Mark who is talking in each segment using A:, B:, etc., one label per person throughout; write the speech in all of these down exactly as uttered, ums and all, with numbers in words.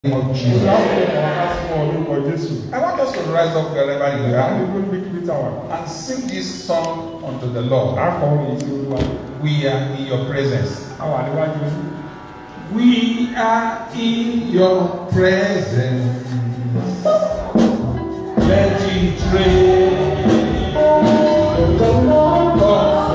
A: of Jesus. I want us to rise up wherever you are and sing this song unto the Lord. We are in your presence. We are in your presence. Let it rain. The Lord of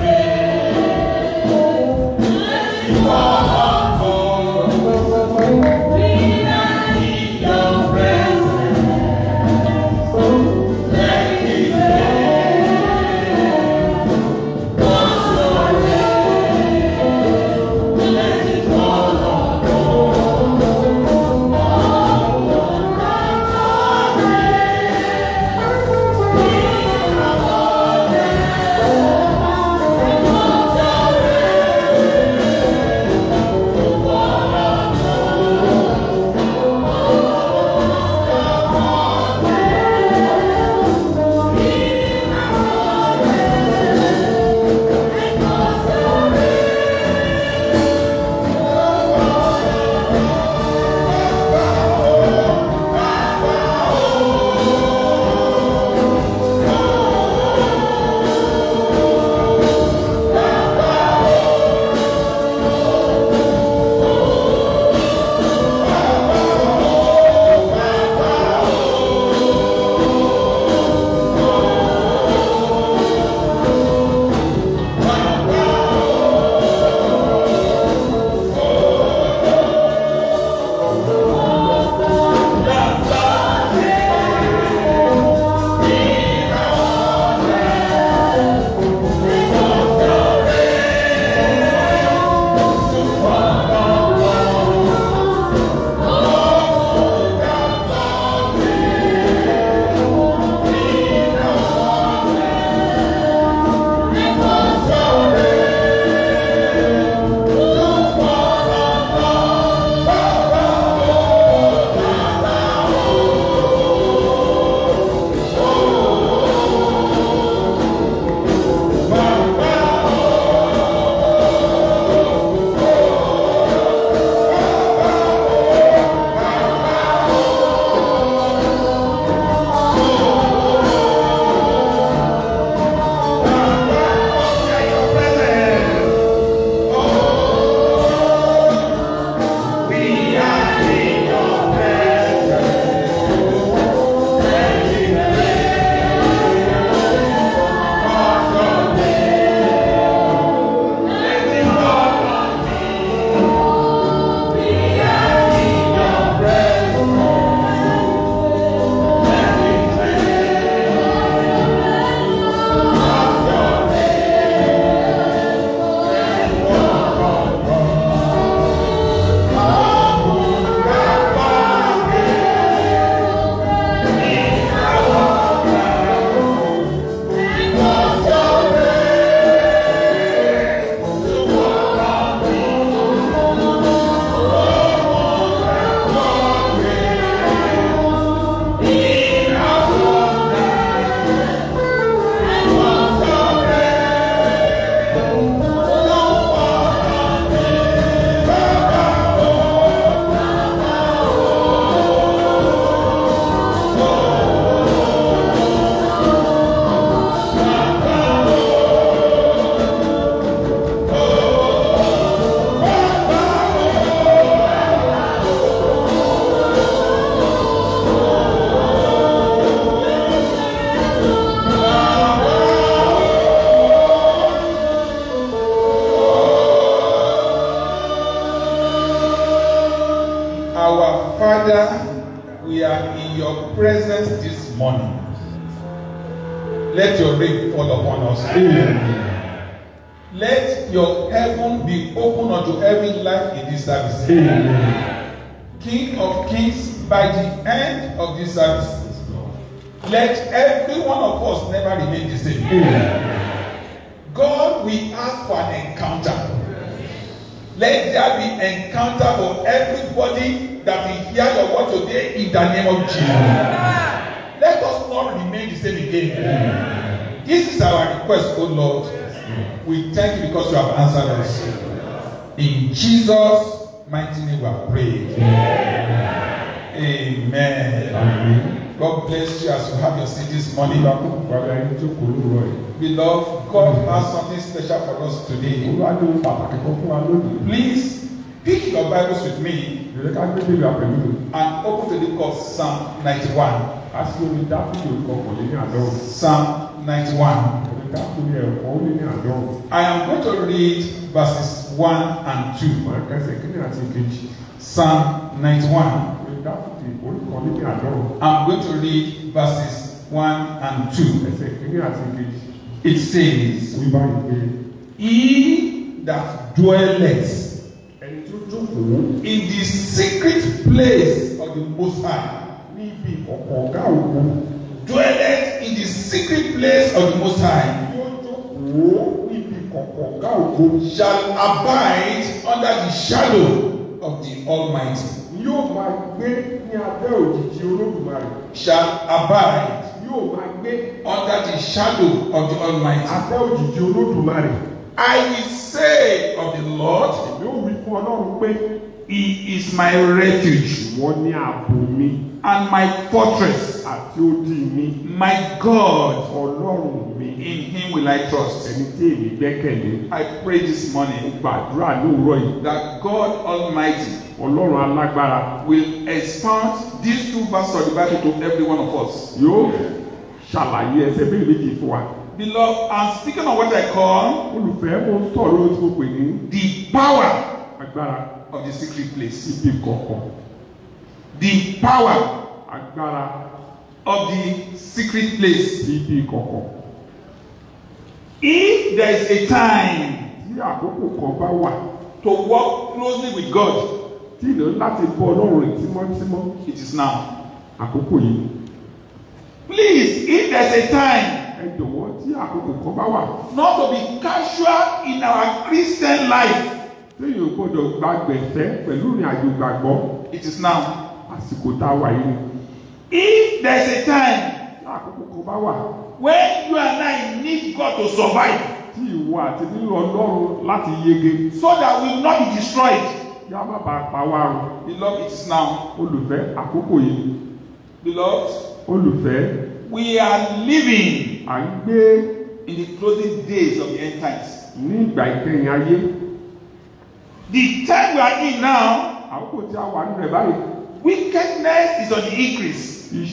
A: let your rain fall upon us. Amen. Let your heaven be open unto every life in this service. Amen. King of kings, by the end of this service, let every one of us never remain the same. Amen. God, we ask for an encounter. Let there be encounter for everybody that will hear your word today in the name of Jesus. Amen. Let us not remain the same again. Amen. This is our request, O Lord. We thank you because you have answered us. In Jesus' mighty name we are praying. God bless you as you have your seat this morning. Beloved, God has something special for us today. Please pick your Bibles with me and open to the book of Psalm ninety-one. Psalm ninety-one. I am going to read verses one and two. Psalm ninety-one. I'm going to read verses one and two. It says, He that dwelleth in the secret place of the Most High, dwelleth in the secret place of the Most High, shall abide under the shadow of the Almighty. Shall abide under the shadow of the Almighty. I will say of the Lord, He is my refuge and my fortress, my God, in Him will I trust. I pray this morning that God Almighty will expound these two verses of the Bible to every one of us. Beloved, I'm speaking on what I call the power of the secret place. The power of the secret place. If there is a time to walk closely with God, it is now. Please, if there's a time not to be casual in our Christian life, it is now. If there's a time when you and I need God to survive, so that we will not be destroyed, beloved, it is now. Beloved, we are living in the closing days of the end times. The time we are in now, wickedness is on the increase.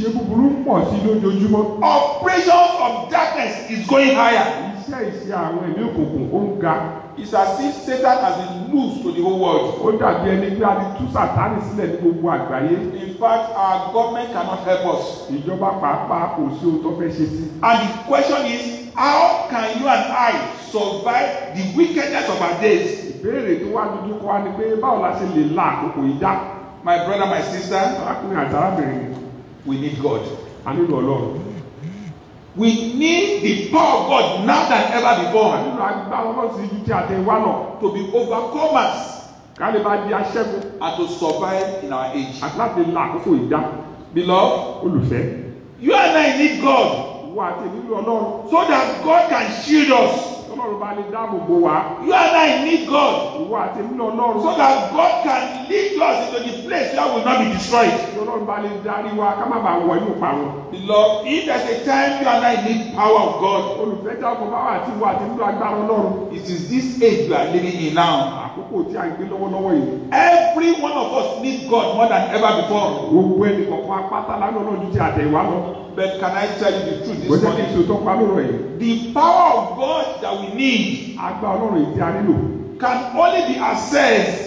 A: Operations of darkness is going higher. It's as if Satan has been loose to the whole world. In fact, our government cannot help us. And the question is, how can you and I survive the wickedness of our days? My brother, my sister, we need God. We need the power of God now than ever before to be overcomers and to survive in our age. Beloved, you and I need God so that God can shield us. You and I need God so that God can lead us into the place where we will not be destroyed. Beloved, if there's a time you and I need power of God, it is this age we are living in now. Every one of us needs God more than ever before. But can I tell you the truth this morning? The power of God that we need can only be accessed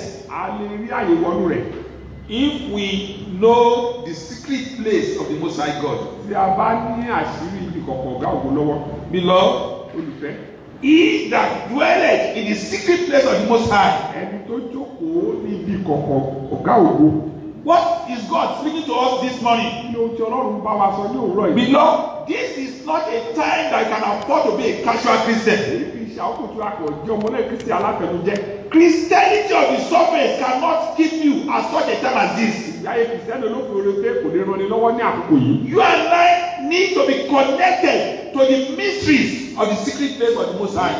A: if we know the secret place of the Most High God. Beloved, He that dwelleth in the secret place of the Most High. What is God speaking to us this morning? Beloved, this is not a time that you can afford to be a casual Christian. Christianity of the surface cannot keep you at such a time as this. You and I need to be connected to the mysteries of the secret place of the Most High.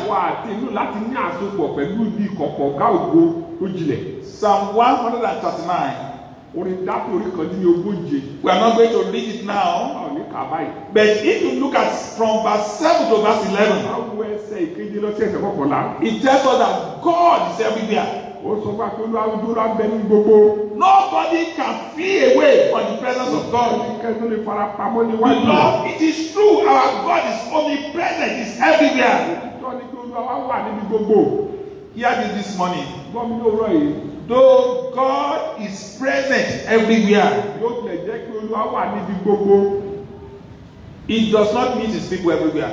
A: Psalm one hundred thirty-nine.
B: Orin Dáfídì orí kan dín ní ogóje.
A: We are not going to read it now.
B: Báwo ní kà báyìí?
A: But if you look at from verse seven to verse eleven,
B: Báwo ẹsẹ̀ ìkeje lọ sí ẹsẹ̀ kọkànlá?
A: it tells us that God is everywhere.
B: Ó sọ fún akérò àwùjọ abẹ ní gbogbo.
A: Nobody can flee away from the presence of God.
B: Kẹ́tọ́ lè fara pamọ́ níwájú.
A: Lord, it is true, our God is omnipresent, is everywhere.
B: Òtítọ́ ni pé Olúwa wá wà níbi gbogbo.
A: Hear me this morning.
B: Gbọ́ mi lóòrọ̀ yìí.
A: Though God is present everywhere,
B: Yóò tilẹ̀ jẹ́ kí Olúwa wà níbi gbogbo.
A: He does not meet his people everywhere.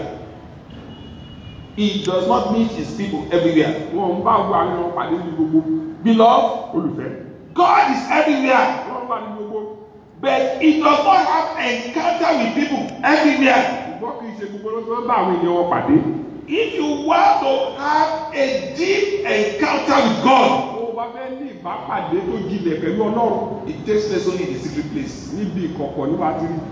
A: He does not meet his people everywhere.
B: Wọ́n ń bá wo àwọn ọmọ pàdé níbi gbogbo.
A: Beloved,
B: Olùfẹ́.
A: God is everywhere,
B: Wọ́n wà níbi gbogbo.
A: but he does not have encounter with people everywhere.
B: Ṣùgbọ́n kì í ṣe gbogbo ló ti máa ń bá àwọn ènìyàn wọn pàdé.
A: If you want to have a deep encounter with God,
B: Ó bá fẹ́ ní ìbápàdé tó jinlẹ̀ pẹ̀lú Ọlọ́run.
A: it takes place only in the secret place.
B: Níbi ìkọ̀kọ̀ níwá ti rí.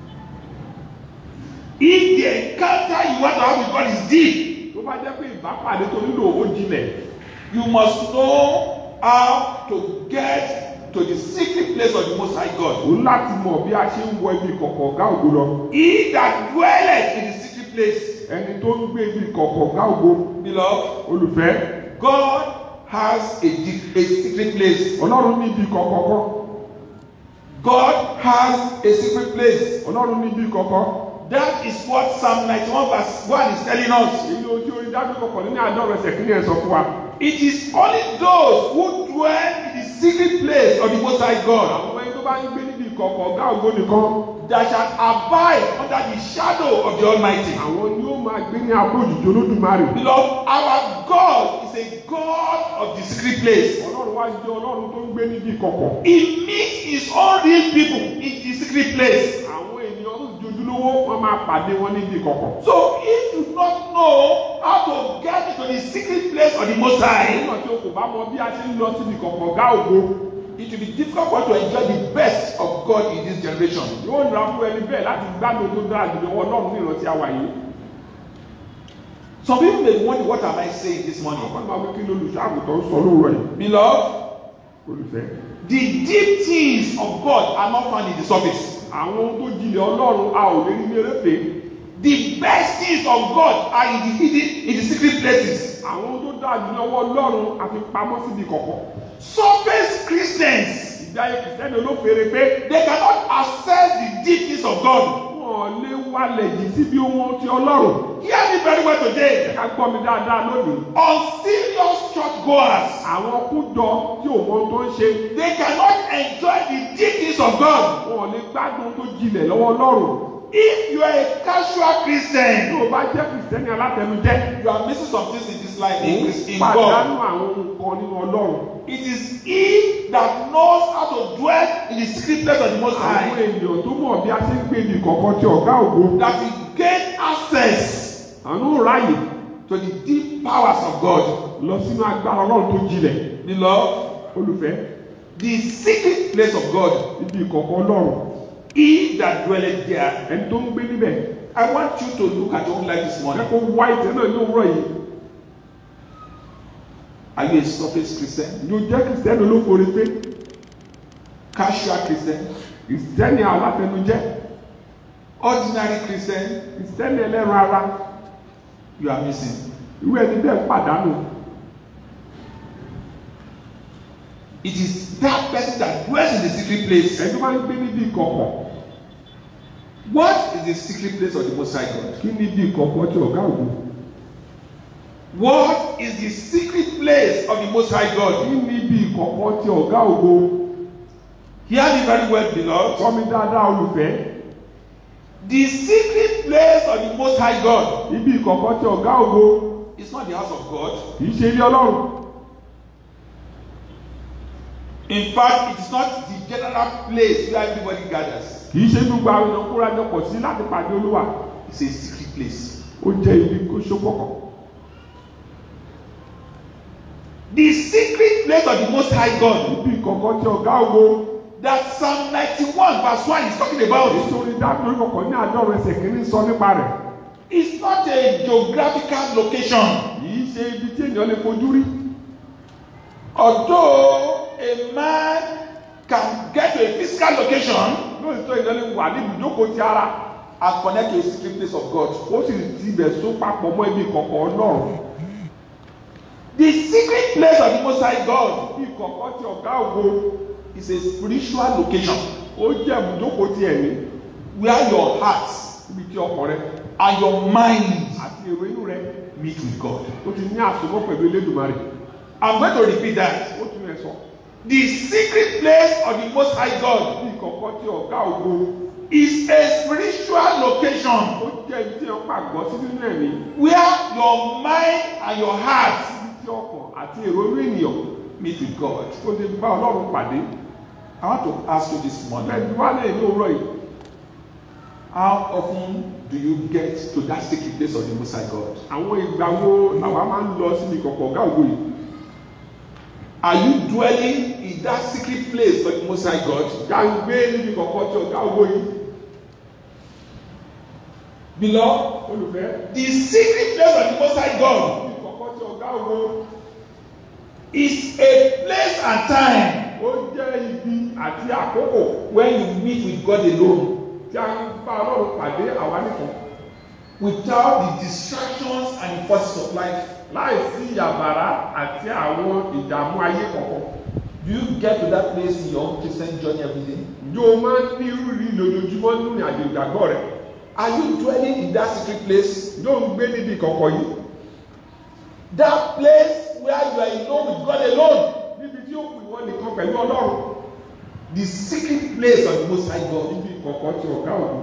A: If the encounter you want to have with God is deep,
B: Tó bá jẹ́ pé ìbápàdé tó nílò ó jinlẹ̀.
A: you must know how to get to the secret place of the Most High God.
B: Ó láti mọ̀ bí a ṣe ń wọ ibi ìkọ̀kọ̀ ọ̀gá ògo lọ.
A: He that dwelleth in the secret place,
B: Ẹni tó ń gbé ibi ìkọ̀kọ̀ ọ̀gá ògo.
A: beloved,
B: Olùfẹ́.
A: God has a, deep, a secret place.
B: Ọlọ́run ní ibi ìkọ̀kọ̀ kan.
A: God has a secret place.
B: Ọlọ́run ní ibi ìkọ̀kọ̀.
A: That is what Psalm ninety-one verse one is telling us.
B: Èyí ló tí orin dájú kọ̀kọ̀ nínú àádọ́rùn ẹsẹ̀ kí ni ẹ̀ sọ fún wa.
A: It is only those who dwell in the secret place of the Most High God
B: Àwọn ẹni tó bá ń gbé níbi ìkọ̀kọ̀ ọ̀gá ògo nìkan.
A: that shall abide under the shadow of the Almighty.
B: Àwọn ni ó máa gbé ní abó òjìji Olódùmarè.
A: Beloved, our God is a God of the secret place.
B: Ọlọ́run wá jẹ́ Ọlọ́run tó ń gbé níbi ìkọ̀kọ̀.
A: He meets his own real people in the secret place.
B: Àwọn ènìyàn tó ti ojúlówó wọ́n máa pàdé wọn níbi ìkọ̀kọ̀.
A: So if you do not know how to get into the secret place of the Most High,
B: Nígbà tí o kò bá mọ bí a ṣe ń lọ síbi ìkọ̀kọ̀ ọ̀gá ògo,
A: it will be difficult for you to enjoy the best of God in this generation.
B: yóò nira fún ẹni bẹ́ẹ̀ láti gbádùn tó dára jùlọ Ọlọ́run ní ìrántí àwa yìí.
A: Some people may wonder, what am I saying this morning?
B: Àwọn máa wí kí lolùṣàgùtàn ń sọ lóòrọ̀ yìí.
A: Beloved,
B: Olùfẹ́.
A: the deep things of God are not found in the surface.
B: Àwọn ohun tó jinlẹ̀ Ọlọ́run a ò lè rí ní eréfèé.
A: The best things of God are in the hidden, in the secret places.
B: Àwọn ohun tó dára jùlọ ọwọ́ Ọlọ́run a fi pamọ́ síbi ìkọ̀kọ̀.
A: Surface Christians,
B: Ìjáyé kìsẹ́ni olóferefe.
A: they cannot access the deep things of God.
B: Wọ́n lé wálẹ̀ yìí síbi ohun ti Ọlọ́run.
A: Hear me very well today.
B: Ká gbọ́ mi dáadáa lónìí.
A: Unserious churchgoers,
B: Àwọn kújọ tí ò mọ ohun tó ń ṣe.
A: they cannot enjoy the deep things of God.
B: Wọ́n lè gbádùn ohun tó jinlẹ̀ lọ́wọ́ Ọlọ́run.
A: If you are a casual
B: Tí
A: Christian,
B: o bá jẹ́ kìsẹ́ni alátẹnujẹ́.
A: you are missing some things in this life in, in
B: Pàdánù
A: God.
B: àwọn ohun kan nínú Ọlọ́run.
A: It is He that knows how to dwell in the secret place of the Most
B: Àwọn
A: High
B: ènìyàn tó mọ̀ bí a ṣe ń gbé ní ìkọ̀kọ̀ ti ọ̀gá ògo.
A: that will gain access
B: Àánú ráyè
A: to the deep powers of God.
B: lọ sínú agbára Ọlọ́run tó jinlẹ̀.
A: Beloved,
B: Olùfẹ́.
A: the secret place of God,
B: Ibi ìkọ̀kọ̀ Ọlọ́run.
A: He that dwelleth there.
B: Ẹni tó ń gbé níbẹ̀.
A: I want you to look at your own life this morning.
B: Ẹ̀kọ́ wá ìtẹ́ náà ní òwúrọ̀ yìí.
A: Are you a surface Christian?
B: Yóò jẹ́ kìsẹ́ni olóferefe.
A: Casual Christian?
B: Kìsẹ́ni alátẹnujẹ́.
A: Ordinary Christian?
B: Kìsẹ́ni ẹlẹ́ran ara.
A: You are missing.
B: Irú ẹni bẹ́ẹ̀ pàdánù.
A: It is that person that dwells in the secret place.
B: Ẹni tó máa ń gbé níbi ìkọ̀kọ̀.
A: What is the secret place of the Most High God?
B: Kí ni ibi ìkọ̀kọ̀ ti ọ̀gá ògo?
A: What is the secret place of the Most High
B: Kí
A: God?
B: ni ibi ìkọ̀kọ̀ ti ọ̀gá ògo?
A: Hear me very well, beloved.
B: Sọ mi dáadáa olùfẹ́.
A: The secret place of the Most High God
B: Ibi ìkọ̀kọ̀ ti ọ̀gá ògo.
A: is not the house of God.
B: Kì í ṣe ilé Ọlọ́run.
A: In fact, it is not the general place where everybody gathers.
B: Kì í ṣe gbogbo àwọn èèyàn kóra jọ pọ̀ sí láti pàdé Olúwa.
A: It's a secret place.
B: Ó jẹ́ ibi kó ṣópọ̀kọ̀.
A: The secret place of the Most High God
B: Ibi ìkọ̀kọ̀ ti ọ̀gá ògo.
A: that Psalm ninety-one verse one is talking about
B: Nítorí dábìlì kọ̀kọ̀ ní àádọ́rùn ẹsẹ̀ kìíní sọ nípa rẹ̀.
A: is not a geographical location.
B: Kì í ṣe ibi tí ènìyàn lè fojú rí.
A: Although a man can get to a physical location
B: lóòótọ́ ìdánilẹ̀ wà ní ibùjókòó ti ara
A: and connect to a secret place of God.
B: ó sì ti ibẹ̀ so papọ̀ mọ́ ibi ìkọ̀kọ̀ Ọlọ́run.
A: The secret place of the Most High God
B: Ibi ìkọ̀kọ̀ ti ọ̀gá ògo
A: is a spiritual location
B: ó jẹ́ ibùjókòó ti ẹ̀mí
A: where your heart
B: ibi tí ọkàn rẹ
A: and your mind
B: àti èrò inú rẹ
A: meet with God.
B: ó ti ní àsomọ́ pẹ̀lú Elédùmarè.
A: I'm going to repeat that.
B: ó tún ẹ̀ sọ.
A: The secret place of the Most High God
B: Ibi ìkọ̀kọ̀ ti ọ̀gá ògo
A: is a spiritual location
B: ó jẹ́ ibi tí wọ́n pàgọ́ sí nínú ẹ̀mí.
A: where your mind and your heart
B: Ibi tí ọkàn àti èrò inú ènìyàn
A: meet with God.
B: ó lè bá Ọlọ́run pàdé.
A: I want to ask you this morning,
B: Ẹ̀dùn wá lè ní òwúrọ̀ yìí.
A: how often do you get to that secret place of the Most High God?
B: Àwọn ìgbà wo làwa máa ń lọ síbi ìkọ̀kọ̀ ọ̀gá ògo yìí?
A: Are you dwelling in that secret place of the Most High God?
B: Ìjà ń gbé níbi ìkọ̀kọ̀ ti ọ̀gá ògo yìí.
A: Beloved,
B: Olùfẹ́.
A: the secret place of the Most High God
B: Ibi ìkọ̀kọ̀ ti ọ̀gá ògo
A: is a place and time
B: ó jẹ́ ibi àti àkókò
A: when you meet with God alone
B: tí a ń bá Ọlọ́run pàdé àwa nìkan.
A: without the distractions and the forces of life.
B: Láìsí ìyàbàrá àti àwọn ìdààmú ayé kọ̀ọ̀kan.
A: Do you get to that place in your own Christian journey every day?
B: Ǹjẹ́ o máa ń ní irú rí lójoojúmọ́ nínú ìrìnàjò ìgbàgbọ́ rẹ̀?
A: Are you dwelling in that secret place?
B: Ǹjẹ́ o ń gbé níbi ìkọ̀kọ̀ yìí?
A: That place where you are alone with God alone.
B: Níbi tí ó kù ìwọ nìkan pẹ̀lú Ọlọ́run.
A: The secret place of the Most High God.
B: Níbi ìkọ̀kọ̀ ti ọ̀gá ògo.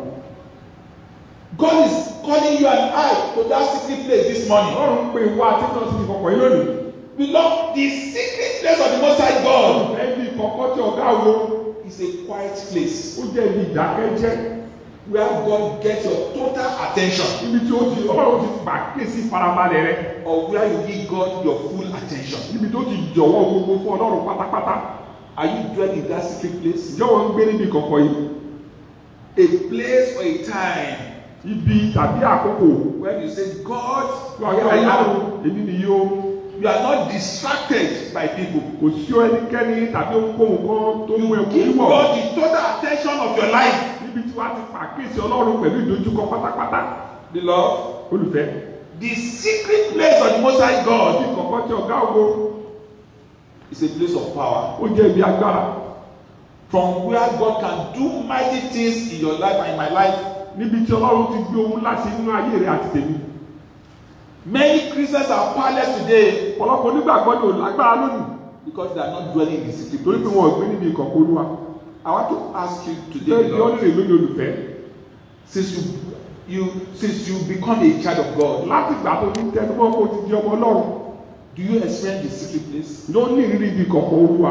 A: God is calling you and I to that secret place this morning.
B: Ọlọ́run ń pè wá títọ́ sí ìkọ̀kọ̀ yìí lónìí.
A: Beloved, the secret place of the Most High God
B: Olùfẹ́ ibi ìkọ̀kọ̀ ti ọ̀gá ògo
A: is a quiet place
B: ó jẹ́ ibi ìdákẹ́jẹ́.
A: where God gets your total attention,
B: Níbi tí ó ti Ọlọ́run ti pàkíyèsí farabalẹ̀ rẹ.
A: or where you give God your full attention.
B: Níbi tó ti jọ̀wọ́ gbogbo fún Ọlọ́run pátápátá.
A: Are you dwelling in that secret place?
B: Ǹjẹ́ wọ́n ń gbé níbi ìkọ̀kọ̀ yìí?
A: A place or a time
B: Ibi tàbí àkókò.
A: when you say, God,
B: Wà
A: here
B: á
A: I am.
B: Ọlọ́run èmi nìyí o.
A: You are not distracted by people.
B: Kò sí ẹnikẹ́ni tàbí ohunkóhun kan tó mú ẹkún
A: Give
B: wọ̀.
A: God the total attention of your life.
B: Níbi tí wàá ti pàkíyèsí Ọlọ́run pẹ̀lú ìdojúkọ pátápátá.
A: Beloved,
B: Olùfẹ́.
A: the secret place of the Most High
B: Ibi
A: God
B: ìkọ̀kọ̀ ti ọ̀gá ògo
A: is a place of power.
B: ó jẹ́ ibi agbára.
A: From where God can do mighty things in your life and in my life.
B: Níbi tí Ọlọ́run ti gbé ohun láti nínú ayé rẹ̀ àti tèmi.
A: Many Christians are powerless today
B: Ọ̀pọ̀lọpọ̀ onígbàgbọ́ ni ò lágbára lónìí.
A: because they are not dwelling in the secret
B: Torí pé
A: place.
B: wọn ò gbé níbi ìkọ̀kọ̀ Olúwa.
A: I want to ask you today,
B: Bẹ́ẹ̀ ni ó
A: beloved,
B: lè lóye olùfẹ́.
A: since you, you since you become a child of God,
B: Láti ìgbà tó ti ń tẹnumọ́ kó ti di ọmọ Ọlọ́run.
A: do you experience the secret place?
B: Ló ní ìrírí ibi ìkọ̀kọ̀ Olúwa.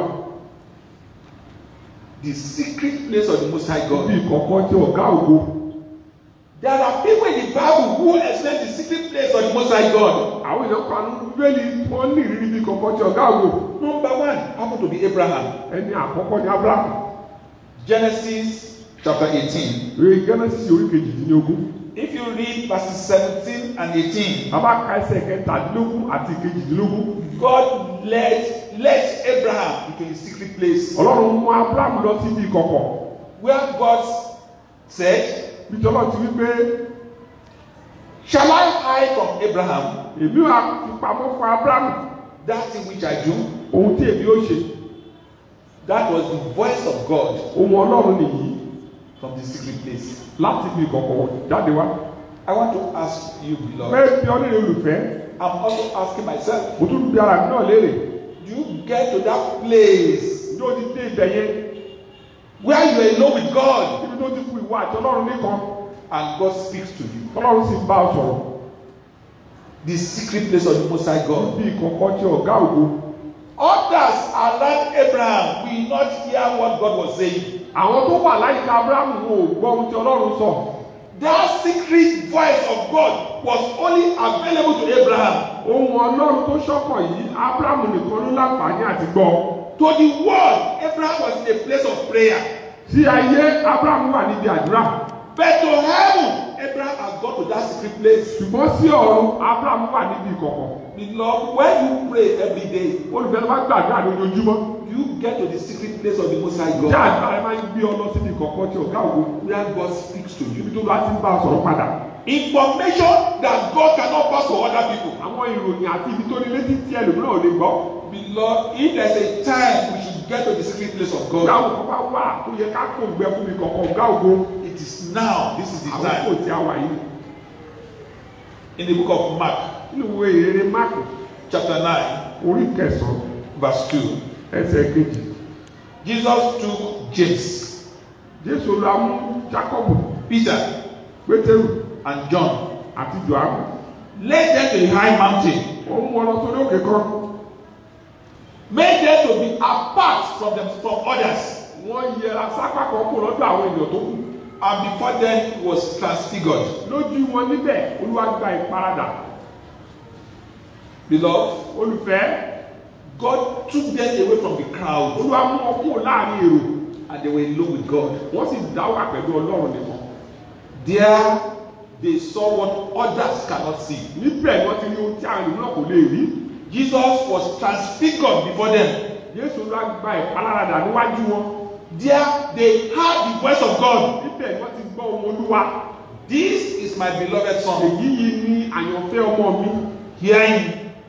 A: The secret place of the Most High God.
B: Ibi ìkọ̀kọ̀ ti ọ̀gá ògo.
A: There are people in the Bible who experience the secret place of the Most High God.
B: Àwọn èèyàn kan bẹ́ẹ̀ni wọ́n ní ìrírí ibi ìkọ̀kọ̀ ti ọ̀gá ògo.
A: Number one happened to be Abraham.
B: Ẹni àkọ́kọ́ ni Abraham.
A: Genesis chapter eighteen.
B: Ìwé Genesis orí kejìdínlógún.
A: If you read verses seventeen and eighteen,
B: Bàbá ka ẹsẹ̀ kẹtàdínlógún àti kejìdínlógún.
A: God led led Abraham into a secret place
B: Ọlọ́run mú Abraham lọ sí ibi ìkọ̀kọ̀.
A: where God said,
B: Bí Ọlọ́run ti wí pé
A: "Shall I hide from Abraham
B: èmi wà fi pamọ́ fún Abraham
A: that thing which I do?"
B: ohun tí èmi ó ṣe.
A: That was the voice of God
B: Ohun Ọlọ́run nìyí
A: from the secret place.
B: láti ibi ìkọ̀kọ̀ jáde wá.
A: I want to ask you, beloved.
B: Fẹ́ bí ọlọ́run olùfẹ́.
A: I'm also asking myself,
B: Mo tún bí ara mi náà léèrè.
A: do you get to that place
B: Yóò ti dé ibẹ̀ yẹn.
A: where you are alone with God
B: Ibi tó ti kú ìwà àti Ọlọ́run nìkan.
A: and God speaks to you?
B: Ọlọ́run sì bá ọ sọ̀rọ̀.
A: The secret place of the Most High God.
B: Ibi ìkọ̀kọ̀ ti ọ̀gá ògo.
A: Others around Abraham will not hear what God was saying.
B: Àwọn tó wà láyìíká Abraham wọn ò gbọ́ ohun tí Ọlọ́run sọ.
A: That secret voice of God was only available to Abraham.
B: Ohun Ọlọ́run tó ṣọ̀kan yìí Abraham nìkan ló láǹfààní àti gbọ́.
A: To the world, Abraham was in a place of prayer.
B: Sí ayé Abraham wà níbi àdúrà.
A: But to heaven, Abraham has got to that secret place.
B: Ṣùgbọ́n sí ọ̀run Abraham wà níbi ìkọ̀kọ̀.
A: Beloved, when you pray every day,
B: Olùfẹ́ ló bá gbàdúrà lójoojúmọ́.
A: do you get to the secret place of the Most High
B: Ṣé
A: God
B: àdúrà rẹ máa ń gbé ọ lọ síbi kọ̀ọ̀kan tí ọ̀gá ògo?
A: where God speaks to
B: Ibi
A: you?
B: tó bá ti ń bá a sọ̀rọ̀ padà.
A: Information that God cannot pass to other people.
B: Àwọn ìròyìn àti ibi tó ní létí tí ẹlòmíràn ò lè gbọ́.
A: Beloved, if there's a time we should get to the secret place of
B: Ọ̀gá
A: God,
B: ògo bá wà tó yẹ ká kó gbẹ fún mi kọ̀ọ̀kan ọ̀gá ògo.
A: it is now. This is the
B: Àwọn kò
A: time.
B: tí a wà yìí.
A: In the book of Mark,
B: Nínú ìwé ìrere Máàkù
A: chapter nine,
B: orí kẹsàn-án
A: verse two,
B: ẹsẹ̀ kejì.
A: Jesus took James,
B: Jésù lọ mú Jákọ́bù,
A: Peter,
B: Pétérù
A: and John,
B: àti Jòhánù.
A: led them to a high mountain,
B: Ó mú wọn lọ sórí òkè kan.
A: made them to be apart from them from others,
B: Wọ́n yẹra sápá kan kúrò lọ́dọ̀ àwọn ènìyàn tó kù.
A: and before them he was transfigured.
B: Lójú wọn níbẹ̀, Olúwa gba ìparadà.
A: Beloved,
B: Olùfẹ́,
A: God took them away from the crowd,
B: Olúwa mú wọn kúrò láàrin èrò.
A: and they were alone with God.
B: Wọ́n sì dá wà pẹ̀lú Ọlọ́run nìkan.
A: There they saw what others cannot see.
B: Níbẹ̀ ni wọ́n ti rí ohun tí àwọn ènìyàn kò lè rí.
A: Jesus was transfigured before them.
B: Jésù Olúwa gba ìparadà níwájú wọn.
A: There they heard the voice of God.
B: Níbẹ̀ ni wọ́n ti gbọ́ ohùn Olúwa.
A: This is my beloved son.
B: Èyí yìí ni àyànfẹ́ ọmọ mi.
A: Hear him.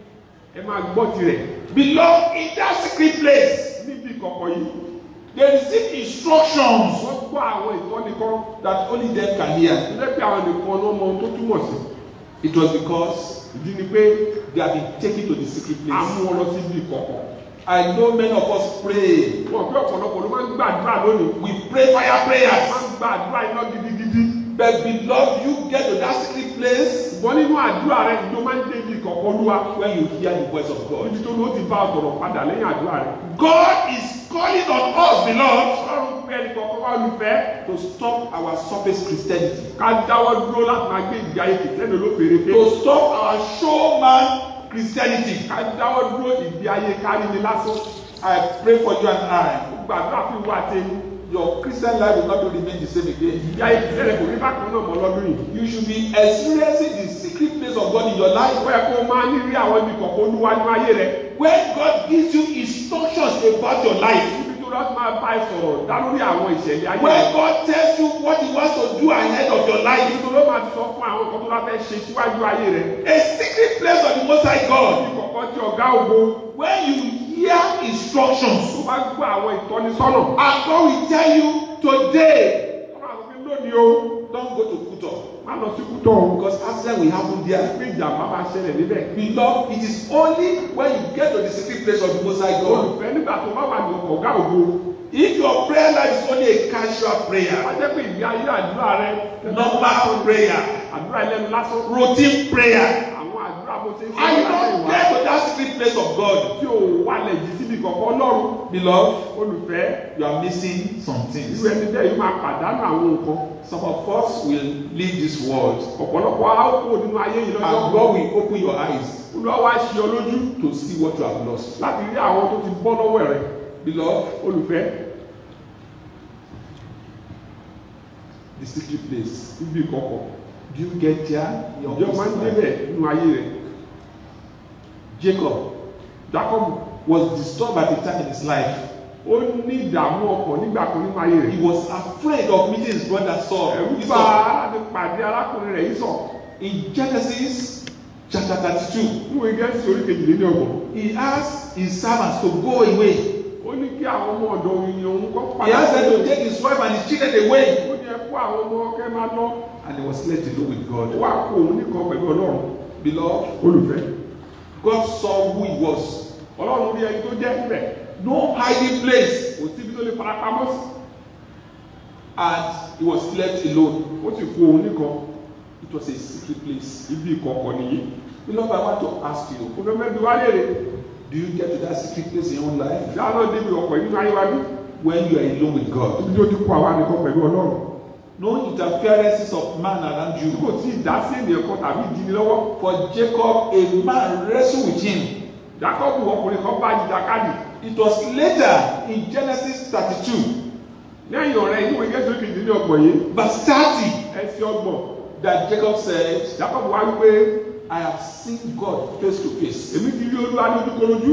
B: Ẹ máa gbọ́ tirẹ̀.
A: Beloved, in that secret place,
B: Níbi ìkọ̀kọ̀ yìí,
A: they received instructions
B: wọ́n gbọ́ àwọn ìtọ́ni kan.
A: that only them can hear.
B: Ilé bí àwọn nìkan ló mọ ohun tó túmọ̀ sí.
A: It was because
B: Ìdí ni pé
A: they had been taken to the secret
B: a
A: place.
B: mú wọn lọ síbi ìkọ̀kọ̀.
A: I know many of us pray.
B: Wọ́n pé ọ̀pọ̀lọpọ̀ ló máa ń gbàdúrà lónìí.
A: We pray fire
B: Wọ́n
A: prayers.
B: máa ń gbàdúrà iná gidigidi.
A: But beloved, you get to that secret place
B: Ṣùgbọ́n nínú àdúrà rẹ̀ ló máa ń dé ibi ìkọ̀kọ̀ Olúwa.
A: when you hear the voice of God.
B: Ibi tó ló ti bá ọ sọ̀rọ̀ padà lẹ́yìn àdúrà rẹ̀.
A: God is calling on us, beloved,
B: Ọlọ́run pé ẹnì kọ̀ọ̀kan wá olùfẹ́.
A: to stop our surface Christianity,
B: Ká dáwọ́ dúró láti máa gbé ìgbé ayé kìtẹ́nì olófèrèfé.
A: to stop our showman Christianity.
B: Ká dáwọ́ dúró ìgbé ayé káríni lásán.
A: I pray for you and I.
B: Gbàdúrà fún ìwà àtẹnu.
A: Your Christian life will not remain the same again.
B: Ìgbé ayé kìtẹ́nì kò ní bákan náà mọ́ lọ́dún yìí.
A: You should be experiencing the secret place of God in your life.
B: Ó yẹ kó o máa ní rí àwọn ibi kọ̀ọ̀kan Olúwa nínú ayé rẹ̀.
A: When God gives you instructions about your life,
B: Ibi tó lọ́ọ́ máa bá ẹ sọ̀rọ̀ dá lórí àwọn ìṣẹ̀lẹ̀ ayé
A: when
B: rẹ̀.
A: God tells you what He wants to do ahead of your life,
B: Ibi tó lọ́ọ́ máa ti sọ fún àwọn nǹkan tó bá fẹ́ ṣe síwájú ayé rẹ̀.
A: a secret place of the Most High God,
B: Ibi kọ̀ọ̀kan tí ọ̀gá ògo
A: when you hear instructions,
B: tó bá gbọ́ àwọn ìtọ́nisọ́nà.
A: and God will tell you today,
B: Wọ́n máa sọ pé lónìí o,
A: don't go to Kuto,
B: má lọ sí Kútọ̀ o.
A: because accident will happen there.
B: Pé ìjàmbá máa ṣẹlẹ̀ níbẹ̀.
A: Beloved, it is only when you get to the secret place of the Most High God.
B: Olùfẹ́ nígbà tó bá wà ní ọ̀gá ògo.
A: If your prayer life is only a casual prayer,
B: Wọ́n jẹ́ pé ìgbé ayé àdúrà rẹ̀.
A: normal prayer,
B: Àdúrà ẹlẹ́nu lásán.
A: routine prayer,
B: Àwọn àdúrà bó ṣe ń ṣe
A: and you
B: láti
A: don't
B: ìwà.
A: get to that secret place of God,
B: Tí o wà lẹ̀ jí síbi kọ̀ọ̀kan Ọlọ́run.
A: beloved,
B: Olùfẹ́,
A: you are missing some things.
B: irú ẹni bẹ́ẹ̀ yóò máa pàdánù àwọn nǹkan.
A: Some of us will leave this world,
B: Ọ̀pọ̀lọpọ̀ á kó nínú ayé yìí
A: and
B: lọ́jọ́.
A: God will open your eyes
B: Olúwa wá ṣe ọ lójú
A: to see what you have lost.
B: láti rí àwọn tó ti bọ́ lọ́wọ́ rẹ̀.
A: Beloved,
B: Olùfẹ́,
A: the secret place.
B: ibi ìkọ̀kọ̀.
A: Do you get there? Your
B: Ìjọ máa ń
A: life?
B: débẹ̀ nínú ayé rẹ̀.
A: Jacob
B: Jákọ́bù,
A: was disturbed by the time in his life.
B: ó ní ìdààmú ọkàn nígbà kan nínú ayé rẹ̀.
A: He was afraid of meeting his brother Saul.
B: Ẹ̀rù
A: Esau.
B: bá a láti pàdé arákùnrin rẹ̀ yìí sọ.
A: In Genesis chapter thirty-two,
B: Nínú Gẹ́ńsì orí kejìlélọ́gbọ̀n.
A: he asked his servants to go away.
B: Ó ní kí àwọn ọmọ ọ̀dọ̀ òyìnbó òun kọ́
A: He
B: padà.
A: asked them to take his wife and his children away.
B: Ó ní ẹ kó àwọn ọmọ ọkẹ́ máa lọ.
A: And he was left alone with
B: Ó
A: God.
B: wá kó òun nìkan pẹ̀lú Ọlọ́run.
A: Beloved,
B: Olùfẹ́,
A: God saw who he was.
B: Ọlọ́run rí ẹni tó jẹ́ níbẹ̀.
A: No hiding place.
B: Kò síbi tó lè fara pamọ́ sí.
A: And he was left alone.
B: Ó sì kó òun nìkan.
A: It was a secret place.
B: Ibi ìkọ̀kọ̀ nìyí.
A: Beloved, I want to ask you,
B: Kò fẹ́ mẹ́bi wá léèrè.
A: do you get to that secret place in your own life
B: Ìyá náà débi ọ̀pọ̀ nínú ayé wa bí.
A: when you are alone with God?
B: Ibi tó ti kó àwa nìkan pẹ̀lú Ọlọ́run.
A: No interferences of man around
B: Tí
A: you.
B: kò sí ìdásí ènìyàn kan tàbí ìdíni-lọ́wọ́.
A: For Jacob, a man wrestled with him.
B: Jákọ́bù ọkùnrin kan bá jìjàkadì.
A: It was later in Genesis thirty-two,
B: Lẹ́yìn ọ̀rẹ́ inú ìwé Gẹ́ńsì kejìlélọ́gbọ̀n yìí.
A: verse thirty,
B: Ẹsẹ̀ ọgbọ̀n.
A: that Jacob said,
B: Jákọ́bù wá wípé
A: I have seen God face to face.
B: èmi ti rí Olúwa ní ojúkorojú.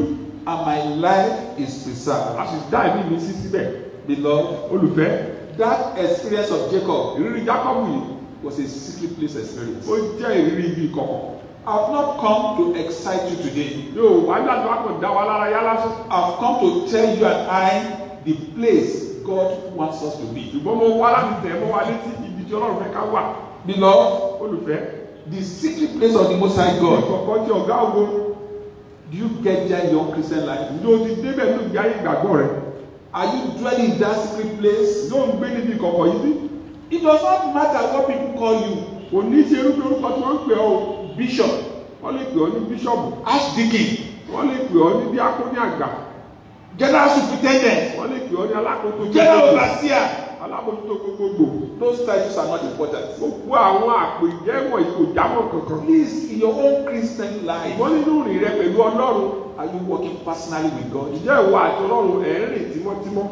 A: and my life is preserved.
B: a sì dá ẹ̀mí mi sí síbẹ̀.
A: Beloved,
B: olùfẹ́,
A: that experience of Jacob
B: ìrírí Jákọ́bù yìí
A: was a secret place experience.
B: ó jẹ́ ìrírí ibi ìkọ̀kọ̀.
A: I've not come to excite you today.
B: yóò wá láti wá kàn dá wa lára yá lásán.
A: I've come to tell you and I the place God wants us to be.
B: ṣùgbọ́n mo wá láti tẹ̀ mọ́ wa létí ibi tí Ọlọ́run fẹ́ ká wà.
A: Beloved,
B: olùfẹ́,
A: the secret place of the Most High God.
B: ìkọ̀kọ̀ tí ọ̀gá ògo.
A: Do you get there in your Christian life?
B: ǹjẹ́ o ti débẹ̀ ní ìgbé ayé ìgbàgbọ́ rẹ̀?
A: Are you dwelling in that secret place?
B: yóò ń gbé níbi ìkọ̀kọ̀ yìí bí?
A: It does not matter what people call you.
B: kò ní ṣe irúfẹ́ orúkọ tí wọ́n ń pè ọ́ o.
A: Bishop,
B: wọ́n lè pè ọ́ ní bíṣọ̀bù.
A: Archdeacon,
B: wọ́n lè pè ọ́ ní díákónì àgbà.
A: General Superintendent,
B: wọ́n lè pè ọ́ ní alákòóso
A: General
B: gbogbogbò.
A: Overseer.
B: alábòójútó gbogbogbò.
A: Those titles are not important.
B: gbogbo àwọn àpò ìjẹ́wọ̀ yìí kò jámọ́ kankan.
A: Please, in your own Christian life,
B: wọ́n nínú ìrìn rẹ pẹ̀lú Ọlọ́run.
A: are you working personally with God?
B: ǹjẹ́ ìwọ àti Ọlọ́run ẹ̀ ń rìn tímọ́tímọ́?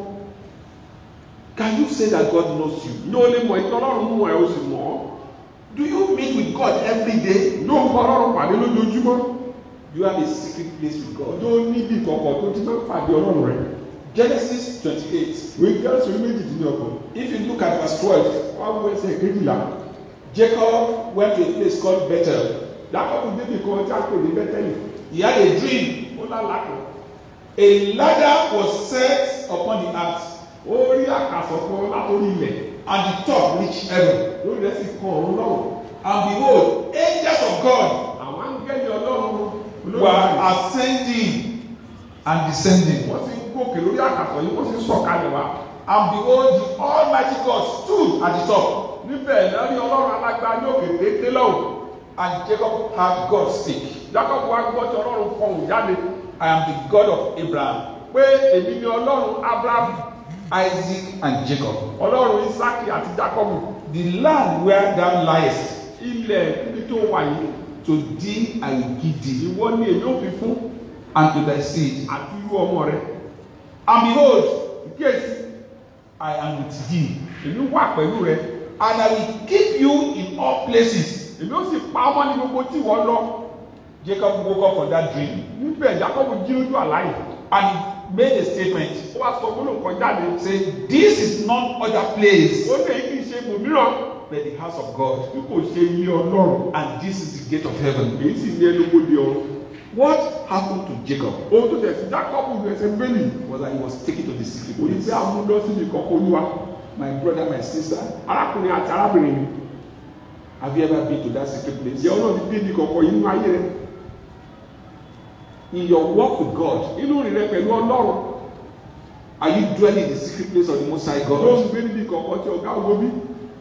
A: Can you say that God knows you?
B: ní o lè mọ̀ ìtọ́ Ọlọ́run mú ẹ o sì mọ̀ ọ́.
A: Do you meet with God every day?
B: yóò ń bọ́ Ọlọ́run pàdé lójoojúmọ́.
A: You have a secret place with God.
B: yóò níbi ìkọ̀kọ̀ tó ti máa ń pàdé Ọlọ́run rẹ̀.
A: Genesis twenty-eight.
B: ìwé Jẹ́rìsì orí méjìdínlọ́gbọ̀n.
A: If you look at verse twelve,
B: wọ́n á wo ẹsẹ̀ kejìlá.
A: Jacob went to a place called Bethel.
B: Jákọ́bù débi kan tí a pè ní Bẹ́tẹ́lì.
A: He had a dream.
B: ó lálàá kan.
A: A ladder was set upon the earth,
B: ó rí àkàsọ̀ kan látòrí ilẹ̀.
A: and the top reached heaven.
B: lórí rẹ̀ sì kan ọ̀run lọ́rùn.
A: And behold, angels of God
B: àwọn áńgẹ́lì Ọlọ́run
A: were ascending and descending.
B: wọ́n sì ń gòkè lórí àkàsọ̀ yìí wọ́n sì ń sọ̀kalẹ̀ wá.
A: And behold, the Almighty God stood at the top.
B: níbẹ̀ lórí Ọlọ́run alágbá ní òkè téńté lọ́hùn.
A: And Jacob heard God speak.
B: Jákọ́bù wá gbọ́ tí Ọlọ́run fọhùn jáde.
A: I am the God of Abraham,
B: pé èmi ni Ọlọ́run Abraham,
A: Isaac, and Jacob.
B: Ọlọ́run Ísákì àti Jákọ́bù.
A: The land where thou liest,
B: ilẹ̀ níbi tó wà yìí
A: to thee I will give thee,
B: ìwọ ni èmi ò fi fún
A: and to thy seed.
B: àti irú ọmọ rẹ.
A: And behold,
B: kíyèsí
A: I am with thee,
B: èmi wà pẹ̀lú rẹ.
A: and I will keep you in all places.
B: èmi ó sì pa ọmọ ní gbogbo tí wọ́n lọ.
A: Jacob woke up from that dream
B: níbẹ̀ Jákọ́bù jí lójú àlá yìí.
A: and made a statement.
B: ó wá sọ gbólóhùn kan jáde.
A: Say, this is not other place
B: ó lè kí n ṣe ibòmíràn
A: but the house of God,
B: bí kò ṣe ilé Ọlọ́run.
A: and this is the gate of heaven.
B: èyí sì ní ẹnubodè ọ̀run.
A: What happened to Jacob
B: ohun tó tẹ̀ sí Jákọ́bù ẹsẹ̀ bẹ́ẹ̀lì.
A: was that he was taken to the secret
B: òní
A: place.
B: bí amúdọ́ sí ìkọ̀kọ̀ Olúwa.
A: My brother, my sister,
B: arákùnrin àti arábìnrin mi.
A: have you ever been to that secret place?
B: ìjẹ́ Ọlọ́run ti dé ibi ìkọ̀kọ̀ yìí nínú ayé rẹ.
A: In your walk with God,
B: inú rìn rẹ pẹ̀lú Ọlọ́run.
A: are you dwelling in the secret place of the Most High
B: yóò
A: God?
B: ń gbé níbi ìkọ̀kọ̀ tí ọ̀gá ògo bí.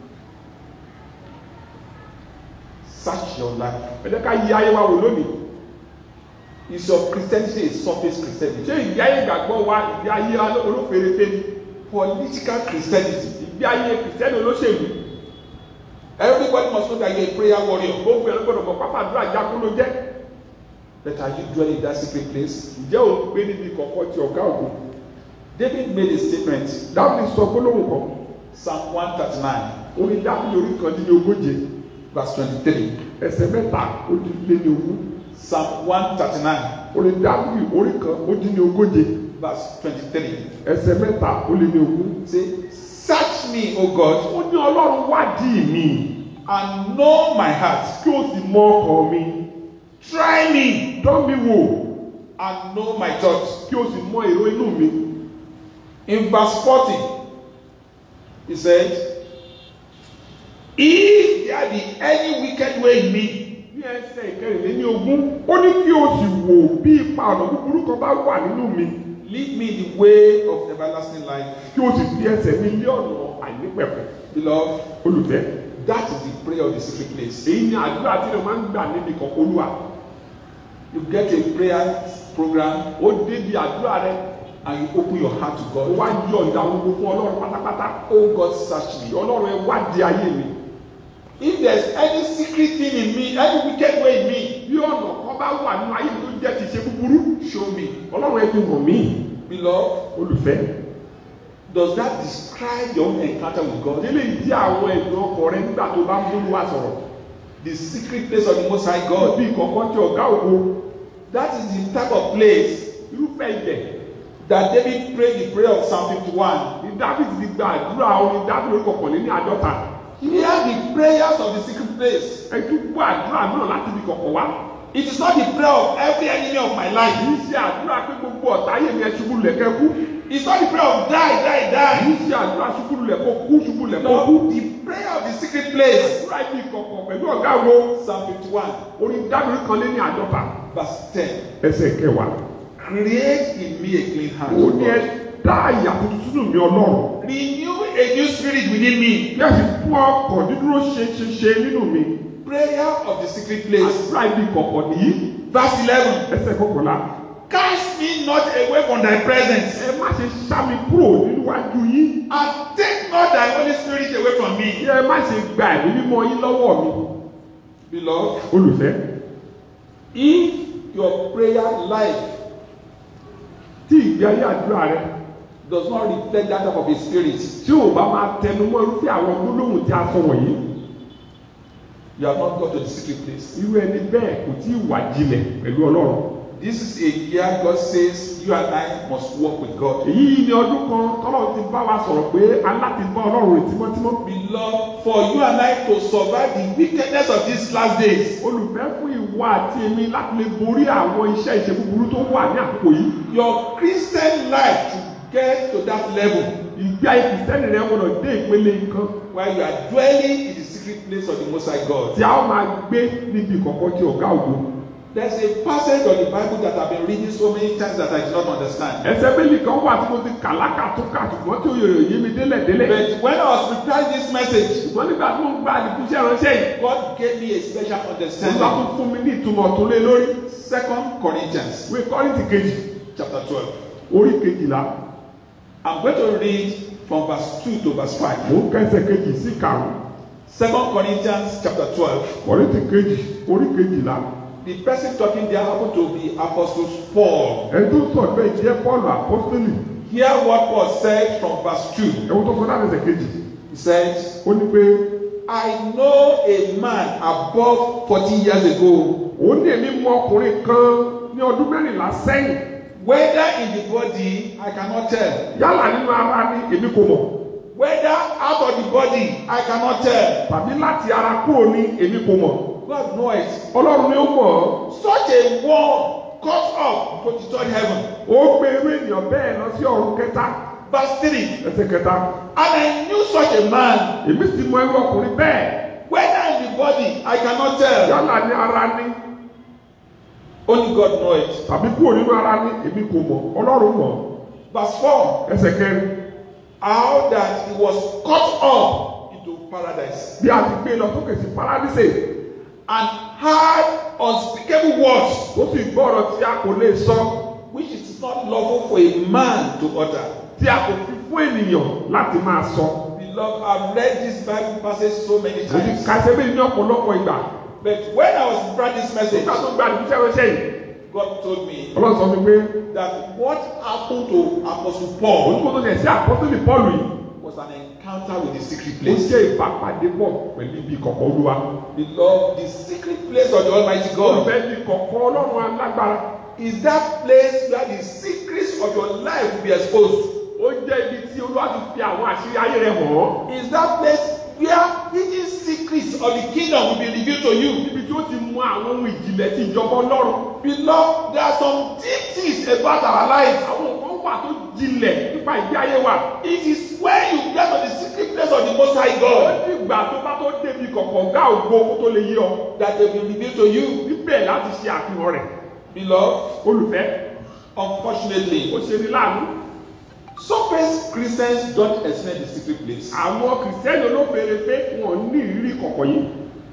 A: Search your life.
B: ẹ jẹ́ ká yí ayé wa wò lónìí.
A: Is your Christianity a surface Christianity?
B: ṣé ìgbé ayé ìgbàgbọ́ wa ìgbé ayé olófèrèfé ni?
A: Political Christianity.
B: ìgbé ayé kìrìsìtẹ́nì olóṣèlú.
A: Everybody must know that you're a prayer warrior.
B: gbogbo ẹ̀rọ gbọ́dọ̀ mọ̀ pápá àdúrà jákún ló jẹ́.
A: But are you dwelling in that secret place?
B: ǹjẹ́ ò ń gbé níbi ìkọ̀kọ̀ tí ọ̀gá ògo?
A: David made a statement.
B: Dábìlì sọ gbólóhùn kan.
A: Psalm one thirty-nine,
B: orin Dábìlì orí kan dín ní ogóje.
A: verse twenty-three.
B: ẹsẹ̀ mẹ́ta ó dín lé ní ogún.
A: Psalm one thirty-nine,
B: orin Dábìlì orí kan ó dín ní ogóje.
A: verse twenty-three.
B: ẹsẹ̀ mẹ́ta ó lé ní ogún.
A: Say, search me, O God,
B: ó ní Ọlọ́run wádìí mi
A: and know my heart.
B: kí o sì mọ ọkàn mi.
A: Try me
B: dán mi wò
A: and know my thoughts.
B: kí o sì mọ èrò inú mi.
A: In verse forty, he said, if there be any wicked way in me,
B: ní ẹsẹ̀ ìkẹrìnlélẹ́ní ogún ó ní kí o sì wò bí ipa ọ̀nà búburú kan bá wà nínú mi.
A: lead me in the way of everlasting life.
B: kí o sì fi ẹsẹ̀ mi lé ọ̀nà àìnípẹ̀kun.
A: Beloved,
B: olùfẹ́,
A: that is the prayer of the secret place.
B: èyí ni àdúrà tí wọ́n máa ń gbà níbi ìkọ̀kọ̀ Olúwa.
A: You get a prayer program
B: ó débi àdúrà rẹ
A: and you open your heart to
B: ó
A: God.
B: wá yọ ìdá gbogbo fún Ọlọ́run pátápátá.
A: Oh God, search me.
B: Ọlọ́run ẹ wádìí ayé mi.
A: If there's any secret thing in me, any wicked way in me,
B: bí ọ̀nà kan bá wà nínú ayé mi tó jẹ́ ti ṣe búburú,
A: show me.
B: Ọlọ́run ẹ fi hàn mí.
A: Beloved,
B: olùfẹ́,
A: does that describe your own encounter with God?
B: délé ìdí àwọn ẹ̀dùn ọkọ̀ rẹ nígbà tó bá ń bólú wá sọ̀rọ̀.
A: The secret place of the Most High God.
B: bí ìkọ̀kọ̀ tí ọ̀gá ògo,
A: That is the type of place
B: irúfẹ́ irúfẹ́ ilẹ̀.
A: that David prayed the prayer of Psalm fifty-one.
B: Ní Dáfídì ti gba àdúrà orin Dáfídì orí kọ̀kànléní àádọ́ta.
A: Hear the prayers of the secret place.
B: Ẹ tún gbọ́ àdúrà náà láti ibi kọ̀kọ̀ wá.
A: It is not the prayer of every enemy of my life.
B: Kì í ṣe àdúrà pé gbogbo ọ̀tá yé mi ẹ ṣubú lulẹ̀ kẹ́ kú.
A: It's not the prayer of die, die,
B: Kì
A: die.
B: í ṣe àdúrà ṣubú lulẹ̀ kó kú ṣubú lulẹ̀ kó kú.
A: No, the prayer of the secret place.
B: Àdúrà ibi kọ̀kọ̀ pẹ̀lú ọ̀gá wo.
A: Psalm fifty-one,
B: Orin Dáfídì kan lé ní àádọ́ta.
A: verse ten.
B: Ẹsẹ̀ kẹwàá.
A: Create in me a clean heart.
B: Ó ní ẹ dá ìyà tuntun sínú mi Ọlọ́run.
A: Renew a new spirit within me.
B: Bí ẹ sì fún ọkọ̀ dídúró ṣe ṣe ṣe nínú mi.
A: Prayer of the secret place.
B: Àdúrà ibi kọ̀kọ̀ nìyí.
A: Verse eleven.
B: Ẹsẹ̀ kọkànlá.
A: Cast me not away from thy presence,
B: Ẹ má ṣe ṣá mi kúrò níwájú yín.
A: and take not thy Holy Spirit away from me.
B: Kí ẹ má ṣe gba ẹ̀mí mímọ́ yín lọ́wọ́ mi.
A: Beloved,
B: Olùfẹ́,
A: if your prayer life
B: tí ìgbé ayé àdúrà rẹ
A: does not reflect that type of a spirit,
B: tí ò bá máa tẹnu mọ́ irúfẹ́ àwọn gbólóhùn tí a sọ wọ̀nyí,
A: you have not got to the secret place.
B: irú ẹni bẹ́ẹ̀ kò tí ì wà jinlẹ̀ pẹ̀lú Ọlọ́run.
A: This is a year God says you and I must walk with God.
B: Èyí ni ọdún kan tọ́lọ́run ti bá wa sọ̀rọ̀ pé aláti bá Ọlọ́run rìn tímọ́tímọ́.
A: Beloved, for you and I to survive the wickedness of these last days,
B: Olùfẹ́ fún ìwà àti èmi láti lè borí àwọn iṣẹ́ ìṣe búburú tó wà ní àkókò yìí.
A: your Christian life to get to that level
B: Ìgbé ayé kìrìsìtẹ́nì rẹ gbọdọ̀ dé ìpele nǹkan
A: while you are dwelling in the secret place of the Most High God.
B: tí a ó máa gbé níbi ìkọ̀kọ̀ tí ọ̀gá ògo.
A: There's a passage of the Bible that I've been reading so many times that I do not understand.
B: Ẹsẹ̀ bẹ́ẹ̀lì kan wà tí mo ti kà lákàtúnkà ṣùgbọ́n tí ó yẹ yé mi délẹ̀ délẹ̀.
A: But when I was preparing this message,
B: Ṣùgbọ́n nígbà tí mo ń gba àdìgún iṣẹ́ ìránṣẹ́ yìí,
A: God gave me a special
B: mo bá
A: understanding.
B: tún fún mi ní ìtumọ̀ tó lé lórí.
A: Second Corinthians
B: Ìwé Kọ́ríńtì kejì,
A: chapter twelve.
B: orí kejìlá.
A: I'm going to read from verse two to verse five.
B: Mo ń kẹsẹ̀ kejì sí karùn-ún.
A: Second Corinthians chapter twelve.
B: Kọ́ríńtì kejì, orí kejìlá.
A: The person talking there happened to be Apostle Paul.
B: Ẹni tó sọ bẹ́ẹ̀ jẹ́ Pọ́ọ̀lù Àpọ́sítélì.
A: Hear what Paul said from verse two.
B: Ẹ̀wọ̀n tó sọ láti ẹsẹ̀ kejì.
A: He said,
B: Ó ní pé
A: I know a man above forty years ago,
B: ó ní èmi mọ ọkùnrin kan ní ọdún mẹ́rìnlá sẹ́yìn.
A: whether in the body, I cannot tell.
B: Yálà nínú ara ni èmi kò mọ̀.
A: Whether out of the body, I cannot tell.
B: Tàbí láti ara kúrò ní èmi kò mọ̀.
A: God knows.
B: Ọlọ́run ni ó mọ̀ ọ́.
A: Such a one caught up to the third heaven.
B: Ó gbé irú ènìyàn bẹ́ẹ̀ lọ sí ọ̀run kẹta.
A: Verse three.
B: Ẹsẹ̀ kẹta.
A: And I knew such a man,
B: Èmi sì mọ irú ọkùnrin bẹ́ẹ̀.
A: whether in the body, I cannot tell.
B: Yálà ní ara ní
A: Only God knows.
B: tàbí kúrò nínú ara ní èmi kò mọ̀. Ọlọ́run mọ̀.
A: Verse four.
B: Ẹsẹ̀ kẹrin.
A: How that he was caught up into paradise
B: Bí a ti gbé lọ sókè sí Paradísè.
A: and heard unspeakable words,
B: Ó sì gbọ́ ọ̀rọ̀ tí a kò lè sọ.
A: which it is not lawful for a man to utter.
B: Tí a kò fi fún ènìyàn láti máa sọ.
A: Beloved, I've read this Bible passage so many
B: Mo ti
A: times.
B: ka ẹsẹ̀ méjì ní ọ̀pọ̀lọpọ̀ ìgbà.
A: But when I was preparing this message,
B: Nígbà tó gba àdìgún iṣẹ́ ìránṣẹ́ yìí.
A: God told me
B: Ọlọ́run sọ fún mi pé
A: that what happened to Apostle
B: òun
A: Paul
B: kò tó lè ṣe àpọ́sítélì Pọ́ọ̀lù yìí.
A: was an encounter with the secret
B: Ó
A: place.
B: jẹ́ ìbápàdé pọ̀ pẹ̀lú ibi ìkọ̀kọ̀ Olúwa.
A: Beloved, the secret place of the Almighty God
B: Olùfẹ́ ní ìkọ̀kọ̀ Ọlọ́run alágbára.
A: is that place where the secrets of your life will be exposed.
B: Ó jẹ́ ibi tí Olúwa ti fi àwọn àṣírí ayé rẹ̀ hàn ọ́.
A: Is that place where hidden secrets of the kingdom will be revealed to you.
B: Ibi tí ó ti mú àwọn ohun ìjìnlẹ̀ ti ìjọba Ọlọ́run.
A: Beloved, there are some deep things about our lives.
B: Àwọn nǹkan wà tó jinlẹ̀ nípa ìgbé ayé wa.
A: It is when you get to the secret place of the Most High
B: Ó
A: God
B: ní ìgbà tó bá tó débi ìkọ̀kọ̀ ọ̀gá ògo kó tó lè yé ọ.
A: that they will reveal to you.
B: Níbẹ̀ láti ṣe àfihàn rẹ̀.
A: Beloved,
B: Olùfẹ́,
A: unfortunately,
B: ó ṣe ní láàánú.
A: surface Christians don't explain the secret place.
B: Àwọn kìrìsìtẹ́nì olóferefe wọn ní ìrírí ìkọ̀kọ̀ yìí.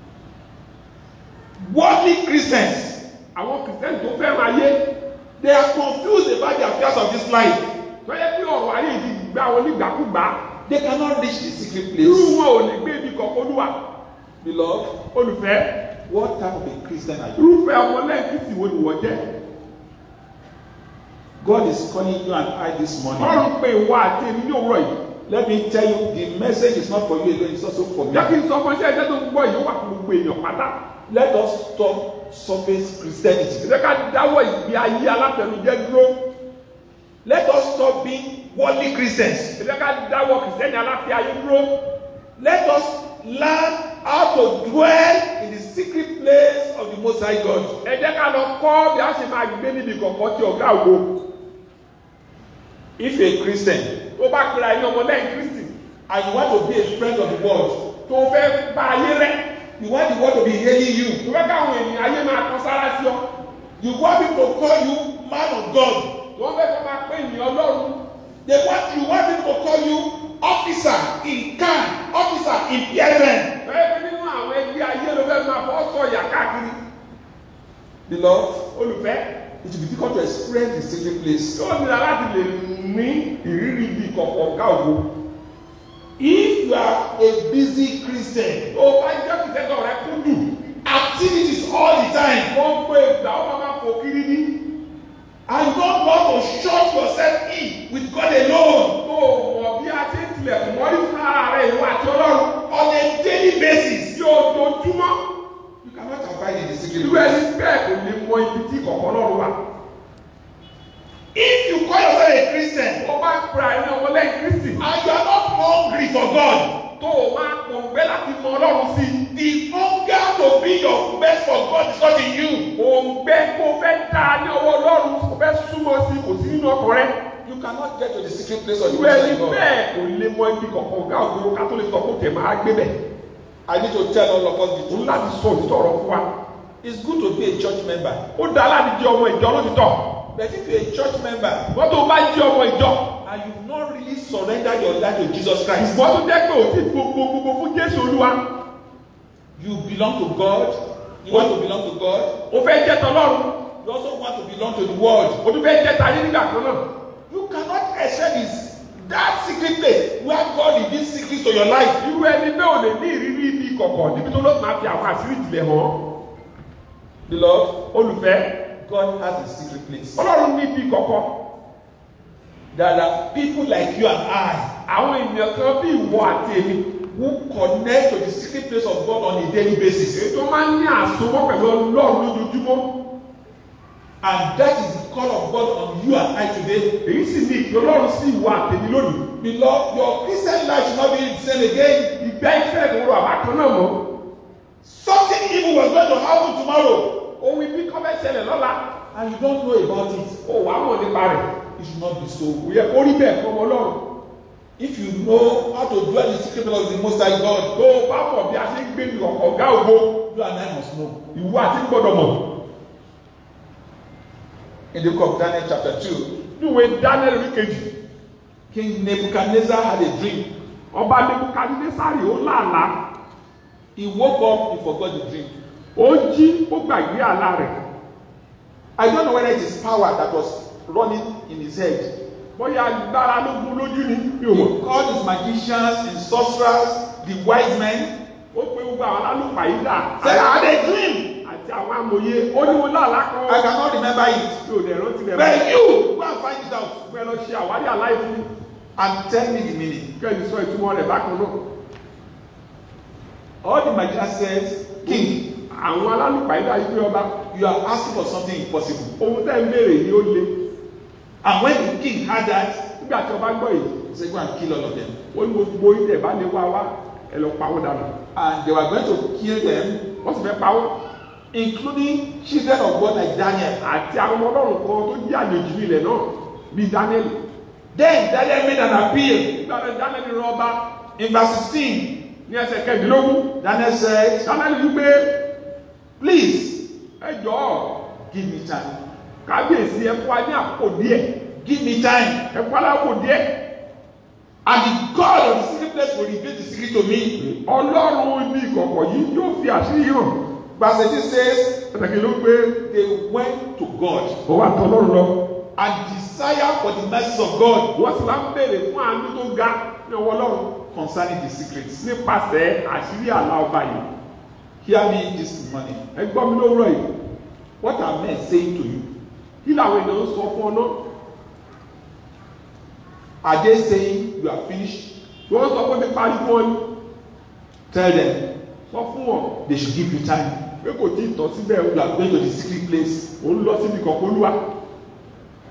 A: Worldly Christians,
B: Àwọn kìrìsìtẹ́nì tó fẹ́ràn ayé.
A: they are confused about the affairs of this life.
B: Tó yẹ kí ọ̀rọ̀ ayé ti gbá wọn nígbàkúgbà.
A: They cannot reach the secret
B: Irú
A: place.
B: wọn ò lè gbé ibi ìkọ̀kọ̀ Olúwa.
A: Beloved,
B: Olùfẹ́,
A: what type of a Christian are you?
B: irúfẹ́ ọmọlẹ́yìn Kristi wo ni wọ́n jẹ́?
A: God is calling you and I this morning.
B: Ọlọ́run pé ìwọ àti èmi ní òwúrọ̀ yìí.
A: Let me tell you, the message is not for you alone, it's also for me.
B: Jẹ́ kí n sọ fún iṣẹ́ iṣẹ́ tó ń gbọ́ yìí ó wà fún gbogbo èèyàn pátá.
A: Let us stop surface Christianity.
B: Ẹ jẹ́ ká dáwọ́ ìgbé ayé alátẹnujẹ dúró.
A: Let us stop being worldly Christians.
B: ẹ jẹ́ ká dáwọ́ kìrìsìtẹ́nì aláfẹ́ ayé dúró.
A: Let us learn how to dwell in the secret place of the Most High God.
B: ẹ jẹ́ ká lọ kọ́ bí a ṣe máa gbé níbi kọ̀ọ̀kan tí ọ̀gá ògo.
A: If a Christian
B: tó bá pera ẹni ọmọ lẹ́yìn Kristi
A: and you want to be a friend of the world,
B: tó fẹ́ bá ayé rẹ̀,
A: you want the world to be hailing you,
B: tó fẹ́ káwọn ènìyàn ayé máa kan sára sí ọ,
A: you want people to call you man of God,
B: wọ́n fẹ́ kọ́ máa pé ènìyàn Ọlọ́run.
A: they want you want people to call you officer in camp, officer in P S N.
B: bẹ́ẹ̀ ni nínú àwọn ẹgbẹ́ ayé ló fẹ́ máa fọ́ sọ ìyà káàkiri.
A: Beloved,
B: olùfẹ́,
A: it will be difficult to express the secret place.
B: ó nira láti lè ní ìrírí ibi ìkọ̀kọ̀ ọ̀gá ògo.
A: If you are a busy Christian,
B: tó bá jẹ́ kìtẹ́tọ̀ rẹ kún jù,
A: activities all the time,
B: wọ́n gbé ìgbà ó máa máa fò kiri ní.
A: and you don't want to shut yourself in with God alone
B: tó mọ̀ bí a ṣe ń tilẹ̀kùn mọ́rí fún ara rẹ̀ ìwọ àti Ọlọ́run
A: on a daily basis,
B: tí ojoojúmọ́.
A: you cannot abide in the secret
B: irú
A: place.
B: ẹni bẹ́ẹ̀ kò lè mọ ibi tí ìkọ̀kọ̀ Ọlọ́run wà.
A: If you call yourself a Christian
B: ó bá pera ẹni ọmọ lẹ́yìn Kristi
A: and you are not hungry for God,
B: tó o máa pòǹgbẹ́ láti mọ Ọlọ́run sí i.
A: the hunger to be your best for God is not in you.
B: òǹgbẹ́ kó fẹ́ dá ní ọwọ́ Ọlọ́run kó fẹ́ súnmọ́ sí kò sí nínú ọkàn rẹ.
A: You cannot get to the secret place of the
B: irú
A: Most
B: ẹni
A: High God.
B: bẹ́ẹ̀ kò lè mọ ibi kọ̀ọ̀kan ọ̀gá ògo ká tó lè sọ kó tẹ̀ máa gbé bẹ̀.
A: I need to tell all of us the
B: òun
A: truth.
B: láti sọ òtítọ́ ọ̀rọ̀ fún wa.
A: It's good to be a church member,
B: ó dá láti jẹ́ ọmọ ìjọ lótìtọ́.
A: but if you're a church member
B: wọ́n tó bá jẹ́ ọmọ ìjọ
A: and you've not really surrendered your life to Jesus Christ,
B: wọ́n tó jẹ́ pé òtí gbogbo gbogbo fún Jésù Olúwa.
A: you belong to God, you want to belong to God,
B: ó fẹ́ jẹ́ tọlọ́run,
A: you also want to belong to the world.
B: ó tún fẹ́ jẹ́ tayé nígbà kan náà.
A: You cannot accept this that secret place where God reveals secrets to your life.
B: irú ẹni bẹ́ẹ̀ ò lè ní ìrírí ibi kọ̀kọ̀ níbi tó lọ́ọ́ máa fi àwọn àṣírí ìjìnlẹ̀ hàn.
A: Beloved,
B: olùfẹ́,
A: God has a secret place.
B: Ọlọ́run ní ibi kọ̀kọ̀.
A: There are people like you and I
B: àwọn ènìyàn kan bí ìwọ àti èmi
A: who connect to the secret place of God on a daily basis.
B: ètò máa ń ní àsomọ́ pẹ̀lú Ọlọ́run lójoojúmọ́.
A: And that is the call of God on you and I today.
B: èyí sì ní ìpè Ọlọ́run sí ìwọ àti èmi lónìí.
A: Beloved, your Christian life should not be the same again.
B: ìgbà ìfẹ́ ìwúrọ̀ àbákan náà mọ́.
A: Something evil was going to happen tomorrow
B: ohun ibi kan fẹ́ ṣẹlẹ̀ lọ́la.
A: and you don't know about it.
B: ó wàá mọ̀ nípa rẹ̀.
A: It should not be so.
B: kò yẹ kó rí bẹ́ẹ̀ fún ọmọ Ọlọ́run.
A: If you know how to dwell in the secret place of the Most High God,
B: tó o bá mọ̀ bí a ṣe ń gbé ní ọ̀gá ògo,
A: you and I must know.
B: ìwọ àti gbọ́dọ̀ mọ̀.
A: In the book of Daniel chapter two,
B: níwèé Daniel orí kejì,
A: King Nebuchadnezzar had a dream.
B: ọba Nebukadnesari ó làálàá.
A: He woke up, he forgot the dream.
B: ó jí ó gbàgbé àlá rẹ̀.
A: I don't know whether it is power that was running in his head.
B: bóyá agbára ló gún lójú ni mi ò mọ̀.
A: He called his magicians, his sorcerers, the wise men.
B: ó pe gbogbo àwọn alálùpàá yìí dà.
A: Said, I had a dream.
B: àti àwọn amòye ó ní mo lálàá
A: I
B: kan.
A: cannot remember it.
B: mi ò lè rántí rẹ̀ mọ́.
A: But you go and find it out
B: pé lọ ṣe àwárí àlá yìí fún mi.
A: and tell me the meaning.
B: kẹ́ni sọ ìtumọ̀ rẹ̀ bákan náà.
A: All the magicians said, King,
B: àwọn alálùpàá yìí dà yìí pé ọba.
A: you are asking for something impossible.
B: ohun tẹ́ ń béèrè yìí ó le.
A: And when the king heard that,
B: nígbà tí ọba gbọ́ yìí,
A: he said, go and kill all of them.
B: ó ní gbogbo ilẹ̀ bá lè wá wá ẹ lọ pa wọ́n dànù.
A: And they were going to kill them,
B: wọ́n sì fẹ́ pa wọ́n.
A: including children of God like Daniel.
B: àti àwọn ọmọ Ọlọ́run kan tó jẹ́ àjèjì ní ilẹ̀ náà bíi Daniel.
A: Then Daniel made an appeal.
B: nígbà tí Daniel rọ ọba
A: In verse sixteen,
B: ní ẹsẹ̀ kẹ̀ẹ́dínlógún,
A: Daniel said,
B: Daniel wí pé
A: please
B: ẹ jọ̀ọ́
A: give me time.
B: kábíyèsí ẹ fún wa ní àpò díẹ̀,
A: Give me time.
B: ẹ fún wa ní àpò díẹ̀.
A: And the God of the secret place will reveal the secret to me.
B: Ọlọ́run ibi ìkọ̀kọ̀ yìí yóò fi àṣírí hàn.
A: Verse eighteen says,
B: pàtàkì ló pé
A: they went to God
B: ó wà tọ̀ Ọlọ́run lọ.
A: and desire for the mercy of God
B: wọ́n sì máa ń béèrè fún àánú tó ga ní ọwọ́ Ọlọ́run
A: concerning the secrets.
B: nípasẹ̀ àṣírí àlá ọba yìí.
A: Hear me this morning.
B: ẹ gbọ́ mi lówùrọ̀ yìí.
A: What are men saying to you?
B: kí làwọn èèyàn ń sọ fún ọ náà?
A: Are they saying you are finished?
B: wọ́n sọ pé ti parí fún ọ ní.
A: Tell them
B: sọ fún ọ
A: they should give you time.
B: pé kò tí ì tọ́ síbẹ̀
A: You are going to the secret place.
B: ò ń lọ síbi ìkọ̀kọ̀ Olúwa.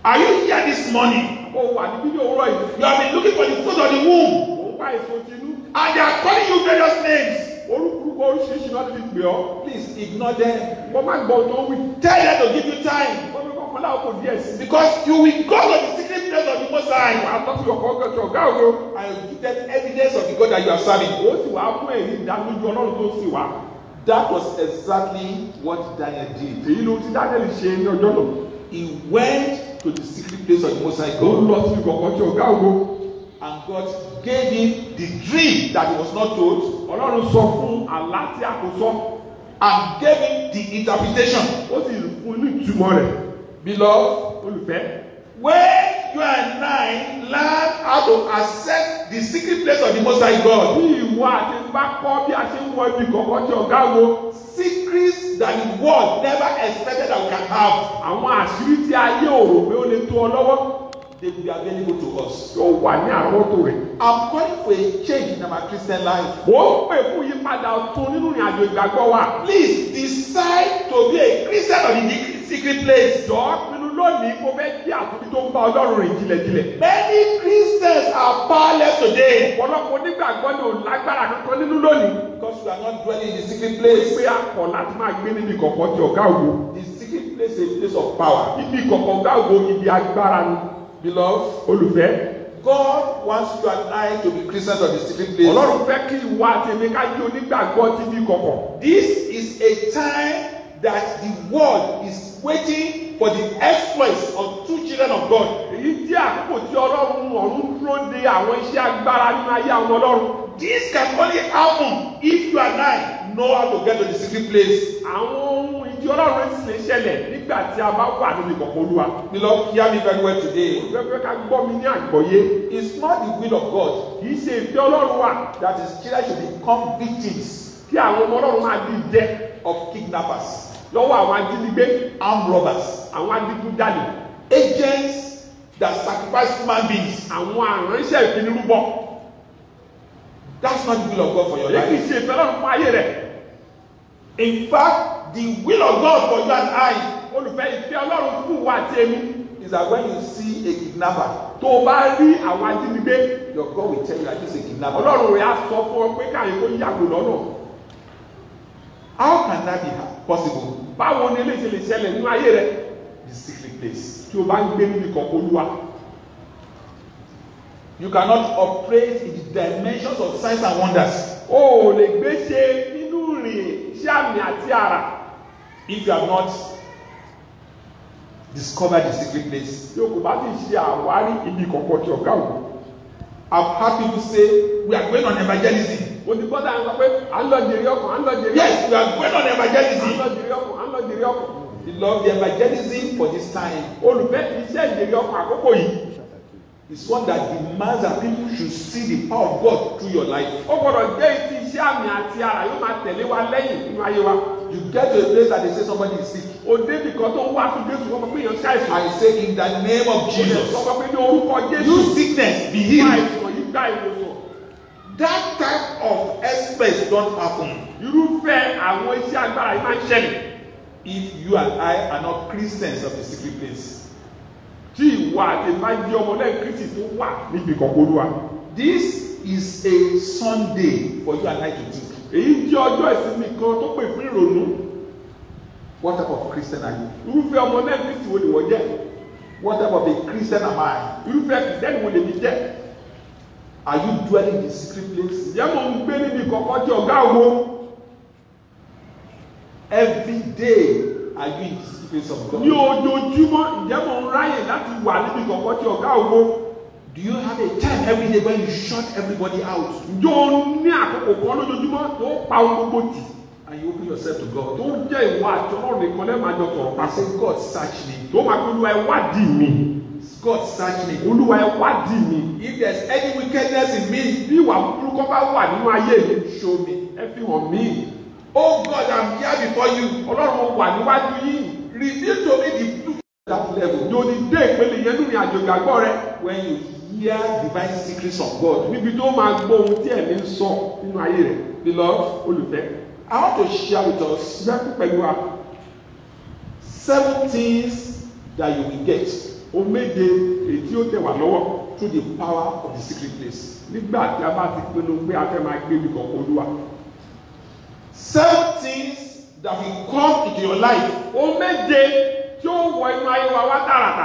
A: Are you here this morning?
B: Ó wà níbí ní òwúrọ̀ yìí.
A: You have been looking for the fruit of the womb.
B: Ó wá èso tinú.
A: And they are calling you various names.
B: Orúkọ oríṣiríṣi náà ti pè ọ́.
A: Please ignore them.
B: Wọ́n máa gbọ́ tó ń wí.
A: Tell them to give you time.
B: Wọ́n fi kọ́kọ́ láwọn kò díẹ̀ sí.
A: Because you will go to the secret place of the Most High.
B: Àtọ́sí ọkọ̀ ọgọ́tì ọ̀gá ògo.
A: And you give them evidence of the God that you are serving.
B: Ó sì wá fún èyí ìdánilójú Ọlọ́run tó sì wá.
A: That was exactly what Daniel did.
B: Èyí ló ti Daniel ṣe ní ọjọ́ náà.
A: He went to the secret place of the Most High
B: Ó
A: God.
B: lọ sí ọkọ̀ ọgá ògo.
A: And God gave him the dream that he was not told.
B: Ọlọ́run sọ fún àlá tí a kò sọ.
A: And gave him the interpretation.
B: Ó sì fún ní ìtumọ̀ rẹ̀.
A: Beloved,
B: Olùfẹ́.
A: when you and I learn how to access the secret place of the Most High God,
B: Bí ìwọ àti bá kọ́ bí a ṣe ń wọ ibi kọ̀ọ̀kan tí ọ̀gá ògo.
A: secrets that the world never expected that we can have,
B: Àwọn àṣírí tí ayé ò rò pé ó lè tó ọ lọ́wọ́.
A: they will be available to us.
B: Yóò wà ní àrọ́tò rẹ̀.
A: I'm calling for a change in our Christian life.
B: Ó pè fún ìyípadà ọ̀tun nínú ìrìn àjò ìgbàgbọ́ wa.
A: Please decide to be a Christian of the secret place.
B: Jọ̀ọ́ pinnu lónìí kó fẹ́ kí àtúntí tó ń bá Ọlọ́run rìn jìnlẹ̀jìnlẹ̀.
A: Many Christians are powerless today
B: Ọ̀pọ̀lọpọ̀ onígbàgbọ́ ni ò lágbára kankan nínú lónìí.
A: because we are not dwelling in the secret place.
B: Pé a kọ̀ láti máa gbé níbi kọ̀ọ̀kan tí ọ̀gá ògo.
A: The secret place is a place of power.
B: Ibi kọ̀ọ̀kan ọ̀gá ògo ibi agbára ni.
A: Beloved,
B: Olùfẹ́.
A: God wants you and I to be Christians of the secret place.
B: Ọlọ́run fẹ́ kí ìwà àti èmi ká jẹ́ onígbàgbọ́ ti bí kọ̀ọ̀kan.
A: This is a time that the world is waiting for the exploits of two children of God.
B: Èyí jẹ́ àkókò tí Ọlọ́run ọ̀run dúró de àwọn iṣẹ́ agbára nínú ayé àwọn Ọlọ́run.
A: This can only happen if you and I know how to get to the secret place.
B: Àwọn ohun ìdí Ọlọ́run sì lè ṣẹlẹ̀ nígbà tí a bá wà níbi kọ̀ọ̀kan Olúwa.
A: Beloved, hear me very well today.
B: Olùfẹ́ ká gbọ́ mi ní àgbọ́yé.
A: It's not the will of God
B: Kì í ṣe ìfẹ́ Ọlọ́run wà
A: that his children should become victims
B: kí àwọn ọmọ Ọlọ́run máa di jẹ
A: of kidnappers,
B: lọ́wọ́ àwọn ajínigbé,
A: armed robbers,
B: àwọn adigunjalè,
A: agents that sacrifice human beings.
B: àwọn àránṣẹ́ ìfinirúbọ.
A: That's not the will of God for your
B: Èyí kì í
A: life.
B: ṣe ìfẹ́ Ọlọ́run fún ayé rẹ̀.
A: In fact, the will of God for you and I
B: Olùfẹ́ ìfẹ́ Ọlọ́run fún wa àti èmi.
A: is that when you see a kidnapper,
B: Tó o bá rí àwọn ajínigbé,
A: your God will tell you that this is a kidnapper.
B: Ọlọ́run rẹ̀ á sọ fún ọ pé káyọ̀ kó yàgò lọ́nà.
A: How can that be possible?
B: Báwo ni eléyìí ṣe lè ṣẹlẹ̀ nínú ayé rẹ̀
A: The secret place.
B: tí o bá ń gbé níbi kọ̀ọ̀kan Olúwa?
A: You cannot operate in the dimensions of signs and wonders
B: O ò lè gbé ṣe nínú ìrìn iṣẹ́ àmì àti àrà
A: if you have not discovered the secret place.
B: tí o kò bá ti ṣe àwárí ibi kọ̀ọ̀kan tí ọ̀gá ògo.
A: I've heard people say we are going on evangelism.
B: Mo ti gbọ́dọ̀ àwọn sọ pé à ń lọ jèrè ọkàn, à ń lọ jèrè ọkàn.
A: Yes, we are going on
B: À ń
A: evangelism.
B: lọ jèrè ọkàn, à ń lọ jèrè ọkàn.
A: Beloved, the evangelism for this time
B: Olùfẹ́ iṣẹ́ ìjèrè ọkàn àkókò yìí.
A: is one that demands that people should see the power of God through your life.
B: Ó gbọ́dọ̀ jẹ́ ti iṣẹ́ àmì àti àrà yóò máa tẹ̀lé wa lẹ́yìn nínú ayé wa.
A: You get to a place that they say somebody is sick.
B: Òde nìkan tó ń wá fún Jésù wọ́n mọ̀ pé èèyàn ṣàìsàn.
A: I say in the name of Jesus,
B: Wọ́n mọ̀ pé ní orúkọ Jésù.
A: you sickness be
B: Gba
A: healed.
B: ìsàn yìí gba ìwòsàn.
A: That type of exploits don't happen
B: Irúfẹ́ àwọn iṣẹ́ agbára yìí máa ń ṣẹlẹ̀.
A: if you and I are not Christians of the secret place.
B: Tí ìwà àti ìfá jẹ́ ọmọ lẹ́yìn Kristi tó wà níbi kọ̀ọ̀kan Olúwa.
A: This is a Sunday for you and I to think.
B: Èyí jẹ́ ọjọ́ ìsinmi kan tó pè fún ìrònú.
A: What type of Christian are you?
B: Irúfẹ́ ọmọ lẹ́yìn Kristi wo ni wọ́n jẹ́?
A: What type of a Christian am I?
B: Irúfẹ́ Kìrìsìtẹ́nì wo lèmi jẹ́?
A: Are you dwelling in the secret place?
B: Ǹjẹ́ mo ń gbé níbi kọ̀ọ̀kan tí ọ̀gá ògo?
A: Every day are you in the secret place of God?
B: Ní ojoojúmọ́ ǹjẹ́ mo ń ráyè láti wà níbi kọ̀ọ̀kan tí ọ̀gá ògo?
A: Do you have a time every day when you shut everybody out
B: Ǹjẹ́ o ní àkókò kan lójoojúmọ́ tó pa ohun gbogbo tì?
A: and you open yourself to God?
B: Tó ń jẹ́ ìwà àti Ọlọ́run nìkan lẹ́ẹ̀ máa jọ sọ̀rọ̀
A: I
B: papọ̀.
A: say, God, search me.
B: Tó máa pe Olúwa ẹ wádìí mi.
A: God, search me.
B: Olúwa ẹ wádìí mi.
A: If there's any wickedness in me,
B: Bí ìwà búburú kan bá wà nínú ayé mi,
A: show me.
B: ẹ fi hàn mí.
A: Oh God, I'm here before you.
B: Ọlọ́run mo wà níwájú yìí.
A: Reveal to me the blue that level.
B: Ní o ní dé ìpele yẹn nínú àjò ìgbàgbọ́ rẹ.
A: When you hear divine secrets of God.
B: Níbi tó máa gbọ́ ohun tí ẹ̀mí ń sọ nínú ayé rẹ̀.
A: Beloved,
B: Olùfẹ́.
A: I want to share with us
B: Ṣé kú pẹ̀lú wa?
A: seven things that you will get
B: Ohun méje èyí tí ó tẹ̀ wá lọ́wọ́
A: through the power of the secret place.
B: nígbà tí a bá ti pinnu pé a fẹ́ máa gbé ibi kan Olúwa.
A: Seven things that will come into your life.
B: Ohun méje tí ó wọ inú ayé wa wá tààràtà.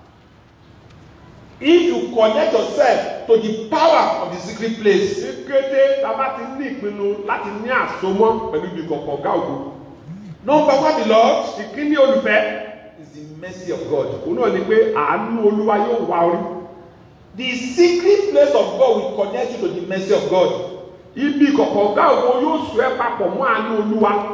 A: If you connect yourself to the power of the secret place.
B: Ní kété tá a bá ti ní ìpinnu láti ní àsomọ́ pẹ̀lú ibi kan ọ̀gá ògo.
A: Number one, beloved,
B: ìkíní olùfẹ́
A: is the mercy of God.
B: òun náà ni pé àánú Olúwa yóò wá orí.
A: The secret place of God will connect you to the mercy of God.
B: Ibi kọ̀kọ̀ ọ̀gá ògo yóò sọ ẹ́ papọ̀ mọ́ àánú Olúwa.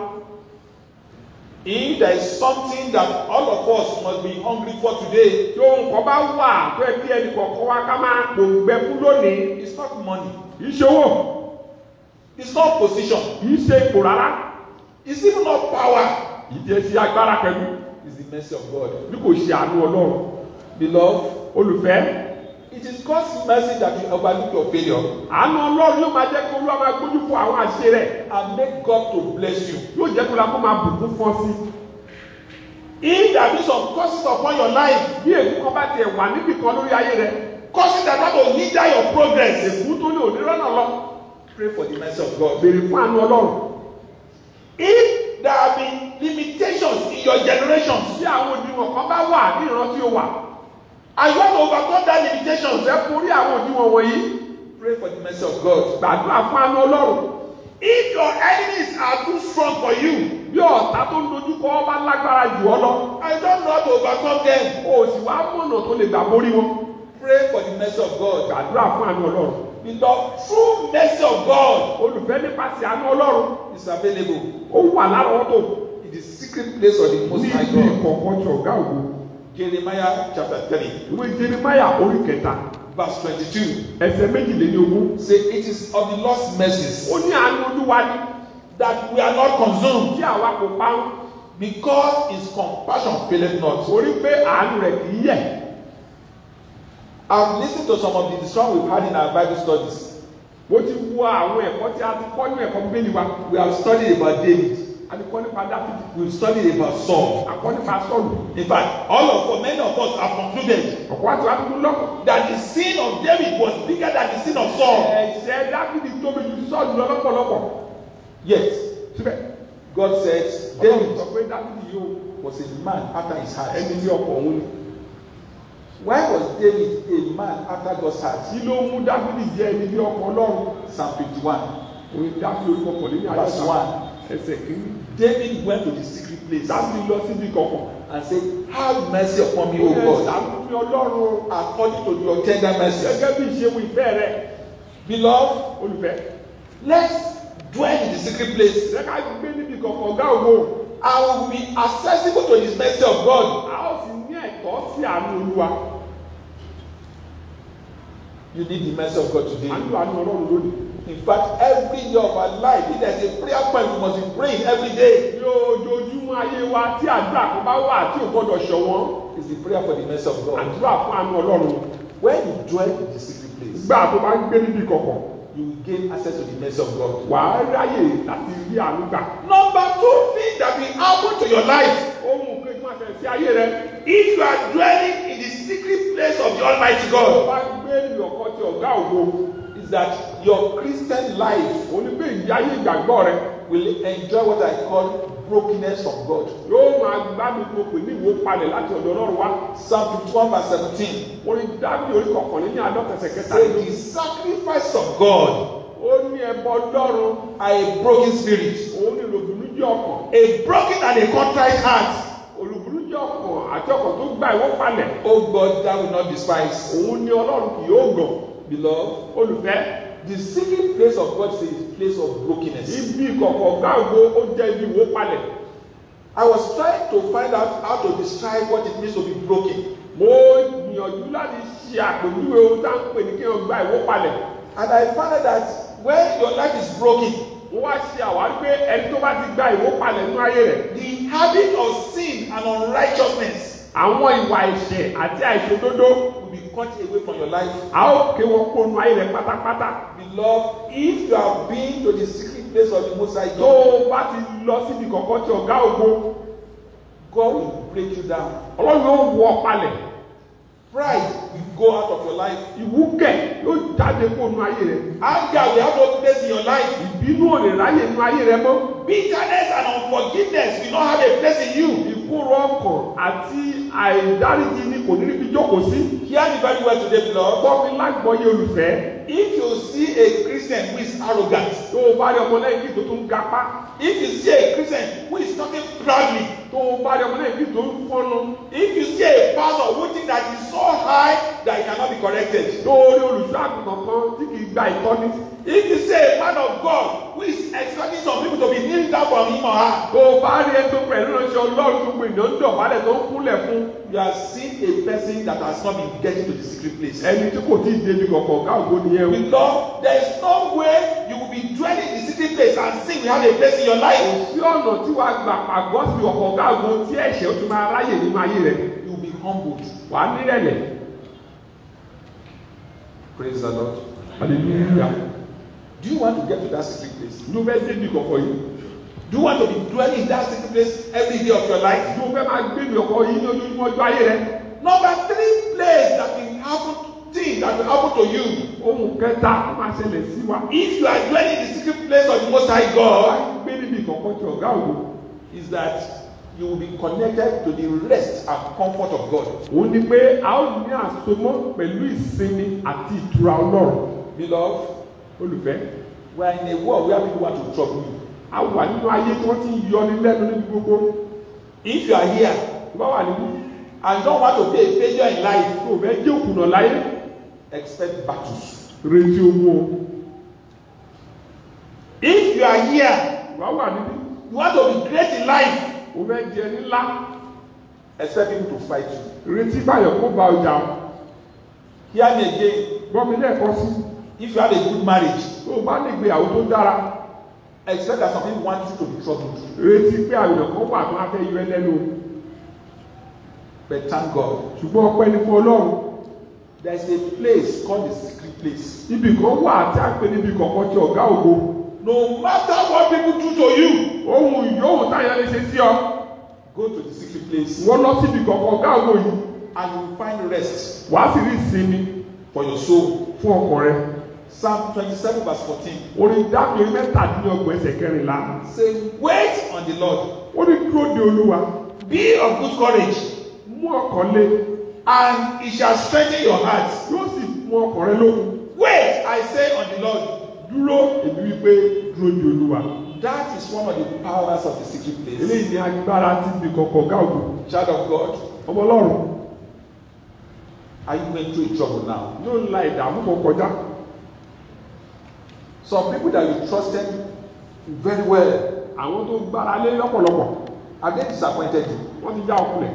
A: If there is something that all of us must be hungry for today,
B: tí ohun kan bá wà tó ẹ kí ẹnì kọ̀ọ̀kan wá ká máa gbòǹgbẹ fún lónìí.
A: it's not money,
B: kì í ṣe owó,
A: it's not position,
B: kì í ṣe ipò rárá,
A: it's even not power.
B: kì í ṣe ṣe agbára pẹ̀lú.
A: It's the mercy of God.
B: bí kò ṣe àánú Ọlọ́run.
A: Beloved,
B: olùfẹ́,
A: it is God's mercy that you overlook your failure
B: àánú Ọlọ́run yóò máa jẹ́ kí Olúwa máa gbójú fún àwọn àṣẹ rẹ̀.
A: and make God to bless you.
B: yóò jẹ́ kó la kó máa bùkún fún ọ sí.
A: If there be some curses upon your life,
B: bí èkú kan bá tiẹ̀ wà níbì kan lórí ayé rẹ̀,
A: curses that want to hinder your progress,
B: èkú tó ní òdìrọ́nà lọ,
A: pray for the mercy of God.
B: béèrè fún àánú Ọlọ́run.
A: If there have been limitations in your generations
B: bí àwọn òdiwọ̀n kan bá wà ní ìran tí ó wà,
A: and you want to overcome that limitations,
B: ọ̀sẹ̀ forí àwọn òdiwọ̀n wọ̀nyí,
A: pray for the mercy of God.
B: gbàdúrà fún àánú Ọlọ́run.
A: If your enemies are too strong for you,
B: bí ọ̀tá tó ń dojúkọ ọ bá lágbára jù ọ lọ,
A: I don't know how to overcome them,
B: o sì wá mọ̀nà tó lè gbà borí wọn,
A: pray for the mercy of God.
B: gbàdúrà fún àánú Ọlọ́run.
A: Beloved, true mercy of God
B: olùfẹ́ nípasẹ̀ àánú Ọlọ́run
A: is available
B: ó wà lárọ̀ọ́tò
A: in the secret place of the Most
B: ní
A: High
B: ibi
A: God.
B: ìkọ̀kọ̀ tí ọ̀gá ògo.
A: Jeremiah chapter three,
B: ìwé Jeremáyà orí kẹta
A: verse twenty-two.
B: ẹsẹ̀ méjìlélógún.
A: Say, it is of the Lord's mercies
B: ó ní àánú Olúwa ní
A: that we are not consumed,
B: tí àwa kò parun,
A: because his compassion faileth not.
B: orí pé àánú rẹ̀ kì í yẹ̀.
A: I've listened to some of the discussion we've had in our Bible studies.
B: mo ti wo àwọn ẹ̀kọ́ tí a ti kọ́ ní ẹ̀kọ́ Bíbélì wa.
A: We have studied about David.
B: a ti kọ́ nípa Dáfídì,
A: We've studied about Saul.
B: a kọ́ nípa Sọ́ọ̀lù.
A: In fact, all of us, many of us have concluded
B: ọ̀pọ̀ àti wá tuntun lọ́kọ̀.
A: that the sin of David was bigger than the sin of Saul.
B: ẹ̀ṣẹ̀ Dáfídì tóbi ju ti Sọ́ọ̀lù lọ lọ́pọ̀lọpọ̀.
A: Yet,
B: síbẹ̀
A: God said
B: Ọlọ́run
A: David
B: sọ pé Dáfídì yóò
A: was a man after his heart.
B: ẹni ní ọkọ̀ òun ni.
A: Why was David a man after God's heart?
B: kí ló mú Dáfídì jẹ́ ẹni ní ọkọ̀ Ọlọ́run?
A: Psalm fifty-one,
B: orin Dáfídì orí kọkànlé ní
A: verse
B: àyọ̀ká
A: one.
B: ẹsẹ̀ kìíní.
A: David went to the secret place
B: Dáfídì lọ síbi kọ̀ọ̀kan.
A: and said, have mercy upon me, O
B: ó yẹ
A: God,
B: ṣàánú mi Ọlọ́run
A: according to your tender mercy.
B: gẹ́gẹ́ bí ìṣeun ìfẹ́ rẹ̀.
A: Beloved,
B: olùfẹ́,
A: let's dwell in the secret place
B: jẹ́ ká gbé níbi kọ̀ọ̀kan ọ̀gá ògo.
A: and we will be accessible to his mercy of God.
B: a ó sì ní ẹ̀tọ́ sí àánú Olúwa.
A: You need the mercy of God today.
B: à ń lo àánú Ọlọ́run lónìí.
A: In fact, every day of our life, if there's a prayer point, we must be praying every day.
B: ní ojoojúmọ́ ayé wa tí àdúrà kan bá wà tí ò gbọ́dọ̀ ṣọ̀wọ́n,
A: It's the prayer for the mercy of God.
B: àdúrà fún àánú Ọlọ́run.
A: When you dwell in the secret place,
B: gbà tó bá ń gbé níbi kọ̀ọ̀kan,
A: you will gain access to the mercy of God.
B: wà á ráyè láti rí àánú gbà.
A: Number two thing that will happen to your life,
B: ohun kejì máa ṣẹlẹ̀ sí ayé rẹ.
A: if you are dwelling in the secret place of the Almighty
B: tó
A: God,
B: bá gbé ní ọkọ tí ọ̀gá ògo,
A: is that your Christian life
B: ó ní pé ìyá ayé ìgbàgbọ́ rẹ
A: will enjoy what I call brokenness from God.
B: yóò máa gbá mi tó pè ní ìwó palẹ̀ láti ọ̀dọ̀ Ọlọ́run wá.
A: Psalm fifty-one verse seventeen
B: orin Dáfídì orí kọkànlé ní àádọ́tẹ̀sẹ̀ kẹta.
A: say the sacrifice of God
B: ó ní ẹbọ Ọlọ́run,
A: are a broken spirit,
B: òun ní ìròbìnú jẹ́ ọkàn.
A: a broken and a contrite heart.
B: olùbùrú jẹ́ ọkàn àti ọkàn tó gbà ìwó palẹ̀.
A: Oh God, that will not despise.
B: òun ní Ọlọ́run kì yóò gàn.
A: Beloved,
B: olùfẹ́,
A: the secret place of God is a place of brokenness.
B: ibi ìkọ̀kọ̀ ọ̀gá ògo ó jẹ́ ibi ìwó palẹ̀.
A: I was trying to find out how to describe what it means to be broken.
B: mo gbìyànjú láti ṣe àpèjúwe ohun tá à ń pè ní kí wọ́n gba ìwó palẹ̀.
A: And I found out that when your life is broken,
B: mo wá ṣe àwárí pé ẹni tó bá ti gba ìwó palẹ̀ nínú ayé rẹ̀,
A: the habit of sin and unrighteousness
B: àwọn ìwà ẹ̀ṣẹ̀ àti àìṣòdodo
A: will be cut away from your life.
B: a ó ké wọn kó nu ayé rẹ̀ pátápátá.
A: Beloved, if you have been to the secret place of the Most High
B: tó
A: God,
B: o bá ti lọ síbi kọ̀ọ̀kan tí ọ̀gá ògo,
A: God will break you down.
B: Ọlọ́run yóò wọ ọ palẹ̀.
A: Pride will go out of your life.
B: Ìwúkẹ̀ yóò jáde kó nu ayé rẹ̀.
A: Anger will have no place in your life.
B: Ìbínú ò lè ráyè nu ayé rẹ̀ mọ́.
A: Bitterness and unforgiveness will not have a place in you.
B: Ìkúrò ọkàn àti àìdáríjì ni kò ní níbi jókòó sí.
A: Hear me very well today, beloved.
B: Gbọ́ mi lágbọ́yé olùfẹ́.
A: If you see a Christian who is arrogant,
B: Tó o bá rí ọmọlẹ́yìn kí tó tún gapá.
A: if you see a Christian who is talking proudly,
B: Tó o bá rí ọmọlẹ́yìn kí tó ń fọ́nù.
A: if you see a pastor who thinks that he is so high that he cannot be corrected,
B: Tó o rí olùṣọ́ àgùntàn kan tí kì í gba ìtọ́ni.
A: if you see a man of God who is expecting some people to be kneeling down for him or her,
B: Tó o bá rí ẹni tó pẹ̀lú ìránṣẹ́ Ọlọ́run tó gbé ìnáwó dọ̀bálẹ̀ tó ń kúnlẹ̀ fún.
A: you are seeing a person that has not been getting to the secret place.
B: Ẹni tí kò tí ì débi kọ̀ọ̀kan ọ̀gá ògo nìyẹn o.
A: Because there is no way you will be dwelling in the secret place and sin will have a place in your life.
B: Sí ọ̀nà tí wàá gbà pàgọ́ sí ọ̀pọ̀ ọ̀gá ògo tí ẹ̀ṣẹ̀ ó ti máa ráyè nínú ayé rẹ̀.
A: You will be humbled.
B: Wàá nírẹ̀lẹ̀.
A: Praise the Lord.
B: Hallelujah.
A: Do you want to get to that secret place?
B: Ló fẹ́ débi kọ̀ọ̀kan yìí.
A: Do you want to be dwelling in that secret place every day of your life?
B: Ló fẹ́ máa gbé mi ọkọ̀ yìí ní ojoojúmọ́ ọjọ́ ayé rẹ̀.
A: Number three place that will happen, thing that will happen to you.
B: Ohun kẹta ó máa ṣẹlẹ̀ sí wa.
A: If you are dwelling in the secret place of the Most High
B: Wàá
A: God,
B: gbé níbi kọ̀ọ̀kan tí ọ̀gá ògo.
A: is that you will be connected to the rest and comfort of God.
B: Òun ni pé a ó ní àsomọ́ pẹ̀lú ìsinmi àti ìtura Ọlọ́run.
A: Beloved,
B: Olùfẹ́.
A: we are in a world where people want to trouble you.
B: A wà nínú ayé tí wọ́n ti ń yọni lẹ́nu níbi gbogbo.
A: If you are here
B: Tó bá wà níbí.
A: and you don't want to be a failure in life,
B: Tó o fẹ́ jẹ́ òkùnà láyé.
A: expect battles.
B: Retí owó o.
A: If you are here,
B: Wà wà níbí.
A: you want to be great in life,
B: O fẹ́ jẹ ní ńlá.
A: expect people to fight you.
B: Retí báyọ̀ kó ba ọjà o.
A: Hear me again.
B: Gbọ́ mi lẹ́ẹ̀kan sí.
A: If you have a good marriage,
B: Tó o bá ní ìgbéyàwó tó dára.
A: expect that some people want you to be troubled.
B: Retí pé àwòrán kan wà tó wá fẹ́ yọ ẹ lẹ́nu.
A: But thank God,
B: Ṣùgbọ́n ọpẹ́ ní fún Ọlọ́run.
A: there is a place called the secret place.
B: Ibì kan wà tí a ń pè níbi kọ̀ọ̀kan tí ọ̀gá ògo.
A: No matter what people do to you,
B: Ohun ìyóhùn táyà lè ṣe sí ọ.
A: go to the secret place
B: Wọ́n lọ síbi kọ̀ọ̀kan ọ̀gá ògo yìí.
A: and you will find rest
B: Wàá sì rí ìsinmi
A: for your soul.
B: fún ọkàn rẹ.
A: Psalm twenty-seven verse fourteen
B: Orin Dáfídì mẹ́tàdínlọ́gbọ̀n ẹsẹ̀ kẹrìnlá.
A: say, wait on the Lord,
B: Ó ní dúró de Olúwa.
A: be of good courage,
B: Mú ọkàn lé.
A: and he shall strengthen your heart.
B: Yóò sì mú ọkàn rẹ lókun.
A: Wait, I say, on the Lord.
B: Dúró èmi wípé dúró de Olúwa.
A: That is one of the powers of the secret place.
B: Eléyìí ni agbára tí ibi kọ̀ọ̀kan ọ̀gá ògo.
A: Child of God,
B: Ọmọ Ọlọ́run
A: are you going through trouble now?
B: yóò la ìdààmú kan kọjá.
A: Some people that you trusted very well,
B: Àwọn tó gbára lé lọ́pọ̀lọpọ̀.
A: have they disappointed you?
B: Wọ́n ti já ọkùnrin.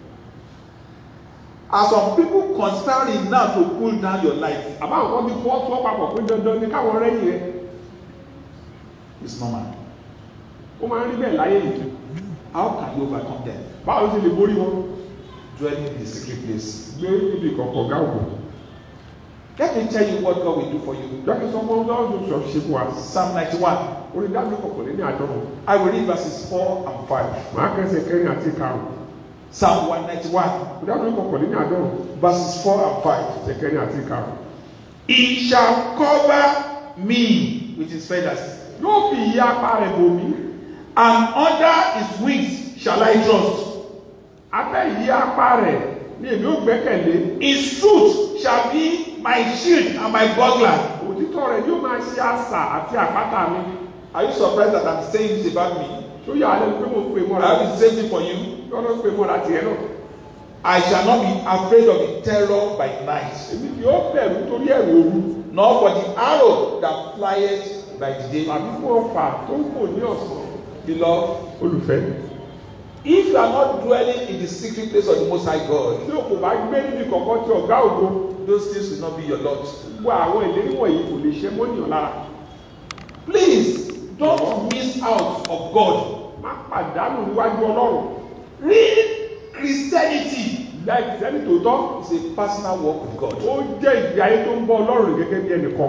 A: Are some people conspiring now to pull down your life?
B: Àbá àwọn kan ti fọ́ sọ́ papọ̀ pé dandan ni káwọn rẹ́yìn rẹ̀.
A: It's normal.
B: Ó máa ń rí bẹ́ẹ̀ láyé yìí.
A: How can you overcome them?
B: Báwo ló ṣe lè borí wọn?
A: Dwelling in the secret place.
B: Gbé ibi kọ̀ọ̀kan ọ̀gá ògo.
A: Let me tell you what God will do for you.
B: Jọ́kí sọ fún ọlọ́run sọ ṣe fún wa.
A: Psalm ninety-one.
B: Orin Dáfídì kọ̀ọ̀kan ní àádọ́rùn.
A: I will read verses four and five.
B: Màá kẹsẹ̀ kẹrin àti karùn-ún.
A: Psalm one ninety-one.
B: Orin Dáfídì kọ̀ọ̀kan ní àádọ́rùn.
A: Verses four and five.
B: Kẹsẹ̀ kẹrin àti karùn-ún.
A: He shall cover me with his feathers,
B: Yóò fi ìyẹ́ apá rẹ̀ bò mí.
A: and under his wings shall I trust.
B: Abẹ́ ìyẹ́ apá rẹ̀ ni èmi ó gbẹ́kẹ̀lé.
A: His truth shall be my shield and my buckler.
B: Òtítọ́ rẹ̀ yóò máa ṣe àṣà àti àpáta mi.
A: Are you surprised that I'm saying this about me?
B: Tó yà á lẹ́nu pé mo pè
A: I
B: mọ́ra.
A: have the same thing for you.
B: Yọ́nà pè mọ́ra tiẹ̀ náà.
A: I shall not be afraid of the terror by night,
B: Èmi kì yóò bẹ̀rù torí ẹ̀rù òru.
A: nor for the arrow that flieth by the day.
B: Tàbí fún ọfà tó ń fò ní ọ̀sán.
A: Beloved,
B: Olùfẹ́.
A: if you are not dwelling in the secret place of the Most High God,
B: Tí o kò bá gbé níbi kọ̀ọ̀kan tí ọ̀gá ògo.
A: those things will not be your lot.
B: Gbogbo àwọn ìlérí wọ̀nyí kò lè ṣe mọ́nìyàn lára.
A: Please don't miss out of God.
B: Má pàdánù níwájú Ọlọ́run.
A: Real Christianity
B: Ìgbà ìkìsẹ́nì tòótọ́.
A: is a personal walk with God.
B: Ó jẹ́ ìgbé ayé tó ń bọ́ Ọlọ́run gẹ́gẹ́ bí ẹnìkan.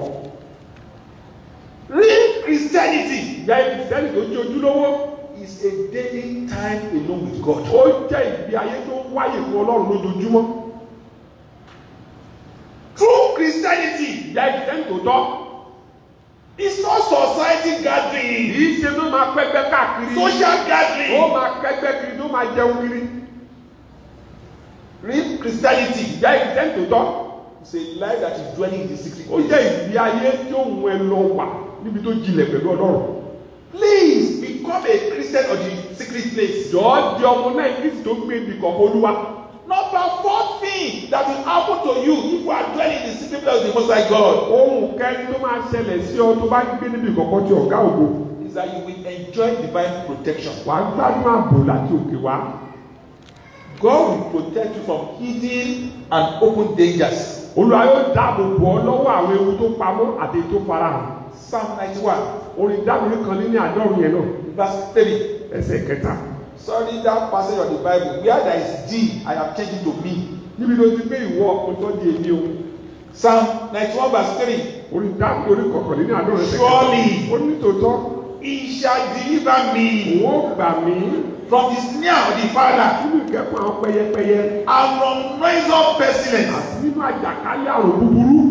A: Real Christianity
B: Ìgbà ìkìsẹ́nì tó jẹ́ ojúlówó.
A: is a daily time alone with God.
B: Ó jẹ́ ìgbé ayé tó ń wáyé fún Ọlọ́run lójoojúmọ́. ìjà ìṣẹ́ tòótọ́.
A: It's not society gathering.
B: Kì í ṣe ló máa pẹ́gbẹ́ káàkiri.
A: Social gathering.
B: Ó máa pẹ́gbẹ́ kiri ló máa jẹun kiri.
A: Real Christianity.
B: Ìjà ìṣẹ́ tòótọ́.
A: It's a life that is dwelling in the secret.
B: Ó jẹ́ ìgbé ayé tí ó mú ẹ lọ wà níbi tó jinlẹ̀ pẹ̀lú Ọlọ́run.
A: Please become a Christian of the secret place.
B: Jọ̀ọ́ di ọmọ náà Kristi tó gbé ibi kọ̀ọ̀kan Olúwa.
A: Number four thing that will happen to you if you are dwelling in the secret place of the Most High God.
B: Ohun kẹ́ni tó máa ṣẹlẹ̀ sí ọ tó bá gbé níbi kọ̀ọ̀kan tí ọ̀gá ògo.
A: Is that you will enjoy divine protection.
B: Wàá gbádùn ààbò láti òkè wá.
A: God will protect you from hidden and open dangers.
B: Olúwa yóò dáàbò bò ọ́ lọ́wọ́ àwọn ewu tó pamọ́ àti tó farahàn.
A: Psalm ninety-one.
B: Orin Dáfídì kan ní ní àádọ́rùn yẹn náà.
A: Verse three.
B: Ẹsẹ̀ kẹta.
A: Sorry, that passage of the Bible where there is D, I have changed it to me.
B: Níbi ló ti gbé ìwọ ọ̀pọ̀tọ́ di èmi o.
A: Psalm ninety-one verse three.
B: Orin Dáfídì orí kọ̀ọ̀kan ní àádọ́rùn ẹsẹ̀ kẹta.
A: Surely.
B: Ó ní tòótọ́.
A: He shall deliver me.
B: Wọ́n gbà mí.
A: From the snare of the fowler.
B: Nínú ìkẹ́kọ̀ọ́ àwọn pẹyẹpẹyẹ.
A: And from noisome pestilence.
B: Àti nínú àjàkálẹ̀ àrùn búburú.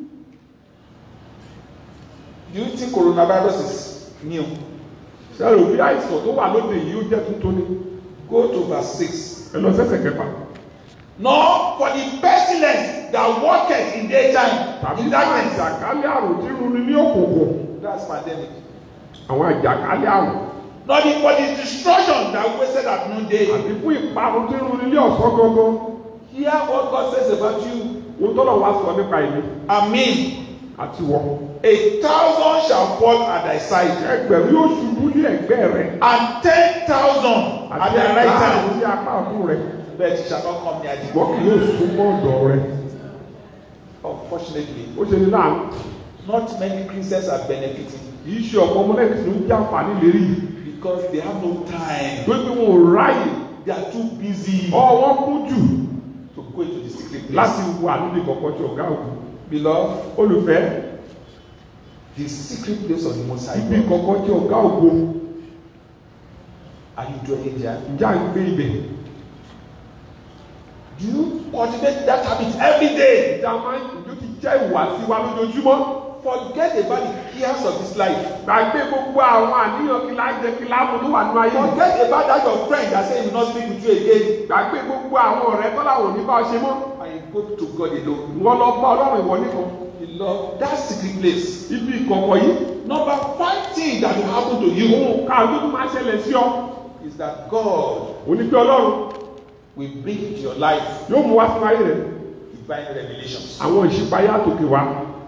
A: Do you think coronavirus is new?
B: Sẹ́rù bí àìsàn tó wà lóde yìí ó jẹ́ tuntun ni.
A: Go to verse six.
B: Ẹ lọ sẹ́sẹ̀ kẹfà.
A: Nor for the pestilence that walketh in daytime.
B: Tàbí
A: In
B: fún
A: darkness.
B: àjàkálẹ̀ àrùn tí runi ní òkùnkùn.
A: That's pandemic.
B: Àwọn àjàkálẹ̀ àrùn.
A: Not for the destruction that wasted at noonday.
B: Àti fún ìparun tí runi ní ọ̀sán gangan.
A: Hear what God says about you.
B: Ohun tọ́lọ̀ wá sọ nípa ìlú.
A: Amen.
B: Àti wọ.
A: A thousand shall fall at thy side.
B: Ẹgbẹ̀rún yóò ṣubú ní ẹ̀gbẹ́ rẹ̀.
A: And ten thousand at
B: Àti
A: thy right
B: ẹ̀ka
A: hand.
B: àrùn sí apá ọ̀tún rẹ̀.
A: But it shall not come near thee.
B: Wọ́n kì yóò súnmọ́ ọ̀dọ̀ rẹ̀.
A: Unfortunately,
B: Ó ṣe ní láàánú.
A: not many Christians are benefiting
B: Kì í ṣe ọ̀pọ̀ ọmọ lẹ́yìn tí ó ń jẹ́ àǹfààní lérí yìí.
A: because they have no time.
B: Tó pé wọn ò ráyè.
A: They are too busy
B: Ọ̀ wọ́n kú jù
A: to go into the secret place.
B: láti wà níbi kọ̀ọ̀kan tí ọ̀gá òkú.
A: Beloved,
B: Olùfẹ́.
A: the secret place of the Most High
B: Ibi
A: God.
B: kọ̀ọ̀kan tí ọ̀gá ògo.
A: Are you dwelling there?
B: Ǹjẹ́ à ń gbé ibẹ̀?
A: Do you cultivate that habit every day?
B: Ìjà máa ń ìjó ti jẹ́ ìwàsí wa lójoojúmọ́.
A: Forget about the cares of this life.
B: Gbàgbé gbogbo àwọn àníyàn kí lájẹ kí láàmú tó wà nínú ayé.
A: Forget about that your friend that say he will not speak with you again.
B: Gbàgbé gbogbo àwọn ọ̀rẹ́ tọ́lá wò ní bá ọ ṣe mọ́.
A: And you go to God alone.
B: Wọ́n lọ bá Ọlọ́run ìwọ nìkan.
A: Beloved, that secret place.
B: Ibi ìkọ̀kọ̀ yìí.
A: Number five thing that will happen to you
B: Ohun ká ló tún máa ṣẹlẹ̀ sí ọ.
A: is that God
B: Onígbé Ọlọ́run
A: will bring into your life
B: yóò mú wá sínú ayé rẹ̀.
A: divine revelations.
B: Àwọn ìṣípayá àtòkè wá.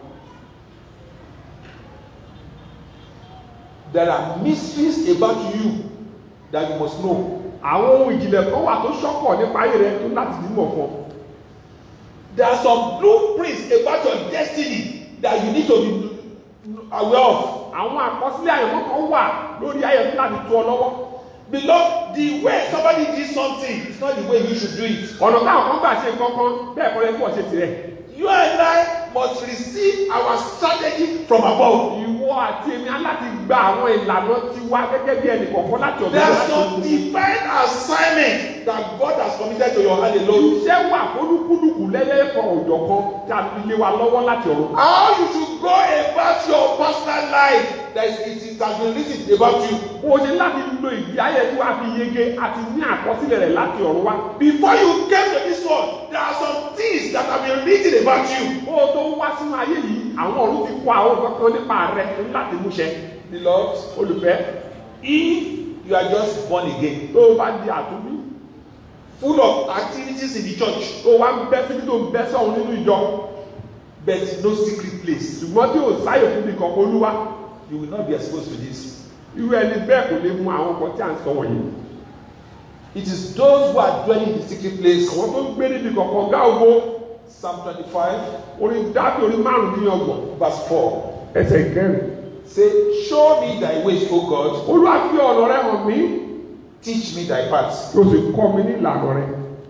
A: There are mysteries about you that you must know.
B: Àwọn ohun ìjìnlẹ̀ kan wà tó ṣọ́kọ̀ nípa ayé rẹ̀ tó láti dímọ̀ fún ọ.
A: There are some blueprints about your destiny that you need to be aware of.
B: Àwọn àkọsílẹ̀ àyẹ̀wò kan wà lórí ayé tó láti tó ọ lọ́wọ́.
A: Beloved, the way somebody did something is not the way you should do it.
B: Ọ̀nà táwọn kan gbà ṣe nǹkan kan bẹ́ẹ̀ kọ́ lẹ́kọ́ kó ṣe tirẹ̀.
A: You and I must receive our strategy from above.
B: Ìwọ àti èmi á láti gba àwọn ìlànà tiwa gẹ́gẹ́ bí ẹnì kọ̀ọ̀kan láti ọ̀dọ̀
A: There are
B: láti
A: some divine assignments that God has committed to your hand alone.
B: Iṣẹ́ wà fólúkúlùkù lẹ́lẹ́kọ̀ òjọ̀ kan tí a fi lé wa lọ́wọ́ láti ọ̀run.
A: How you should go about your personal life, that is, it, it has been written about you.
B: O ní láti lo ìgbé ayé tí wàá fi yege àti ní àkọsílẹ̀ rẹ̀ láti ọ̀run wá.
A: Before you came to this world, there are some things that have been written about you.
B: Ó tó wá sínú ayé yìí, àwọn ọ̀run ti kọ àwọn kankan nípa rẹ̀ láti múṣẹ.
A: Beloved,
B: Olùfẹ́,
A: if you are just born again,
B: tó o bá di àtúnbí,
A: full of activities in the church,
B: tó o wá ń bẹ́ síbi tó ń bẹ́ sọ̀run nínú ìjọ,
A: but no secret place,
B: ṣùgbọ́n tí o sáyè fún mi kankan Olúwa,
A: you will not be exposed to this.
B: irú ẹni bẹ́ẹ̀ kò lè mú àwọn ọkọ̀ tí à ń sọ wọ̀nyí.
A: It is those who are dwelling in the secret place.
B: Àwọn tó ń gbé níbi kankan ọ̀gá ògo,
A: Psalm twenty-five,
B: orin dábì orin márùndínlọ́gbọ̀n,
A: verse four.
B: ẹsẹ̀ ìkẹrin.
A: Say, show me thy ways, O God.
B: Olúwa fi ọ̀nà rẹ̀ hàn mí,
A: Teach me thy paths.
B: yóò sì kọ́ mi ní ìlànà rẹ̀.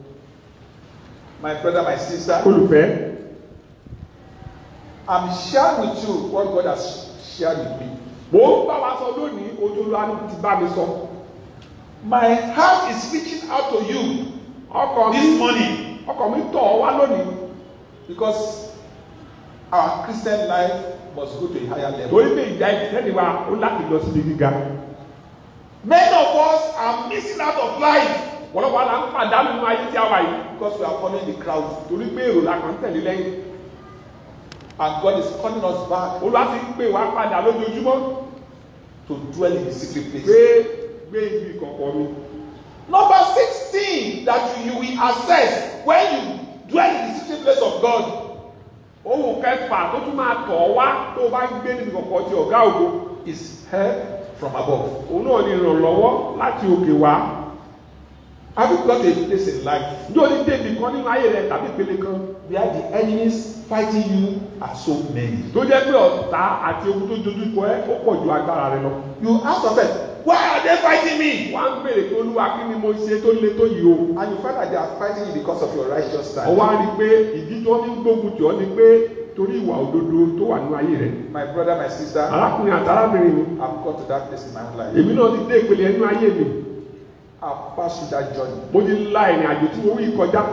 A: My brother, my sister,
B: Olùfẹ́,
A: I'm sharing with you what God has shared with me.
B: mo ń bá wa sọ lónìí ojú Olúwa ti bá mi sọ.
A: My heart is reaching out to you
B: Ọkàn mi
A: this morning
B: ọkàn mi tọ̀ ọ́ wá lónìí
A: because our Christian life must go to a higher level.
B: torí pé ìjà ìkìtẹ́ni wa ó láti lọ síbi gíga.
A: Many of us are missing out of life
B: ọ̀pọ̀lọpọ̀ àlà ń pàdánù nínú ayé tí a wà yìí.
A: because we are following the crowd.
B: torí pé èrò la kàn ń tẹ̀lé lẹ́yìn.
A: And God is calling us back
B: Olúwa ti ń pè wá padà lójoojúmọ́.
A: to dwell in the secret place.
B: gbé gbé ibi kọ̀ọ̀kan mi.
A: Number sixteen that you, you will access when you dwell in the secret place of God
B: ohun kẹfà tó tún máa tọ̀ ọ́ wá tó o bá gbé níbi kọ̀ọ̀kan ti ọ̀gá ògo.
A: is help from above.
B: òun náà ní ìrànlọ́wọ́ láti òkè wá.
A: Have you got a place in life
B: yóò ní débi kan nínú ayé rẹ tàbí ìpele kan.
A: where the enemies fighting you are so many?
B: tó jẹ́ pé ọ̀tá àti ogun tó dojú kọ ẹ́ ó pọ̀ ju agbára rẹ lọ.
A: You ask yourself, why are they fighting me?
B: wọ́n á ń béèrè pé olúwa kí ni mo ṣe tó le tó yìí o.
A: And you find that they are fighting you because of your righteous stand.
B: ọwọ́ á rí i pé ìdí tó ní gbógun tì ọ́ ni pé torí ìwà òdodo tó wà nínú ayé rẹ.
A: My brother, my sister,
B: arákùnrin àti arábìnrin mi.
A: I've got to that place in my own life.
B: èmi náà ti dé ìpele nínú ayé mi.
A: I've passed through that journey.
B: mo ti la ìrìn àjò tí mo wí kọjá.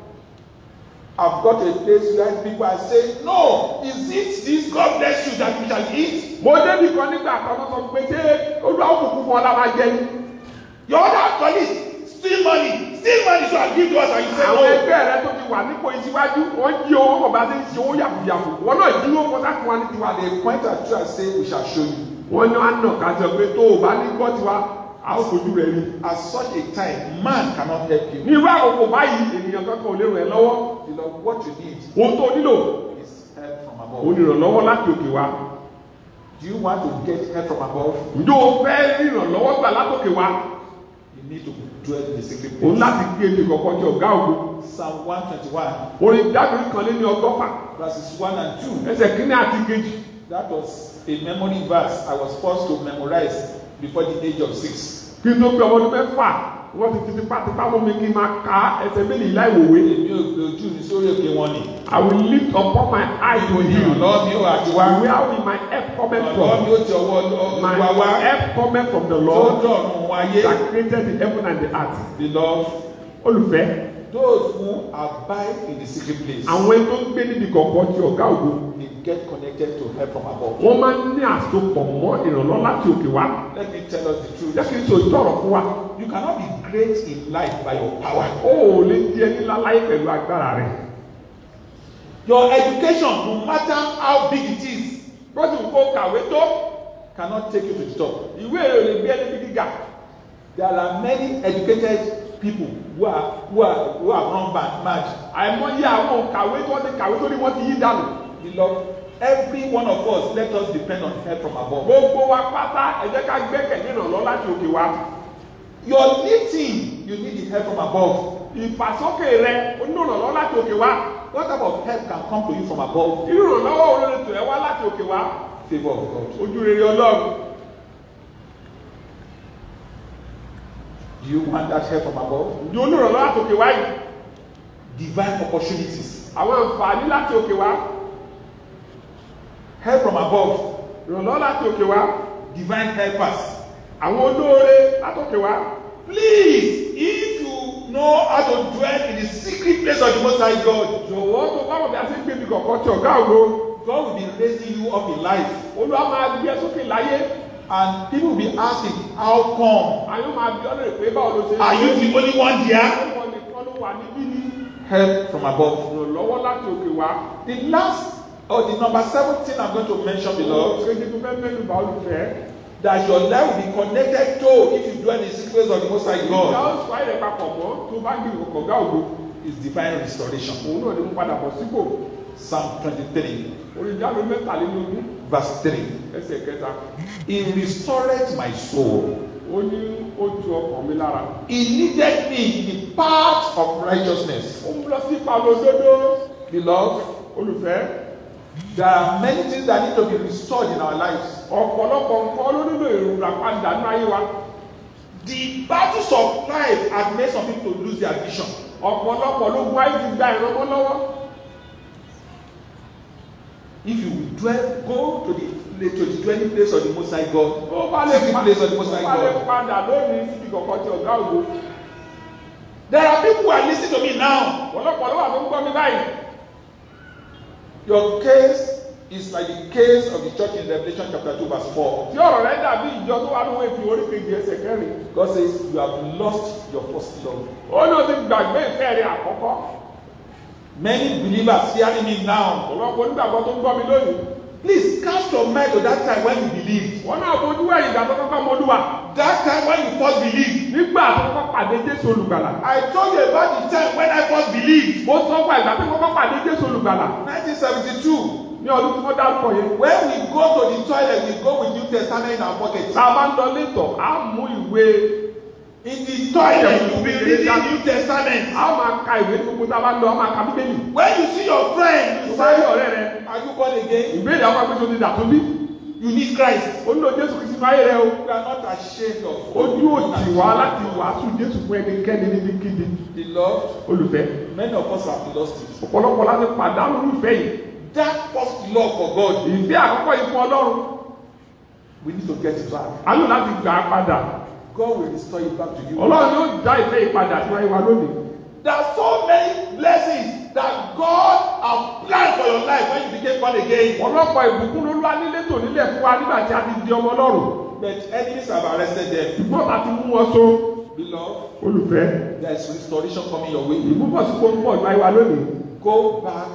A: I've got a place where people are saying, no, is it this God bless you that we shall eat?
B: mo débi kan nígbà kan wọ́n sọ pé ṣé olúwa òkùnkùn fún ọ la máa jẹ ni.
A: Your other colleagues steal money, steal money so I give to us and you say
B: àwọn
A: no.
B: ẹgbẹ́ rẹ tó ti wà nípò ìṣíwájú wọ́n jí owó kọ̀ bá ti ń ṣe owó yàfùyàfù wọ́n náà jí owó kọ́tà fún wa ní tiwa.
A: And they point at you and say, we shall show you.
B: wọ́n ní wọ́n á nà ká sọ pé tó o bá ní gbọ́ tiwa a ó fojú rẹ̀ rí.
A: At such a time, man cannot help you.
B: ní irú àkókò báyìí ènìyàn kankan ò lè ràn ẹ́ lọ́wọ́.
A: You know, what you need
B: ohun tó nílò
A: is help from above.
B: onírànlọ́wọ́ láti òkè wá.
A: Do you want to get help from above?
B: ǹjọ́ o fẹ́ rí ìrànlọ́wọ́ gbà látòkè wá.
A: You need to dwell in the secret
B: òun
A: place.
B: láti gbé ebi kọ̀ọ̀kan tí ọ̀gá ògo.
A: Psalm one twenty-one,
B: orin dábìrì kan lé ní ọgọ́fà
A: verses one and two.
B: ẹsẹ̀ kínní àti kejì.
A: That was a memory verse I was forced to memorize before the age of six.
B: kí n tó gbé ọmọ ọdún mẹ́fà wọ́n ti ti tipátipá mú mi kí n máa ka ẹsẹ̀ méjì láìwòwe.
A: Èmi ò gbé ojú mi sórí òkè wọn ni.
B: I will lift upon my eyes to him.
A: Ìrànlọ́wọ́ mi ò àti wá.
B: Where will my help come
A: Ìrànlọ́wọ́ mi
B: from?
A: ò ti ọwọ́
B: My
A: Olúwa wá.
B: help cometh from the
A: Tó
B: Lord
A: dọ̀run wáyé.
B: that created the heaven and the earth.
A: Beloved,
B: Olùfẹ́,
A: those who abide in the secret place,
B: àwọn ẹni tó ń gbé níbi kọ̀ọ̀kan tí ọ̀gá ògo,
A: they get connected to help from above.
B: wọ́n máa ń ní àsopọ̀ mọ́ ìrànlọ́wọ́ láti òkè wá.
A: Let me tell us the truth.
B: Jẹ́ kí n sọ ìtọ́rọ̀ fún wa.
A: You cannot be great in life by your power.
B: O ò lè di ẹni láláyé pẹ̀lú agbára rẹ̀.
A: Your education, no matter how big it is,
B: Bọ́sì kò kàwé tó,
A: cannot take you to the top.
B: ìwé èrò lè gbé ẹni bí gíga.
A: There are many educated people who are who are who are run bad mad.
B: Àìmọye àwọn òkàwé tó ti kàwé tó ní wọ́n ti yí dànù.
A: Beloved, every one of us, let us depend on help from above.
B: Gbogbo wa pátá ẹ jẹ́ ká gbẹ́kẹ̀lé ìrànlọ́wọ́ láti òkè wá.
A: Your lifting, you need the help from above.
B: Ìfàsókè rẹ onírànlọ́wọ́ láti òkè wá.
A: What type of help can come to you from above?
B: Irú ìrànlọ́wọ́ wo ló lè tò ẹ́ wá láti òkè wá?
A: Favor of God.
B: Ojú rere Ọlọ́run.
A: Do you want that help from above?
B: Ní onírànlọ́wọ́ láti òkè wá yìí.
A: Divine opportunities.
B: Àwọn àǹfààní láti òkè wá.
A: Help from above.
B: Ìrànlọ́wọ́ láti òkè wá.
A: Divine helpers.
B: Àwọn olóore láti òkè wá.
A: Please, if you know how to dwell in the secret place of the Most High God,
B: Jọ̀wọ́ tó bá wọ̀ bí a ṣe ń gbé mi kọ̀ọ̀kan tí ọ̀gá ògo.
A: God will be raising you up in life.
B: Olúwa máa gbé ẹ sókè láyé.
A: And people will be asking, how come?
B: Àyọ̀ máa bí ọlọ́rẹ̀ pé báwo ló ṣe ń
A: Are you the only one there?
B: Ọmọ nìkan ló wà níbí ní.
A: Help from above.
B: Ìrànlọ́wọ́ láti òkè wá.
A: The last, or the number seven thing I'm going to mention below,
B: Kéde tó fẹ́ mẹ́nu bá olùfẹ́.
A: that your life will be connected to if you dwell in the secret place of the Most High
B: Ìjà
A: God,
B: ó sọ ayẹyẹ papọ̀ mọ́ tó bá gbé ọ̀gá ògo.
A: is divine restoration.
B: Òun náà ni mo padà bọ̀ sípò.
A: Psalm twenty-three,
B: Oríjàlú mẹ́tàlélógún
A: verse three.
B: ẹsẹ̀ kẹta.
A: He restored my soul.
B: Ó ní ó tu ọkàn mi lára.
A: He leaded me in the path of righteousness.
B: Ó ń lọ sí ìpàlọ́ òdodo.
A: Beloved,
B: Olùfẹ́.
A: there are many things that need to be restored in our lives.
B: Ọ̀pọ̀lọpọ̀ nǹkan ló nílò ìrùrà padà ní ayé wa.
A: The battles of life have made some people to lose their vision.
B: Ọ̀pọ̀lọpọ̀ ló gba ìdí gba ìrànwọ́ lọ́wọ́.
A: If you will dwell, go to the to the dwelling place of the Most High God,
B: Ó bá lè
A: secret
B: pa-
A: place of the Most
B: ó
A: High
B: bá lè
A: God.
B: padà lónìí síbi kọ̀ọ̀kan tí ọ̀gá ògo.
A: There are people who are listening to me now.
B: Ọ̀pọ̀lọpọ̀ ló wà tó ń gbọ́ mi báyìí.
A: Your case It's like the case of the church in Revelation chapter two verse four.
B: Tí ọ̀rọ̀ rẹ̀ dàbí ìjọ tó wà ní wọ́n fi orí kejì ẹsẹ̀ kẹrin.
A: God says you have lost your first love.
B: Ó ní o ti gbàgbé ìfẹ́ rẹ̀ àkọ́kọ́.
A: Many believers hearing me now.
B: Ọ̀pọ̀lọpọ̀ onígbàgbọ́ tó ń gbọ́ mi lónìí.
A: Please cast your mind to that time when you believed.
B: Wọ́n náà fojú ẹ̀yìn ìgbà tó kọ́kọ́ mọ Olúwa.
A: That time when you first believed.
B: Nígbà tó kọ́kọ́ pàdé Jésù olùgbàlà.
A: I told you about the time when I first believed.
B: Mo sọ fún ìgbà tó kọ́kọ́ pàdé Jésù olùgbàlà.
A: nineteen seventy-two.
B: Ní ọdún tí wọ́n dárúkọ yẹn.
A: When we go to the toilet, we go with New Testament in our pocket.
B: Tá a bá ń lọ létọ̀, á mú ìwé.
A: In the toilet, you will be reading New Testament.
B: A máa ka ìwé gbogbo tá a bá lọ, a máa ka Bíbélì.
A: When you see your friend, you
B: Sáré
A: say,
B: ọ̀rẹ́ rẹ.
A: are you born again?
B: Ìbéèrè àwọn akpẹ́sọ̀ ti dàtún bí.
A: You need Christ.
B: Ó nílò Jésù Kristi nínú ayé rẹ o.
A: We are not ashamed of.
B: Ojú òtì wá láti wàásù Jésù fún ẹnikẹ́ni níbikíbi.
A: Beloved,
B: Olùfẹ́.
A: many of us have lost it.
B: Ọ̀pọ̀lọpọ̀ láti pàdánù ìfẹ́ yìí.
A: That first love for God,
B: Ìfẹ́ àkọ́kọ́ yìí fún Ọlọ́run.
A: we need to get it back.
B: A lò láti gbà á padà.
A: God will restore it back to you.
B: Ọlọ́run yóò dá ìfẹ́ yìí padà sí wáyé wa lónìí.
A: There are so many blessings that God has planned for your life when you became born again.
B: Ọ̀pọ̀lọpọ̀ ìbùkún ló lọ́wọ́ nílé tò nílẹ̀ fún wa nígbà tí a ti di ọmọ Ọlọ́run.
A: But enemies have arrested them.
B: Ṣùgbọ́n ta ti mú wọn so.
A: Beloved,
B: Olùfẹ́.
A: there is restoration coming your way.
B: Ìbúbọ̀ sí kó ń pọ̀ wáyé wa lónìí.
A: Go back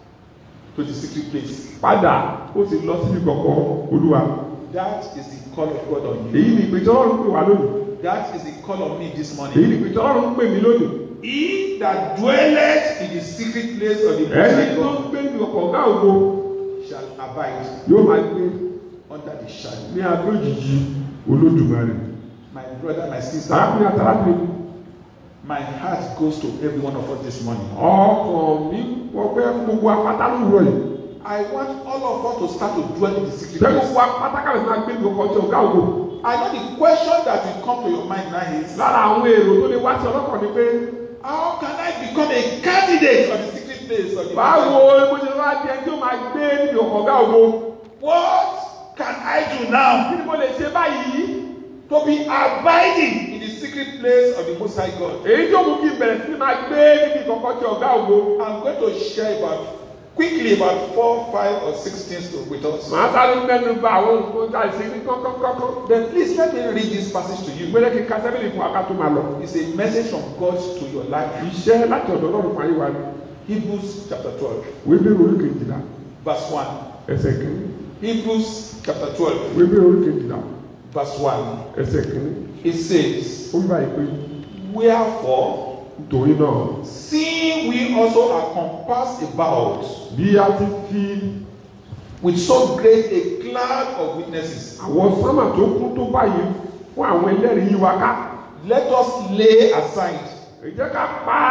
A: to the secret place.
B: Padà ó sì lọ síbi kọ̀kọ̀ Olúwa.
A: That is the call of God on you.
B: Èyí ni ìpèjọ́ Ọlọ́run pè wá lónìí.
A: That is the call on me this
B: Èyí
A: morning.
B: ni ìpèjọ́ Ọlọ́run pè mí lónìí.
A: He that dwelleth in the secret place of the Most
B: Ẹni
A: High
B: tó ń
A: God
B: gbé ní ọkọ̀ ọ̀gá ògo
A: shall abide
B: yóò máa gbé
A: under the shadow.
B: ní abẹ́ òjìji Olódùmarè.
A: My brother, my sister,
B: Arákùnrin àtàlábìnrin.
A: my heart goes to every one of us this morning.
B: Ọkàn mi ọgbẹ́ fún gbogbo apáta lóòrọ̀ yìí.
A: I want all of us to start to dwell in the secret
B: Bẹ́ẹ̀
A: place.
B: gbogbo apáta kàwé máa gbé ní ọkọ̀ tí ọ̀gá ògo.
A: I know the question that will come to your mind now is,
B: Lára àwọn èrò tó lè wá sí ọlọ́kàn ni pé
A: how can I become a candidate of the secret place of the Most High
B: báwo
A: God?
B: mo ṣe wá di ẹni tí ó máa gbé níbi ọkọ̀ ọ̀gá ògo.
A: What can I do now
B: Kí ni mo lè ṣe báyìí?
A: to be abiding in the secret place of the Most High God?
B: Èyí tí ó mú kí n bẹ̀rẹ̀ sí ní máa gbé níbi ìkọ̀kọ̀ tí ọ̀gá ògo.
A: I'm going to share about quickly about four, five, or six things to, with us.
B: Màá sáré mẹ́nu bà àwọn nǹkan tá a ṣe ní kọ́kọ́kọ́kọ́.
A: Then please let me read this passage to you.
B: Ìgbélé kí n ka sẹ́bìlì fún aká tó máa lọ.
A: It's a message from God to your life.
B: Iṣẹ́ láti ọ̀dọ̀ Ọlọ́run fún ayé wa ni.
A: Hebrews chapter twelve,
B: Wébé orí kejìlá
A: verse one.
B: ẹsẹ̀ kìíní.
A: Hebrews chapter twelve,
B: Wébé orí kejìlá
A: verse one.
B: ẹsẹ̀ kìíní.
A: It says,
B: Ó ń báyìí pé
A: wherefore,
B: nítorí náà
A: seeing we also are compassed about
B: bí a ti fi
A: with so great a cloud of witnesses,
B: àwọn sánmà tó kún tó báyìí fún àwọn ẹlẹ́rìí yí wa ká.
A: let us lay aside
B: Ẹ jẹ́ ká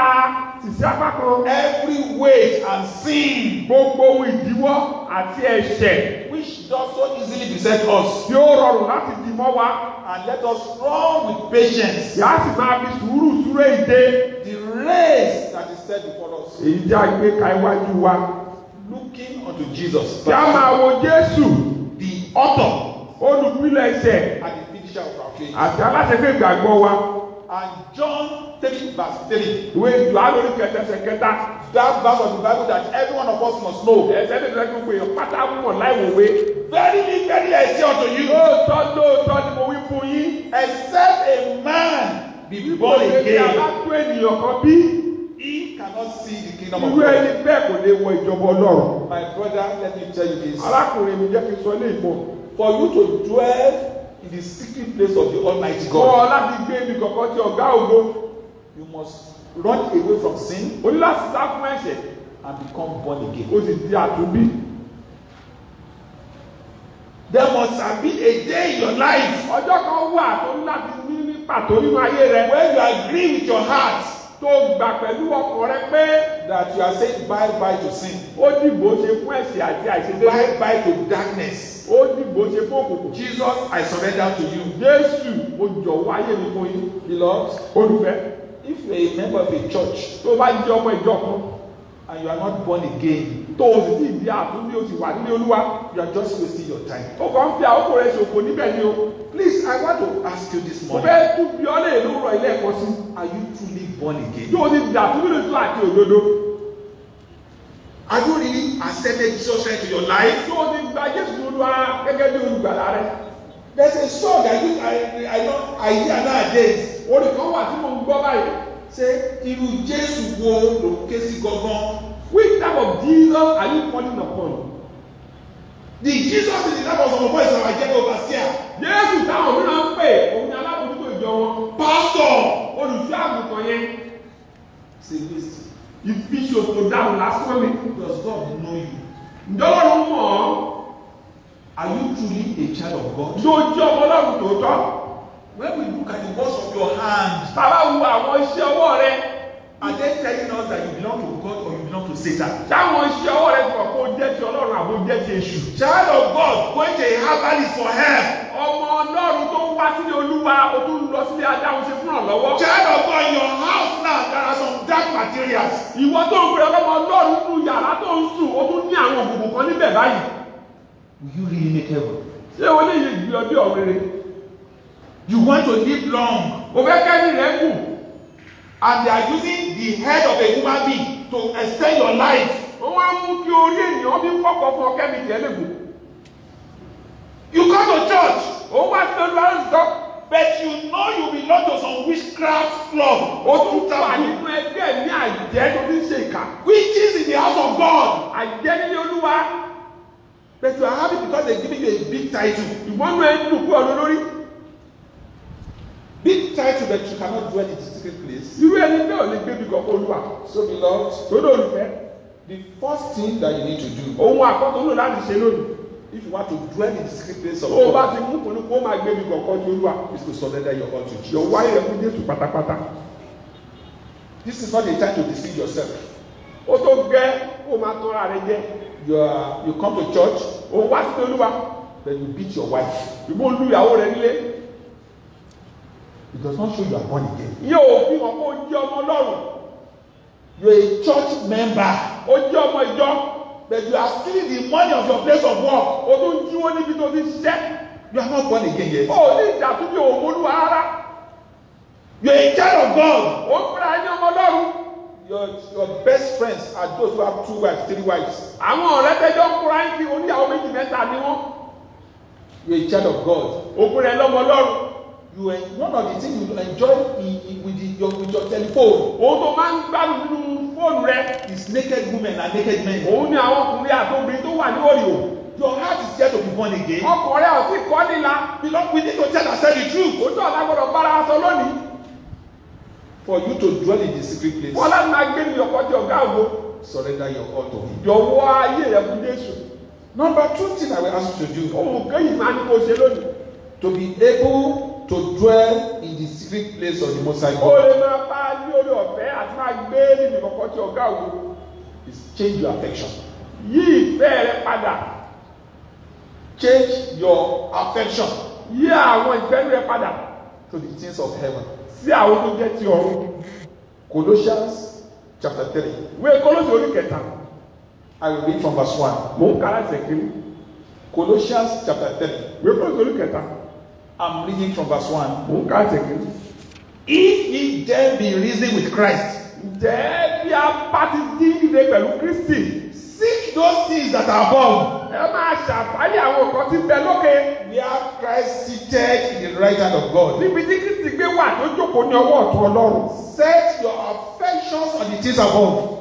B: pa tìsí apá kan.
A: every weight and sin
B: Gbogbo ohun ìdíwọ́ àti ẹ̀ṣẹ̀
A: which does so easily beset us,
B: tí ó rọrùn láti dì mọ́ wa.
A: and let us run with patience
B: Yà á sì máa fi sùúrù súré ìdè.
A: the race that is set before us,
B: Èyí jẹ́ àgbé ka iwájú wa.
A: looking unto Jesus,
B: Kí a máa wo Jésù,
A: the author
B: olùpilẹ̀ ẹ̀ṣẹ̀
A: and the finisher of our faith.
B: àti aláṣẹ́gbé ìgbàgbọ́ wa.
A: And John three verse three,
B: Ìwé ìjọ alórí kẹtẹsẹ̀ kẹta.
A: that verse of the Bible that every one of us must know.
B: Ẹ̀sẹ̀ lè fẹ́ gbogbo èèyàn pátá mọ̀ láìwòwe.
A: Verily, verily, I say unto you,
B: Lóòótọ́ lóòótọ́ ni mo wí fún yín.
A: except a man be born
B: Bí a
A: again,
B: bá tó ènìyàn kan bí,
A: he cannot see the kingdom of
B: irú ẹni
A: God.
B: bẹ́ẹ̀ kò lè wọ ìjọba Ọlọ́run.
A: My brother, let me tell you this.
B: Arákùnrin mi jẹ́ kí n sọ ilé ìmọ̀.
A: For you to dwell in the secret place of the Almighty
B: Kọ́ ọ
A: God,
B: láti gbé ibi kọ̀ọ̀kan tí ọ̀gá ògo.
A: you must run away from sin
B: O ní láti sá fún ẹ̀ṣẹ̀.
A: and become born again.
B: O sì di àtúnbí.
A: There must have been a day in your life
B: Ọjọ́ kan wà tó ní láti ní ní pàtó nínú ayé rẹ.
A: when you agree with your heart
B: Tó gbà pẹ̀lú ọkàn rẹ pé
A: that you are saying bye bye to sin,
B: ó dìbò ṣe fún ẹ̀ṣẹ̀ àti àìṣedéédé.
A: bye bye to darkness.
B: Ó dìbò ṣe fún òkùnkùn.
A: Jesus, I surrender to you.
B: Jésù, mo jọ̀wọ́ ayé mi fún yín.
A: Beloved,
B: Olùfẹ́,
A: if you are a member of a church
B: tó bá jẹ́ ọmọ ìjọ kan,
A: and you are not born again,
B: tó o sì ti di àtúnbí o sì wà nílé Olúwa.
A: you are just wasting your time.
B: Ó kàn ń fi àkókò rẹ ṣòfò níbẹ̀ ni o.
A: Please, I want to ask you this
B: Mo
A: morning,
B: fẹ́ tún bí ọ́ lè lóòrọ̀ ilé ẹ̀kọ́ sí.
A: are you truly born again?
B: Yóò ti di àtúnbí lójú àti òdodo.
A: Have you really accepted Jesus Christ into your life?
B: Tí o ti gba Jésù Olúwa gẹ́gẹ́ bí olùgbàlà rẹ.
A: There's a song that you, I, I, know, I hear nowadays.
B: Orin kan wà tí mo ń gbọ́ báyìí.
A: Say, irú Jésù wo ló ké sí gangan?
B: Which type of Jesus are you calling upon?
A: The Jesus in the life of some of us is our general overseer.
B: Jésù táwọn mìíràn ń pè òun ni alábòójútó ìjọ wọn.
A: Pastor.
B: Olùṣọ́ àgùntàn yẹn.
A: Say this.
B: Ìfiṣòfò dáhùn lásán ni.
A: Does God know you?
B: Ǹjọ́ lọ́run mọ̀ ọ́?
A: Are you truly a child of God?
B: Yóò jẹ́ ọmọ Ọlọ́run tòótọ́.
A: When we look at the works of your hand,
B: Bàbá wo àwọn iṣẹ́ ọwọ́ rẹ.
A: are they telling us that you belong to God or you belong to Satan?
B: Táwọn iṣẹ́ ọwọ́ rẹ sọ pé ó jẹ́ ti Ọlọ́run àbó jẹ́ ti èṣù.
A: Child of God going to a herbalist for help.
B: Ọmọ Ọlọ́run tó ń wá sílé Olúwa ó tún lọ sílé adáhùn ṣe fún ọ̀lọ́wọ́.
A: Child of God in your house now there are some dark materials.
B: Ìwọ tó ń gbé ọmọ Ọlọ́run nínú yàrá tó ń sùn ó tún ní àwọn òkùnkùn kan níbẹ̀ báyìí.
A: Will you really make heaven?
B: Ṣé o lè yẹ ìgbé ọdẹ ọ̀rẹ́rẹ́?
A: You want to live long.
B: O fẹ́ kẹ́ni rẹ̀ kù.
A: And they are using the head of a human being to extend your life.
B: Wọ́n wá mú kí orí ènìyàn bí fọ́kọ̀ fún ọkẹ́mi tiẹ̀ lẹ́gùn.
A: You come to church.
B: Ó wá sí Olúwa ń sọ.
A: But you know you belong to some witchcraft club.
B: Ó tún wà nínú ẹgbẹ́ ní àjẹ́ tó ti ń ṣe ìkà.
A: Witches in the house of God.
B: Àjẹ́ nílé Olúwa.
A: But you are happy because they giving you a big title.
B: Ìwọ́n náà ń dùn kú ọ̀dọ́ lórí.
A: Big title that you cannot dwell in the secret place.
B: Irú ẹni bẹ́ẹ̀ ò lè gbé bí kọ̀ọ̀kan Olúwa.
A: So beloved,
B: Tó ló olùfẹ́.
A: the first thing that you need to do,
B: Ohun àkọ́kọ́ tó lò láti ṣe lónìí.
A: if you want to dwell in the secret place of
B: Tó o bá
A: God,
B: ti mú kùnú kó máa gbé bí kọ̀ọ̀kan ti Olúwa.
A: is to surrender your all to
B: Yọ̀
A: Jesus.
B: wáyé rẹ̀ fún Jésù pátápátá.
A: This is not a time to deceive yourself.
B: Ó tó gẹ́ kó máa tán ara rẹ̀ jẹ.
A: You are, you come to church,
B: Ó wá sí Olúwa.
A: then you beat your wife.
B: Ìbò lu ìyàwó rẹ̀ nílé.
A: It does not show you are born again.
B: Yóò fi hàn kó jẹ́ ọmọ Ọlọ́run.
A: You are a church member,
B: Ó jẹ́ ọmọ ìjọ.
A: but you are stealing the money of your place of work.
B: Ó tún jíwó níbi tó ti ṣiṣẹ́.
A: You are not born again yet.
B: Ó ní ìjà tó bí òun Olúwa rárá.
A: You are a child of God.
B: Ó ń pera ẹni ọmọ Ọlọ́run.
A: Your, your best friends are those who have two wives, three wives.
B: Àwọn ọ̀rẹ́ tẹ́jọ́ ń kúra ń kí oníyàwó méjì mẹ́ta ni wọ́n.
A: You are a child of God.
B: Òkú rẹ̀ lọ́mọ Ọlọ́run.
A: You are one of the things you enjoy in, in, with, the, your, with your telephone
B: Òun tó máa ń gbádùn nínú fóònù rẹ̀.
A: is naked women and naked men.
B: Òun ni àwọn ọkùnrin àti obìnrin tó wà ní òrìò.
A: Your heart is yet to be born again.
B: Ọkàn rẹ̀ ò tí kọ́ nílá.
A: Beloved, we need to tell ourselves the truth.
B: Ojú ọ̀la gbọ́dọ̀ bára wa sọ lónìí.
A: For you to dwell in the secret place,
B: Wọ́n láti máa gbé ní ọkọ̀ tí ọ̀gá ògo.
A: surrender your all to Him.
B: Jọ̀wọ́ ayé rẹ̀ fún Jésù.
A: Number two thing I will ask you to do,
B: Ohun kéyìí máa ní kó ṣe lónìí.
A: to be able to dwell in the secret place of the Most High
B: Ó lè
A: God,
B: máa bá ní orí ọ̀fẹ́ àti máa gbé níbi ọkọ̀ tí ọ̀gá ògo.
A: is change your affection.
B: Yí ìfẹ́ rẹ padà.
A: Change your affection
B: Yí àwọn ìfẹ́ rẹ padà
A: to the things of heaven.
B: sí àwọn tó jẹ́ ti ọ̀run.
A: Colossians chapter three.
B: Ìwé Kólósì orí kẹta.
A: I will read from verse one.
B: Mò ń kàrà ẹsẹ̀ kiri.
A: Colossians chapter three.
B: Ìwé Kólósì orí kẹta.
A: I'm reading from verse one.
B: Mò ń kàrà ẹsẹ̀ kiri.
A: If ye then be risen with Christ,
B: Ǹjẹ́ bí a bá ti dín ìdè pẹ̀lú Kristi?
A: seek those things that are above,
B: Ẹ máa ṣàfáyé àwọn nǹkan tí ń bẹ lókè.
A: where Christ seated in the right hand of God.
B: Níbi tí Kristi gbé wà tó jókòó ní ọwọ́ ọ̀tún Ọlọ́run.
A: Set your affections on the things above.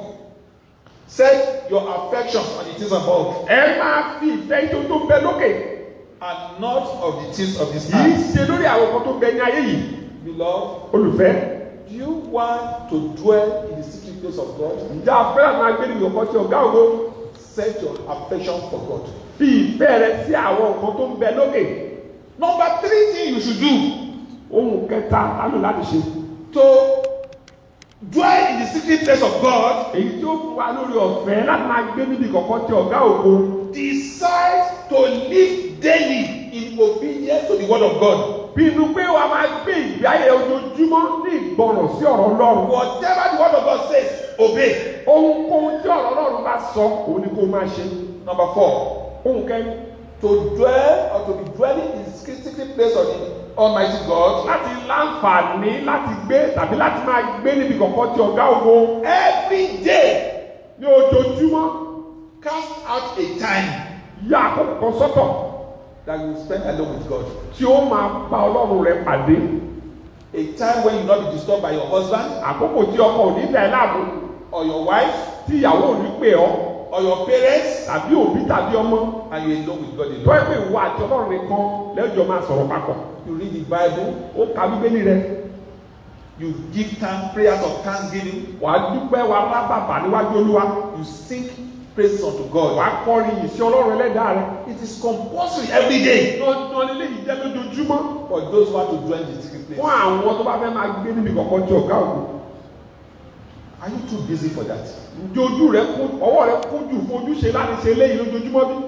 A: Set your affections on the things above,
B: Ẹ máa fi ìfẹ́ tó tó ń bẹ lókè.
A: and not of the things of this
B: Kì í
A: earth.
B: ṣe lórí àwọn nǹkan tó ń bẹ ní ayé yìí.
A: Beloved,
B: Olùfẹ́,
A: do you want to dwell in the secret place of God?
B: ǹjẹ́ a fẹ́ràn máa gbé níbi ọkọ̀ tí ọ̀gá ògo?
A: Set your affection for God.
B: Fi ìfẹ́ rẹ sí àwọn nǹkan tó ń bẹ lókè.
A: Number three thing you should do
B: Ohun kẹta á lò láti ṣe.
A: to dwell in the secret place of God,
B: Èyí tí ó fún wa lórí ọ̀fẹ́ láti máa gbé níbi kọ̀ọ̀kan tí ọ̀gá ògo.
A: decide to live daily in obedience to the word of God.
B: Pinnu pé wàá máa gbé ìgbé ayé ojoojúmọ́ ní ìgbọràn sí ọ̀rọ̀ Ọlọ́run.
A: Whatever the word of God says, obey.
B: Ohunkóhun tí ọ̀rọ̀ Ọlọ́run bá sọ, òun ni kó máa ṣe.
A: Number four,
B: Ohun kẹ́rin.
A: to dwell or to be dwelling in the secret place of the Almighty God
B: Láti láǹfààní láti gbé tàbí láti máa gbé níbi kọ̀ọ̀kan tí ọ̀gá ògo
A: every day.
B: ní ojoojúmọ́.
A: Cast out a time
B: Ya àkókò kan sọ́tọ̀
A: that you spend alone with God.
B: tí ó máa bá Ọlọ́run rẹ pàdé.
A: A time when you not be disturbed by your husband
B: Àkókò tí ọkọ ò ní dà ẹ́ láàmú,
A: or your wife
B: tí ìyàwó ò ní pè ọ́,
A: or your parents,
B: tàbí òbí tàbí ọmọ.
A: and you alone with God
B: Tó
A: alone.
B: ẹ pé ìwọ àti Ọlọ́run nìkan lẹ́jọ́ máa sọ̀rọ̀ papọ̀.
A: You read the Bible,
B: Ó ka Bíbélì rẹ,
A: you give thanks, prayers of thanksgiving,
B: wàá dúpẹ́, wàá bá bàbà níwájú Olúwa,
A: you sing praises unto God.
B: wàá kọrin ìsìn Ọlọ́run ẹlẹ́dàá rẹ.
A: It is compulsory every day
B: Dandan nílé yìí jẹ́ lójoojúmọ́
A: for those who want to dwell in the secret
B: fún
A: place.
B: àwọn tó bá fẹ́ máa gbé níbi kọ̀ọ̀kan tí ọ̀gá ògùn.
A: Are you too busy for that?
B: Ǹjẹ́ ojú rẹ kún, ọwọ́ rẹ kún jù fún ojúṣe láti ṣe eléyìí lójoojúmọ́ bí?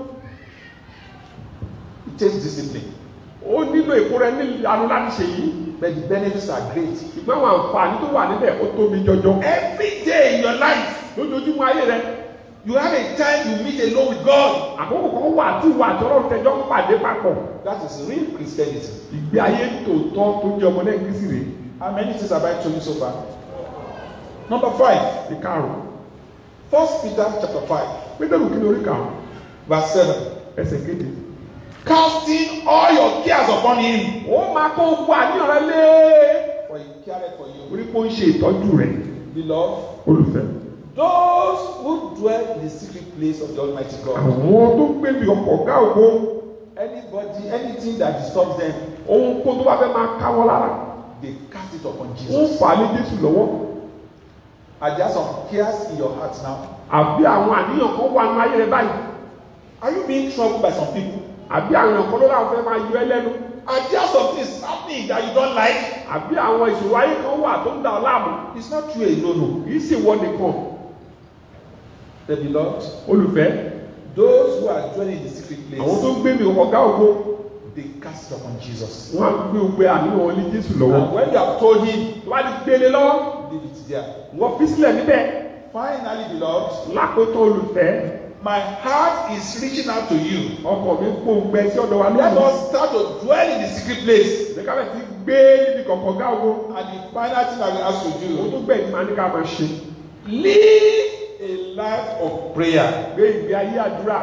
A: It takes discipline,
B: Ó nílò ìkóra ní ìlànà láti ṣe yìí.
A: but the benefits are great.
B: Ṣùgbọ́n àwọn àǹfààní tó wà níbẹ̀ ó tóbi jọjọ.
A: Every day in your life,
B: Lójoojúmọ́ ayé rẹ,
A: you have a time you meet alone with God.
B: àkókò kan wà tí ìwà àti Ọlọ́run tẹjọ́ ń pàdé papọ̀.
A: That is real Christianity.
B: Ìgbé ayé tòótọ́ tó jẹ́ ọmọ náà Kristi rèé.
A: How many things have I told you so far? Number five,
B: Ìkarùn-ún.
A: First Peter chapter five,
B: Pétérù kí ni orí karùn-ún?
A: verse seven.
B: Ẹsẹ̀ kéde.
A: Casting all your cares upon him,
B: Ó máa kó gbogbo àníyàn rẹ lé.
A: for he careth for you.
B: Orí kó ń ṣe ìtọ́jú rẹ̀.
A: Beloved,
B: Olùfẹ́.
A: those who dwell in the secret place of the Almighty God,
B: Àwọn tó ń gbé bí ọkọ̀ ọ̀gá ògo.
A: anybody, anything that disturbs them,
B: Ohun kó tó bá fẹ́ máa ká wọn lára.
A: they cast it upon
B: Ó ń
A: Jesus.
B: fà á lé Jésù lọ́wọ́.
A: Are there some cares in your heart now?
B: Àbí àwọn àníyàn kan wà nínú ayé rẹ báyìí.
A: Are you being troubled by some people?
B: Àbí àwọn èèyàn kan ló láwọn fẹ́ máa yọ ẹ́ lẹ́nu.
A: Are there some things happening that you don't like?
B: Àbí àwọn ìṣòro ayé kan wà tó ń dà ọ́ láàmú.
A: It's not you alone.
B: Kì í ṣe ìwọ nìkan.
A: The beloved,
B: Olùfẹ́.
A: those who are dwelling in the secret
B: Àwọn tó
A: place,
B: ń gbé mi ọ̀gá ògo.
A: they cast it upon Jesus.
B: Wọ́n á gbé ogbe àníyàn wọn lé Jésù lọ́wọ́.
A: And when you have told him,
B: Tó bá ti gbélé lọ́wọ́,
A: leave it there.
B: wọ́n fi sílẹ̀ níbẹ̀.
A: Finally, beloved,
B: Lákòótọ́ olùfẹ́.
A: my heart is reaching out to you.
B: Ọkọ̀ mi kó gbẹ sí ọ̀dọ̀ wa
A: Let
B: lónìí.
A: us start to dwell in the secret place.
B: Ìjọba bẹ̀ sí gbé níbi kọ̀ọ̀kan ọ̀gá ògo.
A: And the final thing I will ask you to
B: Ohun
A: do,
B: tó gbẹ̀yìn máa ní ká máa ṣe.
A: live a life of prayer
B: Gbé ìgbé ayé àdúrà.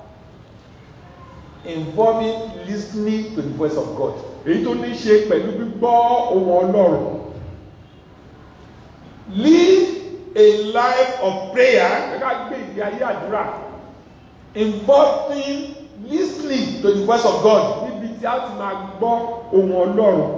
A: involving listening to the voice of God.
B: Èyí tó ní ṣe pẹ̀lú gbígbọ́ ohùn Ọlọ́run.
A: Live a life of prayer
B: Ẹ ká gbé ìgbé ayé àdúrà.
A: involving listening to the voice of God.
B: Níbi tí a ti máa gbọ́ ohùn Ọlọ́run.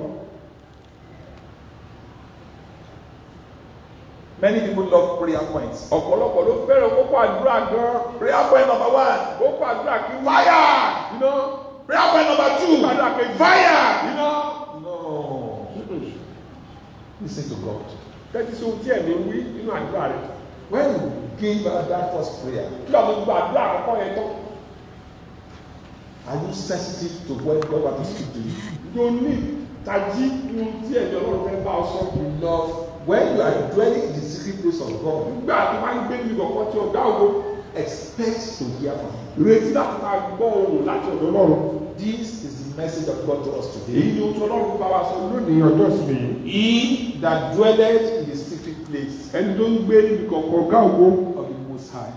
A: Many people love prayer points.
B: Ọ̀pọ̀lọpọ̀ ló fẹ́ràn kókó àdúrà gan.
A: Prayer point number one,
B: Kókó àdúrà kí wọ́n.
A: fire.
B: Iná.
A: Prayer point number two,
B: Kókó àdúrà kejì.
A: fire.
B: Iná.
A: No. Listen to God.
B: Kẹ́tí sí ohun tí ẹ̀mí wí nínú àdúrà rẹ̀.
A: When you give out that first prayer,
B: Kí ló ń gba àdúrà àkọ́kọ́ yẹn tán?
A: are you sensitive to what God wants to speak to you?
B: Yóò ní tají ohun tí ẹ̀mí Ọlọ́run fẹ́ bá ọ sọ.
A: Love, when you are dwelling in the secret place of God,
B: Nígbà tó máa ń gbé níbi kọ̀ọ̀kan tí ọ̀gá ògo.
A: expect to hear from Him.
B: Retí láti máa gbọ́ ohùn láti ọ̀dọ̀ Ọlọ́run.
A: This is the message of God to us
B: Èyí
A: today.
B: ni ohun tí Ọlọ́run bá wa sọ lónìí ọjọ́ ìsinmi yìí.
A: He that dwelleth in the secret place
B: Ẹni tó ń gbé níbi kọ̀ọ̀kan ọ̀gá ògo.
A: of the Most High.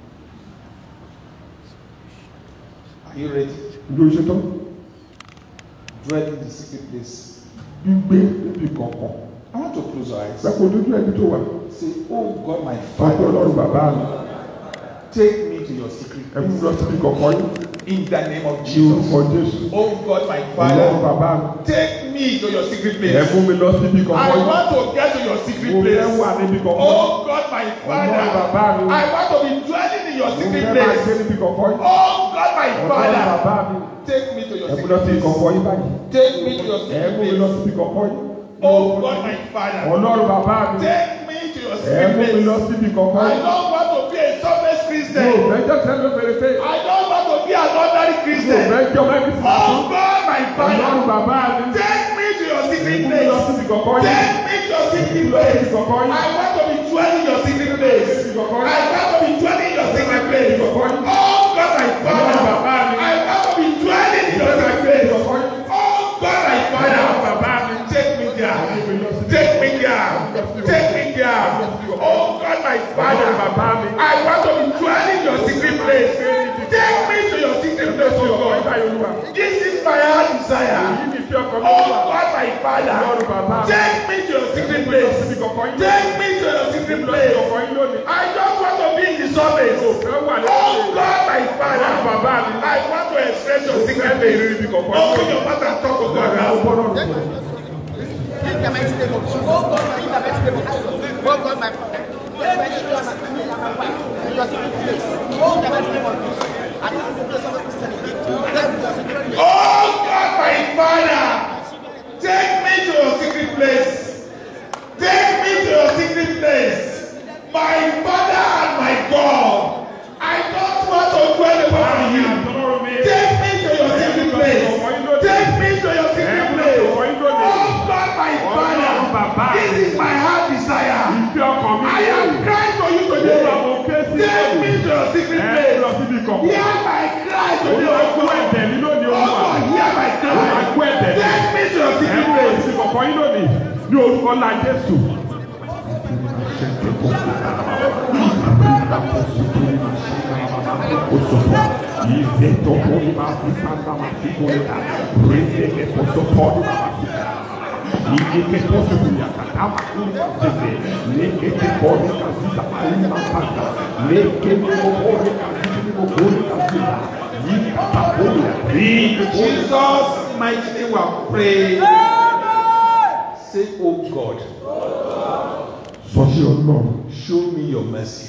A: Are you ready?
B: Ìjọ ìṣetán.
A: Dwell in the secret place.
B: Gbígbé níbi kọ̀ọ̀kan.
A: I want to close your eyes.
B: Pẹ̀kọ̀ ojú ẹni tó wà.
A: Say, oh God, my
B: Fàájì
A: Father,
B: Ọlọ́run bàbá mi.
A: take me to your secret
B: Ẹ mú
A: place.
B: lọ síbi kọ̀ọ̀kan yìí.
A: In the name of
B: Ní
A: Jesus.
B: orúkọ Jésù.
A: Oh God, my
B: Ọlọ́run
A: Father,
B: bàbá mi.
A: take me to your secret
B: Ẹ
A: place.
B: mú mi lọ síbi
A: I
B: kọ̀ọ̀kan yìí.
A: want to get to your secret
B: Mo fẹ́ wà
A: place.
B: níbi kọ̀ọ̀kan yìí.
A: Oh God, my
B: Ọlọ́run bàbá
A: Father,
B: mi.
A: I want to be dwelling in your
B: Mo
A: secret
B: fẹ́ máa gbé
A: place.
B: níbi kọ̀ọ̀kan yìí.
A: Oh God, my
B: Ọlọ́run
A: Father,
B: bàbá mi.
A: take me to your
B: Ẹ mú lọ
A: secret
B: síbi kọ̀ọ̀kan
A: place.
B: yìí báyìí.
A: Take me to your
B: Ẹ
A: secret
B: mú mi lọ
A: place.
B: síbi kọ̀ọ̀kan yìí.
A: Oh God, my Father,
B: Ọlọ́run bàbá mi.
A: take me to your
B: Ẹ
A: secret
B: mú mi lọ
A: place.
B: síbi kọ̀ọ̀kan
A: I
B: yìí.
A: don't want to be a surface
B: Mo
A: Christian.
B: fẹ́ jẹ́ sẹ́nu fèrèsé.
A: I don't want to be an ordinary
B: Mo
A: Christian.
B: fẹ́ jẹ́ ọmọ ẹbí sí.
A: Oh God, my
B: Ọlọ́run
A: Father,
B: bàbá mi.
A: take me to your
B: Ẹ
A: secret
B: mú mi lọ
A: place.
B: síbi kọ̀ọ̀kan yìí.
A: Take me to your secret
B: Síbi
A: place.
B: kọ̀ọ̀kan yìí.
A: I want to be dwelling in your secret place.
B: Síbi kọ̀ọ̀kan
A: I
B: yìí.
A: want to be dwelling in your secret place.
B: Síbi kọ̀ọ̀kan yìí.
A: Oh God, my Father,
B: Ọlọ́run bàbá mi.
A: I want to be dwelling in your secret place. Oh God, my Father, take me there. Take me there. Take me there. Oh God, my Father, I want to be dwelling in your your secret place. Take me to your secret place, oh God. This is my heart desire. Oh God, my Father. Take me to your secret place. Take me to your secret place. I don't want to be in the surface. Oh God, my Father. I want to express your secret place. Open your mouth and talk to God now.
C: In the mighty name of Jesus. Oh God, in the mighty name of Jesus. Oh God, my Father. Oh
A: God, my Father, take me to your secret place. Take me to your secret place. My Father and my God, I don't want to dwell upon you. Take me to your secret place. Take me to your secret place. Oh God, my Father, this is my heart desire. I am crying for you today. Take me to your secret place. Hear my cry today. Oh God, hear my cry. Take me to your secret place.
B: Ní orúkọ ńlá Jésù.
A: In Jesus' mighty name we are praying. Say, oh God, show me your mercy.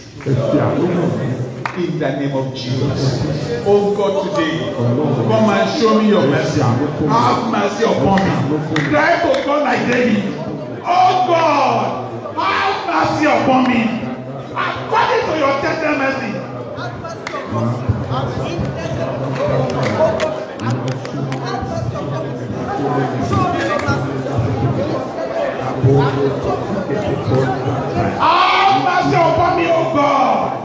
A: In the name of Jesus. Oh God, today, come and show me your mercy. Have mercy upon me. Cry to God like David. Oh God, have mercy upon me. According to your tender mercy. Have mercy upon me, oh God.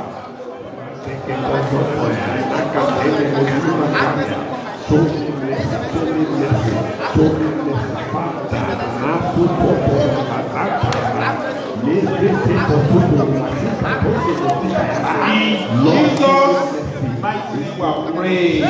A: In Jesus' mighty name we are praying.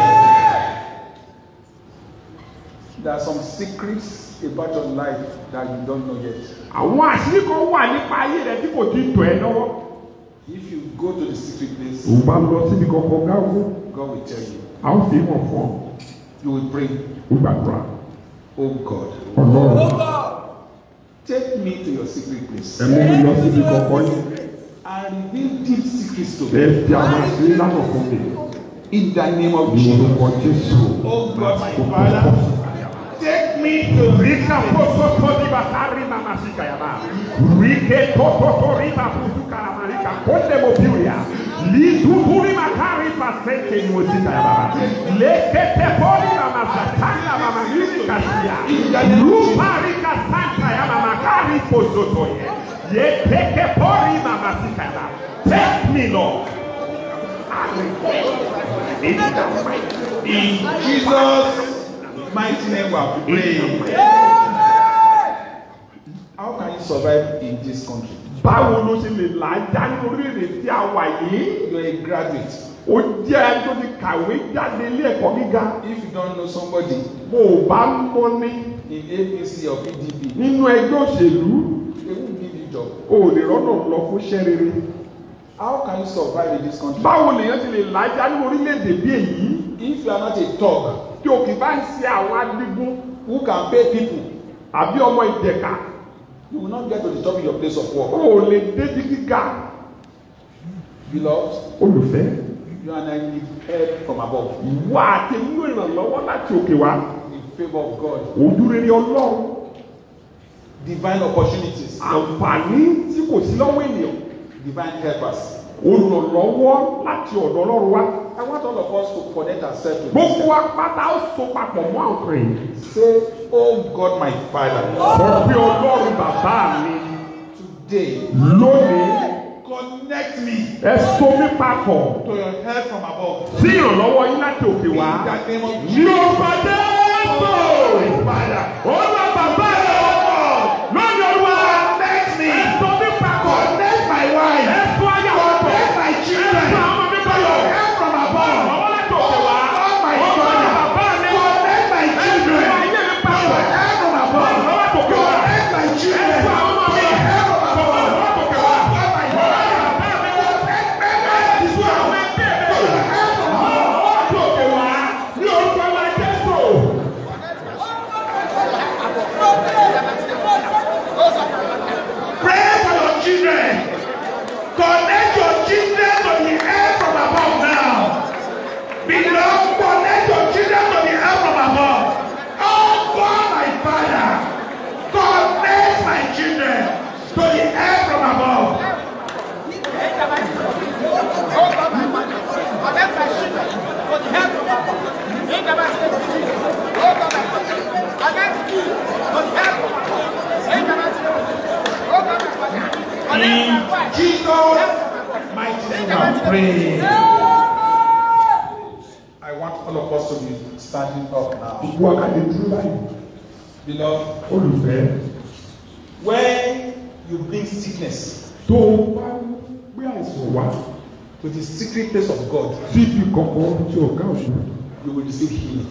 A: There are some secrets about your life that you don't know yet.
B: Àwọn àṣírí kan wà nípa ayé rẹ tí kò tí tọ́ ẹ lọ́wọ́.
A: If you go to the secret place,
B: O bá lọ síbi kankan gáwó.
A: God will tell you.
B: A ó fi hàn fún ọ.
A: You will pray.
B: O gbàdúrà.
A: Oh God.
B: Ọlọ́run.
A: Take me to your secret place.
B: Ẹ mú mi lọ síbi kankan yìí.
A: And reveal deep secrets to me.
B: Ẹ fi àwọn àṣírí lánàá fún mi.
A: In the name of
B: Ní
A: Jesus.
B: orúkọ Jésù.
A: Oh God, my Father. Take me to
B: Rika poso to di batari mama sika yaba. Rike to to to riba pusu karamarika konde mobilia. Lizu turi makari paseke ni mosika yaba. Leke te pori mama satana mama miri kasia. Lupa rika santa yaba makari poso toye. Ye peke pori mama sika yaba. Take me, Lord.
A: In Jesus' mighty name we are praying. How can you survive in this country?
B: Báwo ló ṣe lè làájá ní orílẹ̀-èdè tí a wà yìí?
A: You are a graduate.
B: Ó jẹ́ ẹni tó ti kàwé jáde ilé ẹ̀kọ́ gíga.
A: If you don't know somebody
B: Bó o bá mọ̀ ní
A: in A P C or P D P,
B: nínú ẹgbẹ́ òṣèlú,
A: they won't give you job.
B: o ò lè rọ́nà lọ fún iṣẹ́ rere.
A: How can you survive in this country?
B: Báwo lèèyàn ti lè làájá ní orílẹ̀-èdè bí èyí?
A: If you are not a thug
B: Tí o kì bá ń ṣe àwọn adigun
A: who can pay people,
B: àbí ọmọ ìjẹ̀ka,
A: you will not get to the top of your place of
B: o
A: work.
B: ò lè débi gíga.
A: Beloved,
B: Olùfẹ́,
A: you and I need help from above.
B: wà á ti mú ìrànlọ́wọ́ láti òkè wá.
A: In favor of God.
B: Ojú rere Ọlọ́run,
A: Divine opportunities.
B: àǹfààní tí kò sí lọ́wọ́ ènìyàn.
A: Divine helpers.
B: Olùrànlọ́wọ́ láti ọ̀dọ̀ Ọlọ́run wá.
A: I want all of us to connect ourselves to
B: Gbogbo
A: this.
B: wa pátá ó so papọ̀ mọ́ àwọn kan yìí.
A: Say, oh God, my Father,
B: Sọ pé Ọlọ́run bàbá mi
A: today
B: lónìí
A: connect me
B: ẹ so mí papọ̀
A: to your help from above.
B: sí ìrànlọ́wọ́ yín láti òkè
A: In
B: wá.
A: the name of
B: Ní ọba Jésù.
A: Father,
B: Olúwa bàbá rẹ̀ lónìí Olúwa
A: connect me,
B: ẹ so mí papọ̀.
A: connect my wife,
B: Ẹ so ayé àwọn pọ̀.
A: connect my
B: Ẹ
A: children,
B: so àwọn mi papọ̀.
A: In Jesus' mighty name I pray. I want all of us to be standing up now. Beloved, when you bring sickness to the secret place of God, you will receive healing.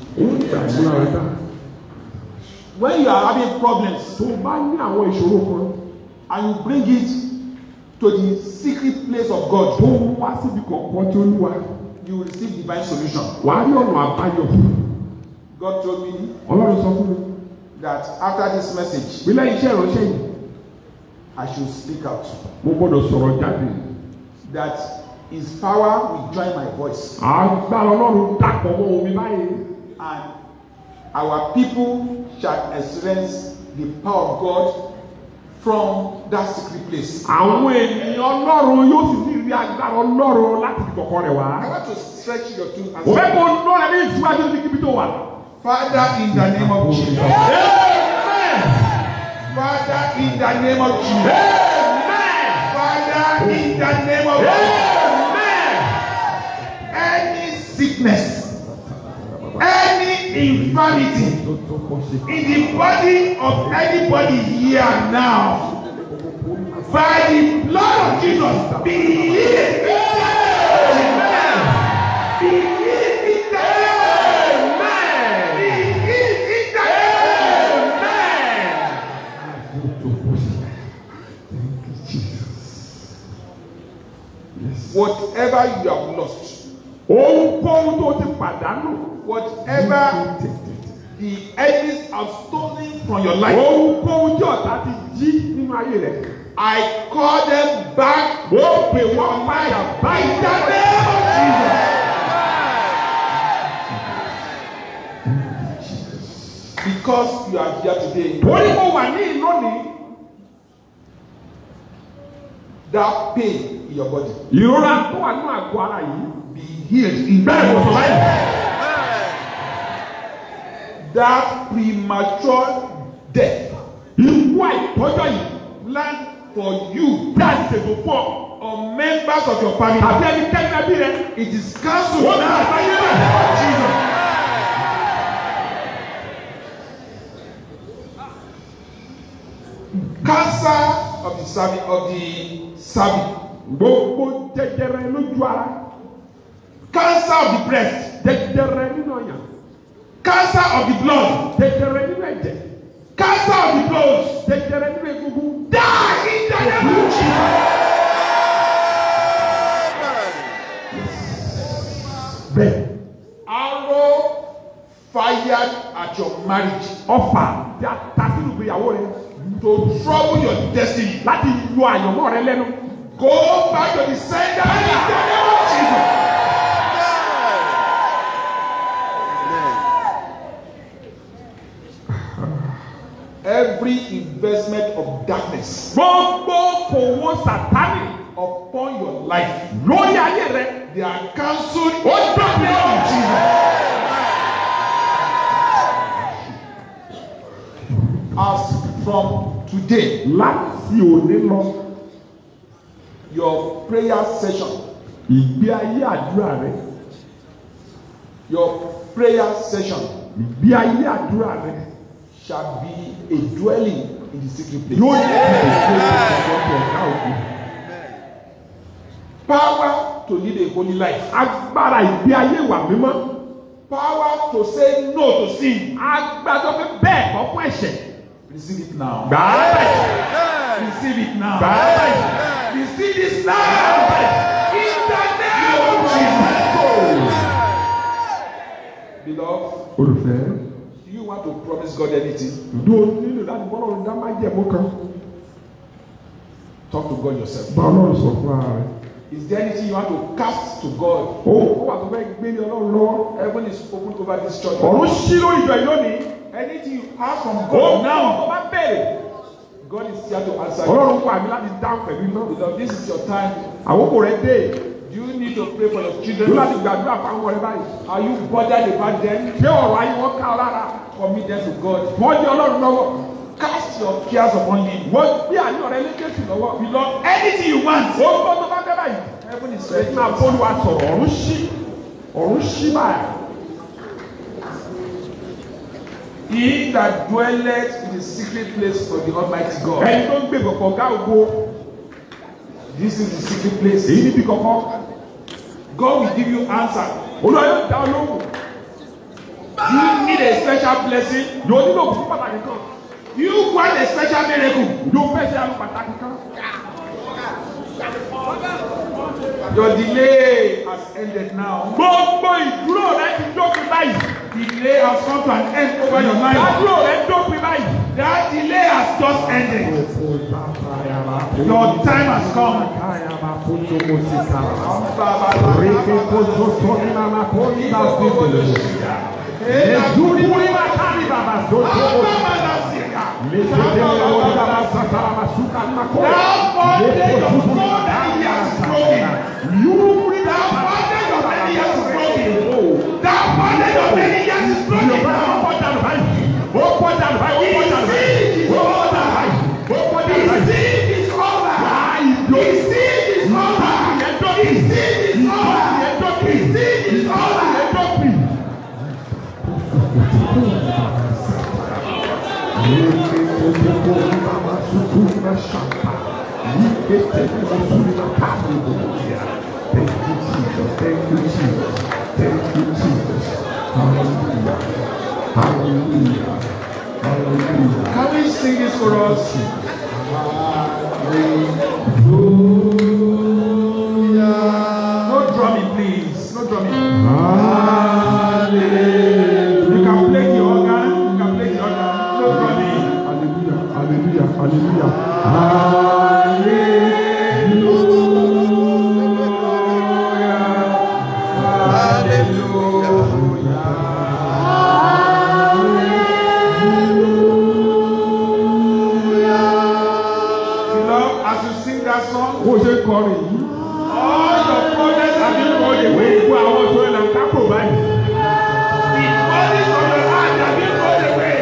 A: When you are having problems and you bring it to the secret place of God, you will receive divine solution. God told me that after this message, I should speak out. That His power will join my voice. And our people shall experience the power of God from that secret place. I want to stretch your two hands. Father, in the name of Jesus. Amen. Father, in the name of Jesus. Amen. Father, in the name of Jesus. Amen. Any sickness, any infirmity in the body of anybody here now, by the blood of Jesus, be healed. Amen. Be healed. Whatever you have lost, whatever the enemies have stolen from your life, I call them back to your life in the name of Jesus. Because you are here today, that pain in your body be healed in the name of Jesus. That premature death planned for you or members of your family, it is cancelled now in the name of Jesus. Cancer of the cervix, of the cervix. Cancer of the breast. Cancer of the blood. Cancer of the blood. Die in the name of Jesus. Arrow fired at your marriage. Offer to trouble your destiny. Go back to the sender in the name of Jesus. Every investment of darkness upon your life, they are cancelled in the name of Jesus. As from today, your prayer session, your prayer session shall be a dwelling in the secret place. Power to lead a holy life. Power to say no to sin. Receive it now. Receive it now. Receive this now. In the name of Jesus. Beloved, do you want to promise God anything? Talk to God yourself. Is there anything you want to cast to God? Heaven is open over this church. Anything you ask from God now, God is here to answer you. Because this is your time. Do you need to pray for your children? Are you bothered about them? Commit them to God. Cast
B: your cares upon him. Wọ́n gbé àná rẹ lékèsì lọ́wọ́. You love anything you want. Ó gbọ́ tó bá fẹ́ báyìí. Heaven is ready. Máa bọ́lú wa sọ̀rọ̀ ọ̀run ṣí. Ọ̀run ṣí báyìí. He that dwelleth in the secret place of the Almighty God. Ẹni tó ń gbé gbọ̀gbọ̀ ọ̀gá ògo. This is the secret place. Èyí níbi kankan. God will give you answer. Olúwa yóò dá ọ lóhùn. You need a special blessing. Yóò nílò òkú pàtàkì kan. You want a special miracle. Yóò fẹ́ ṣe àlọ́ pàtàkì kan. Your delay has ended now. Gbogbo ìdúró rẹ ti dópin báyìí. Delay has come to an end over your mind. Ìdúró rẹ dópin báyìí. That delay has just ended. Your time has come. Thank you, Jesus. Thank you, Jesus. Hallelujah. Hallelujah. Hallelujah. Can we sing this for us? Hallelujah. No drumming, please. No drumming. Hallelujah. You can play the organ. You can play the organ. No drumming. Hallelujah. Hallelujah. Hallelujah. Hallelujah. All your projects have been rolled away. Who are also in a capo bank? The bodies of your hand have been rolled away.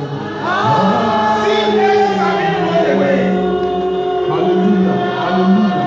B: Sickness have been rolled away. Hallelujah. Hallelujah.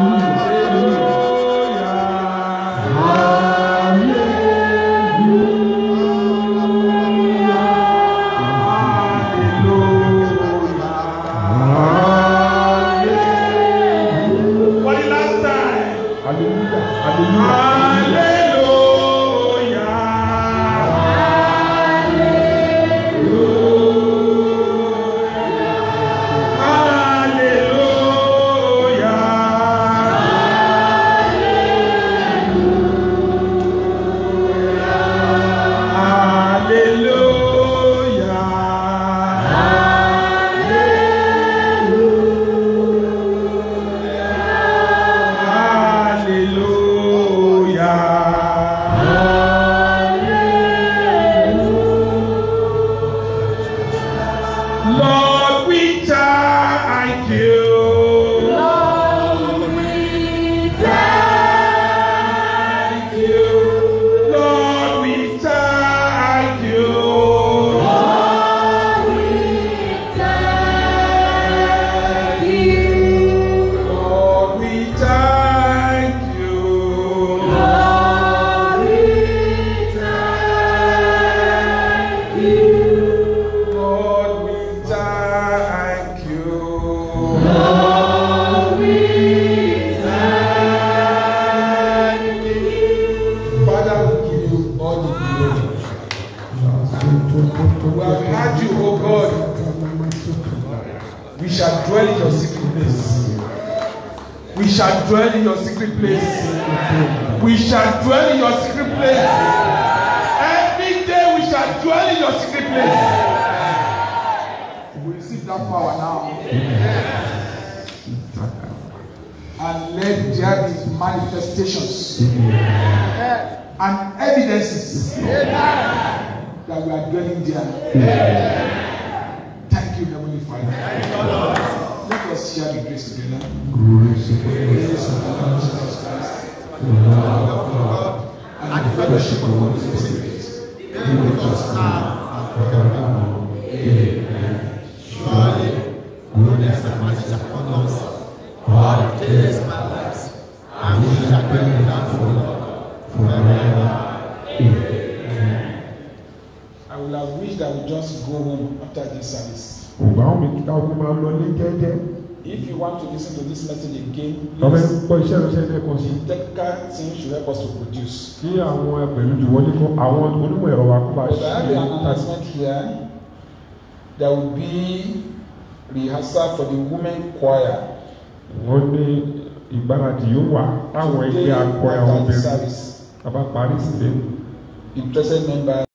B: Dwell in your secret place. We shall dwell in your secret place. Every day we shall dwell in your secret place. We receive that power now. And let there be manifestations and evidences that we are dwelling there. Thank you, Heavenly Father. Let us share the grace together. Grace of the Lord Jesus Christ, the love of God, and the fellowship of the Holy Spirit, be with us now and forevermore. Amen.
A: this service.
B: Ògbà wọn mi kíkà ọkùnrin máa lọ ní jẹ́jẹ́.
A: If you want to listen to this message again,
B: Lọ́bẹ̀
A: please,
B: gbọ́ iṣẹ́ ìránṣẹ́ lẹ́ẹ̀kan sí.
A: the technical team should help us to produce.
B: Kí àwọn ẹgbẹ̀rún jù wọlé kọ́ àwọn onímọ̀ ẹ̀rọ wa kó bá
A: But
B: ṣe
A: I have an announcement here. There will be rehearsal for the women choir.
B: Wọ́n ní ìgbáradì yóò wà fáwọn ẹgbẹ́ akọrin àwọn obìnrin. Bàbá parí sílẹ̀.
A: Interested members.